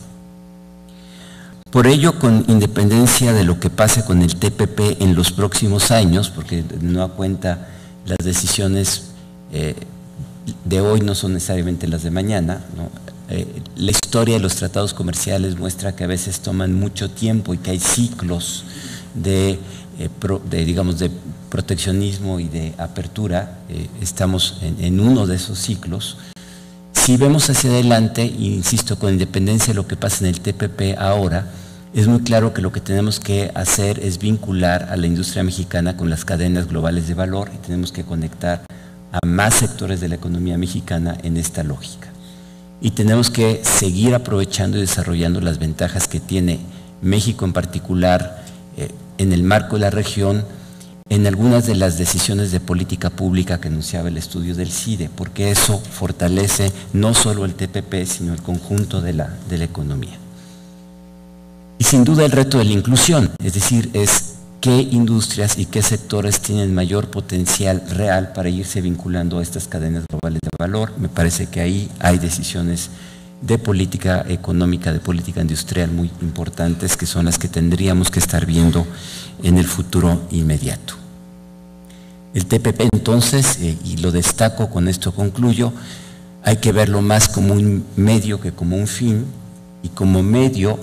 Por ello, con independencia de lo que pase con el T P P en los próximos años, porque no da cuenta las decisiones eh, de hoy no son necesariamente las de mañana, ¿no? Eh, la historia de los tratados comerciales muestra que a veces toman mucho tiempo y que hay ciclos de, eh, pro, de digamos, de proteccionismo y de apertura. Eh, estamos en, en uno de esos ciclos. Si vemos hacia adelante, insisto, con independencia de lo que pasa en el T P P ahora, es muy claro que lo que tenemos que hacer es vincular a la industria mexicana con las cadenas globales de valor y tenemos que conectar a más sectores de la economía mexicana en esta lógica. Y tenemos que seguir aprovechando y desarrollando las ventajas que tiene México en particular eh, en el marco de la región, en algunas de las decisiones de política pública que anunciaba el estudio del C I D E, porque eso fortalece no solo el T P P, sino el conjunto de la, de la economía. Y sin duda el reto de la inclusión, es decir, es qué industrias y qué sectores tienen mayor potencial real para irse vinculando a estas cadenas globales de valor. Me parece que ahí hay decisiones de política económica, de política industrial muy importantes, que son las que tendríamos que estar viendo en el futuro inmediato. El T P P entonces, eh, y lo destaco, con esto concluyo, hay que verlo más como un medio que como un fin, y como medio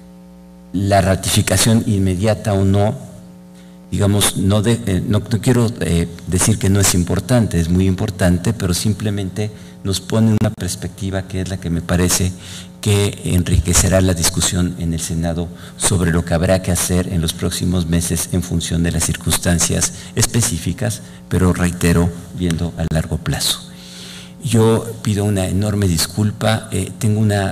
la ratificación inmediata o no, digamos, no, de, eh, no, no quiero eh, decir que no es importante, es muy importante, pero simplemente nos pone una perspectiva que es la que me parece que enriquecerá la discusión en el Senado sobre lo que habrá que hacer en los próximos meses en función de las circunstancias específicas, pero reitero, viendo a largo plazo. Yo pido una enorme disculpa, eh, tengo una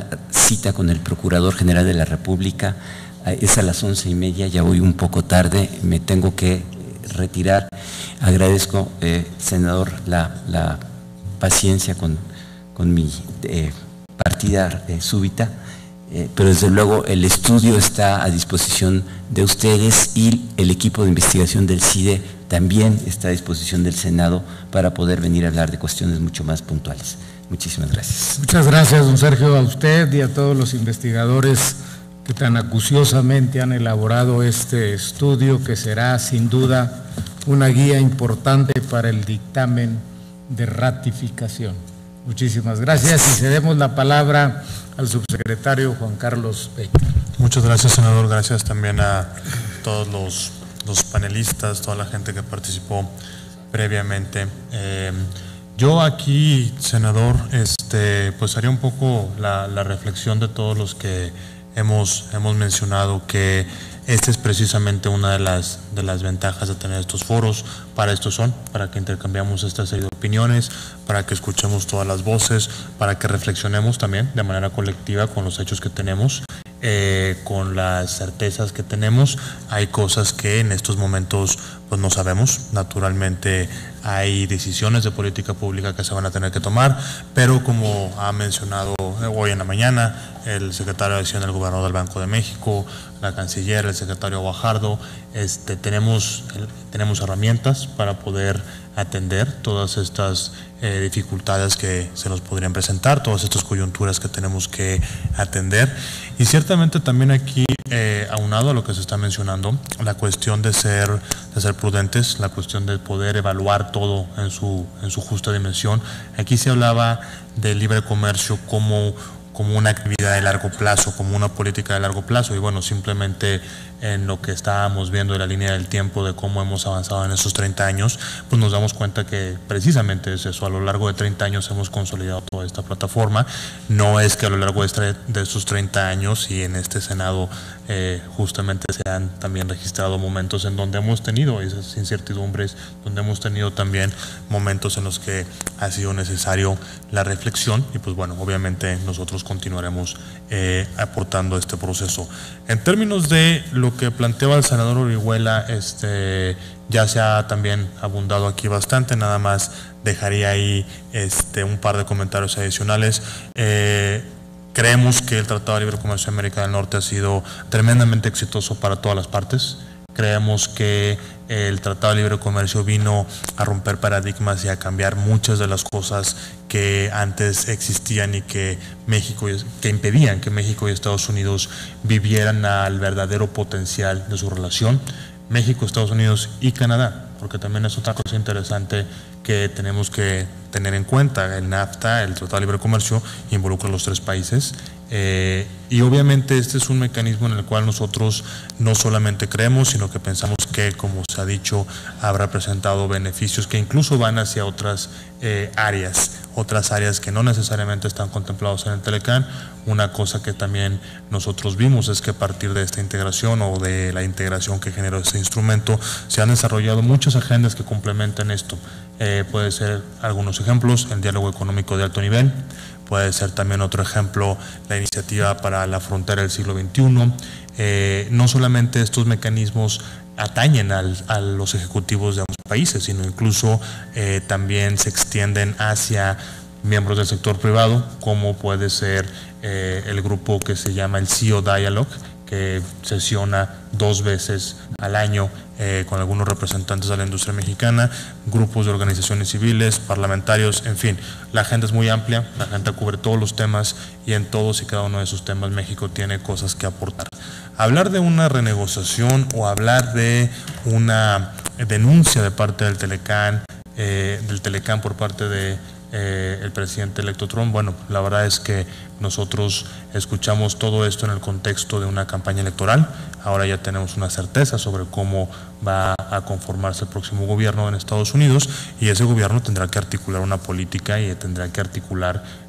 cita con el Procurador General de la República. Es a las once y media, ya voy un poco tarde, me tengo que retirar. Agradezco, eh, senador, la, la paciencia con, con mi eh, partida eh, súbita, eh, pero desde luego el estudio está a disposición de ustedes y el equipo de investigación del C I D E también está a disposición del Senado para poder venir a hablar de cuestiones mucho más puntuales. Muchísimas gracias. Muchas gracias, don Sergio, a usted y a todos los investigadores que tan acuciosamente han elaborado este estudio, que será sin duda una guía importante para el dictamen de ratificación. Muchísimas gracias y cedemos la palabra al subsecretario Juan Carlos Peña. Muchas gracias, senador. Gracias también a todos los, los panelistas, toda la gente que participó previamente. Eh, yo aquí, senador, este, pues haría un poco la, la reflexión de todos los que hemos, hemos mencionado, que esta es precisamente una de las, de las ventajas de tener estos foros. Para esto son, para que intercambiamos esta serie de opiniones, para que escuchemos todas las voces, para que reflexionemos también de manera colectiva con los hechos que tenemos, eh, con las certezas que tenemos. Hay cosas que en estos momentos pues no sabemos. Naturalmente hay decisiones de política pública que se van a tener que tomar, pero como ha mencionado hoy en la mañana el secretario de Hacienda del Gobernador del Banco de México, la canciller, el secretario Guajardo, este, tenemos, tenemos herramientas para poder atender todas estas eh, dificultades que se nos podrían presentar, todas estas coyunturas que tenemos que atender. Y ciertamente también aquí, eh, aunado a lo que se está mencionando, la cuestión de ser, de ser prudentes, la cuestión de poder evaluar todo en su, en su justa dimensión. Aquí se hablaba del libre comercio como como una actividad de largo plazo, como una política de largo plazo, y bueno, simplemente en lo que estábamos viendo de la línea del tiempo de cómo hemos avanzado en esos treinta años, pues nos damos cuenta que precisamente es eso. A lo largo de treinta años hemos consolidado toda esta plataforma. No es que a lo largo de estos treinta años y en este Senado eh, justamente se han también registrado momentos en donde hemos tenido esas incertidumbres, donde hemos tenido también momentos en los que ha sido necesario la reflexión, y pues bueno, obviamente nosotros continuaremos eh, aportando este proceso. En términos de lo que planteaba el senador Orihuela, este, ya se ha también abundado aquí bastante, nada más dejaría ahí este, un par de comentarios adicionales. Eh, creemos que el Tratado de Libre Comercio de América del Norte ha sido tremendamente exitoso para todas las partes. Creemos que el Tratado de Libre Comercio vino a romper paradigmas y a cambiar muchas de las cosas que antes existían y que México, que impedían que México y Estados Unidos vivieran al verdadero potencial de su relación. México, Estados Unidos y Canadá, porque también es otra cosa interesante que tenemos que tener en cuenta. El NAFTA, el Tratado de Libre Comercio, involucra a los tres países. Eh, y obviamente este es un mecanismo en el cual nosotros no solamente creemos, sino que pensamos que, como se ha dicho, habrá presentado beneficios que incluso van hacia otras eh, áreas, otras áreas que no necesariamente están contemplados en el Telecán. Una cosa que también nosotros vimos es que a partir de esta integración o de la integración que generó este instrumento, se han desarrollado muchas agendas que complementan esto. Eh, puede ser algunos ejemplos, el diálogo económico de alto nivel. Puede ser también otro ejemplo la iniciativa para la frontera del siglo veintiuno. Eh, no solamente estos mecanismos atañen al, a los ejecutivos de ambos países, sino incluso eh, también se extienden hacia miembros del sector privado, como puede ser eh, el grupo que se llama el C E O Dialogue, que sesiona dos veces al año eh, con algunos representantes de la industria mexicana, grupos de organizaciones civiles, parlamentarios, en fin. La agenda es muy amplia, la agenda cubre todos los temas y en todos y cada uno de esos temas México tiene cosas que aportar. Hablar de una renegociación o hablar de una denuncia de parte del Telecán, eh, del Telecán por parte de Eh, el presidente electo Trump, bueno, la verdad es que nosotros escuchamos todo esto en el contexto de una campaña electoral. Ahora ya tenemos una certeza sobre cómo va a conformarse el próximo gobierno en Estados Unidos, y ese gobierno tendrá que articular una política y tendrá que articular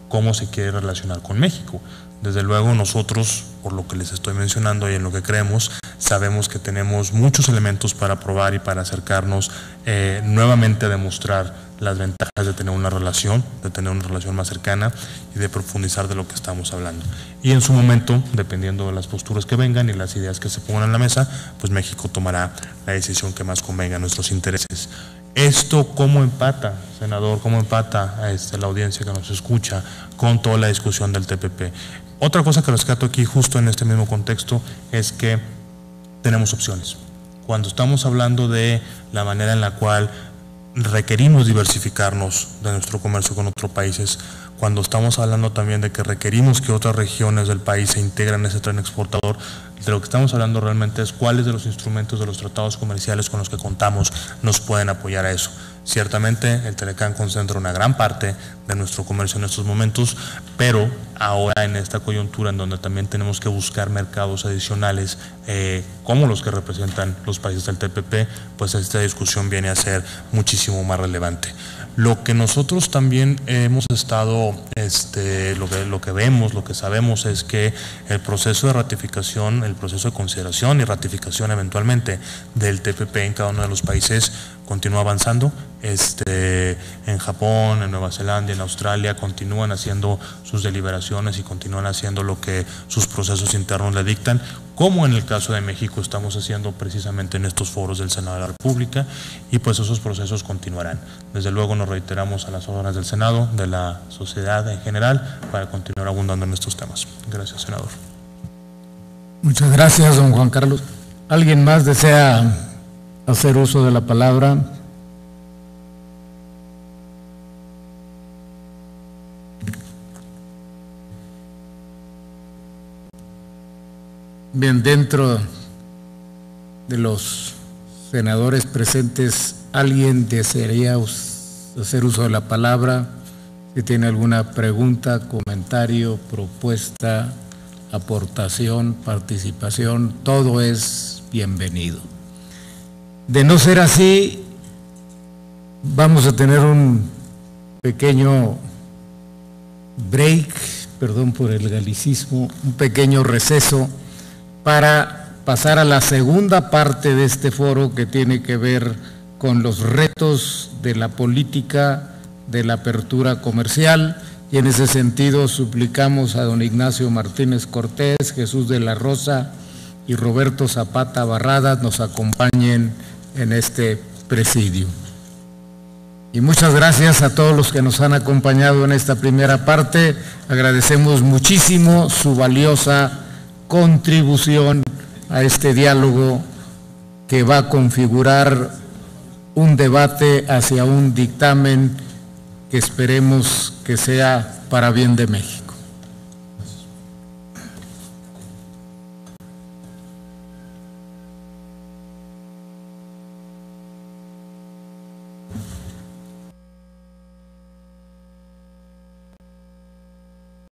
cómo se quiere relacionar con México. Desde luego nosotros, por lo que les estoy mencionando y en lo que creemos, sabemos que tenemos muchos elementos para probar y para acercarnos eh, nuevamente a demostrar las ventajas de tener una relación, de tener una relación más cercana y de profundizar de lo que estamos hablando. Y en su momento, dependiendo de las posturas que vengan y las ideas que se pongan en la mesa, pues México tomará la decisión que más convenga a nuestros intereses. ¿Esto cómo empata, senador, cómo empata a este, la audiencia que nos escucha con toda la discusión del T P P? Otra cosa que rescato aquí justo en este mismo contexto es que tenemos opciones. Cuando estamos hablando de la manera en la cual requerimos diversificarnos de nuestro comercio con otros países, cuando estamos hablando también de que requerimos que otras regiones del país se integren en ese tren exportador, de lo que estamos hablando realmente es cuáles de los instrumentos de los tratados comerciales con los que contamos nos pueden apoyar a eso. Ciertamente el Telecán concentra una gran parte de nuestro comercio en estos momentos, pero ahora en esta coyuntura en donde también tenemos que buscar mercados adicionales eh, como los que representan los países del T P P, pues esta discusión viene a ser muchísimo más relevante. Lo que nosotros también hemos estado, este, lo que, lo que vemos, lo que sabemos es que el proceso de ratificación, el proceso de consideración y ratificación eventualmente del T P P en cada uno de los países continúa avanzando. Este, en Japón, en Nueva Zelanda, en Australia continúan haciendo sus deliberaciones y continúan haciendo lo que sus procesos internos le dictan, como en el caso de México estamos haciendo precisamente en estos foros del Senado de la República, y pues esos procesos continuarán. Desde luego nos reiteramos a las órdenes del Senado, de la sociedad en general, para continuar abundando en estos temas. Gracias, senador. Muchas gracias, don Juan Carlos. ¿Alguien más desea hacer uso de la palabra? Bien, dentro de los senadores presentes, ¿alguien desearía hacer uso de la palabra? Si tiene alguna pregunta, comentario, propuesta, aportación, participación, todo es bienvenido. De no ser así, vamos a tener un pequeño break, perdón por el galicismo, un pequeño receso para pasar a la segunda parte de este foro que tiene que ver con los retos de la política de la apertura comercial, y en ese sentido suplicamos a don Ignacio Martínez Cortés, Jesús de la Rosa y Roberto Zapata Barradas nos acompañen en este presidio. Y muchas gracias a todos los que nos han acompañado en esta primera parte. Agradecemos muchísimo su valiosa contribución a este diálogo que va a configurar un debate hacia un dictamen que esperemos que sea para bien de México.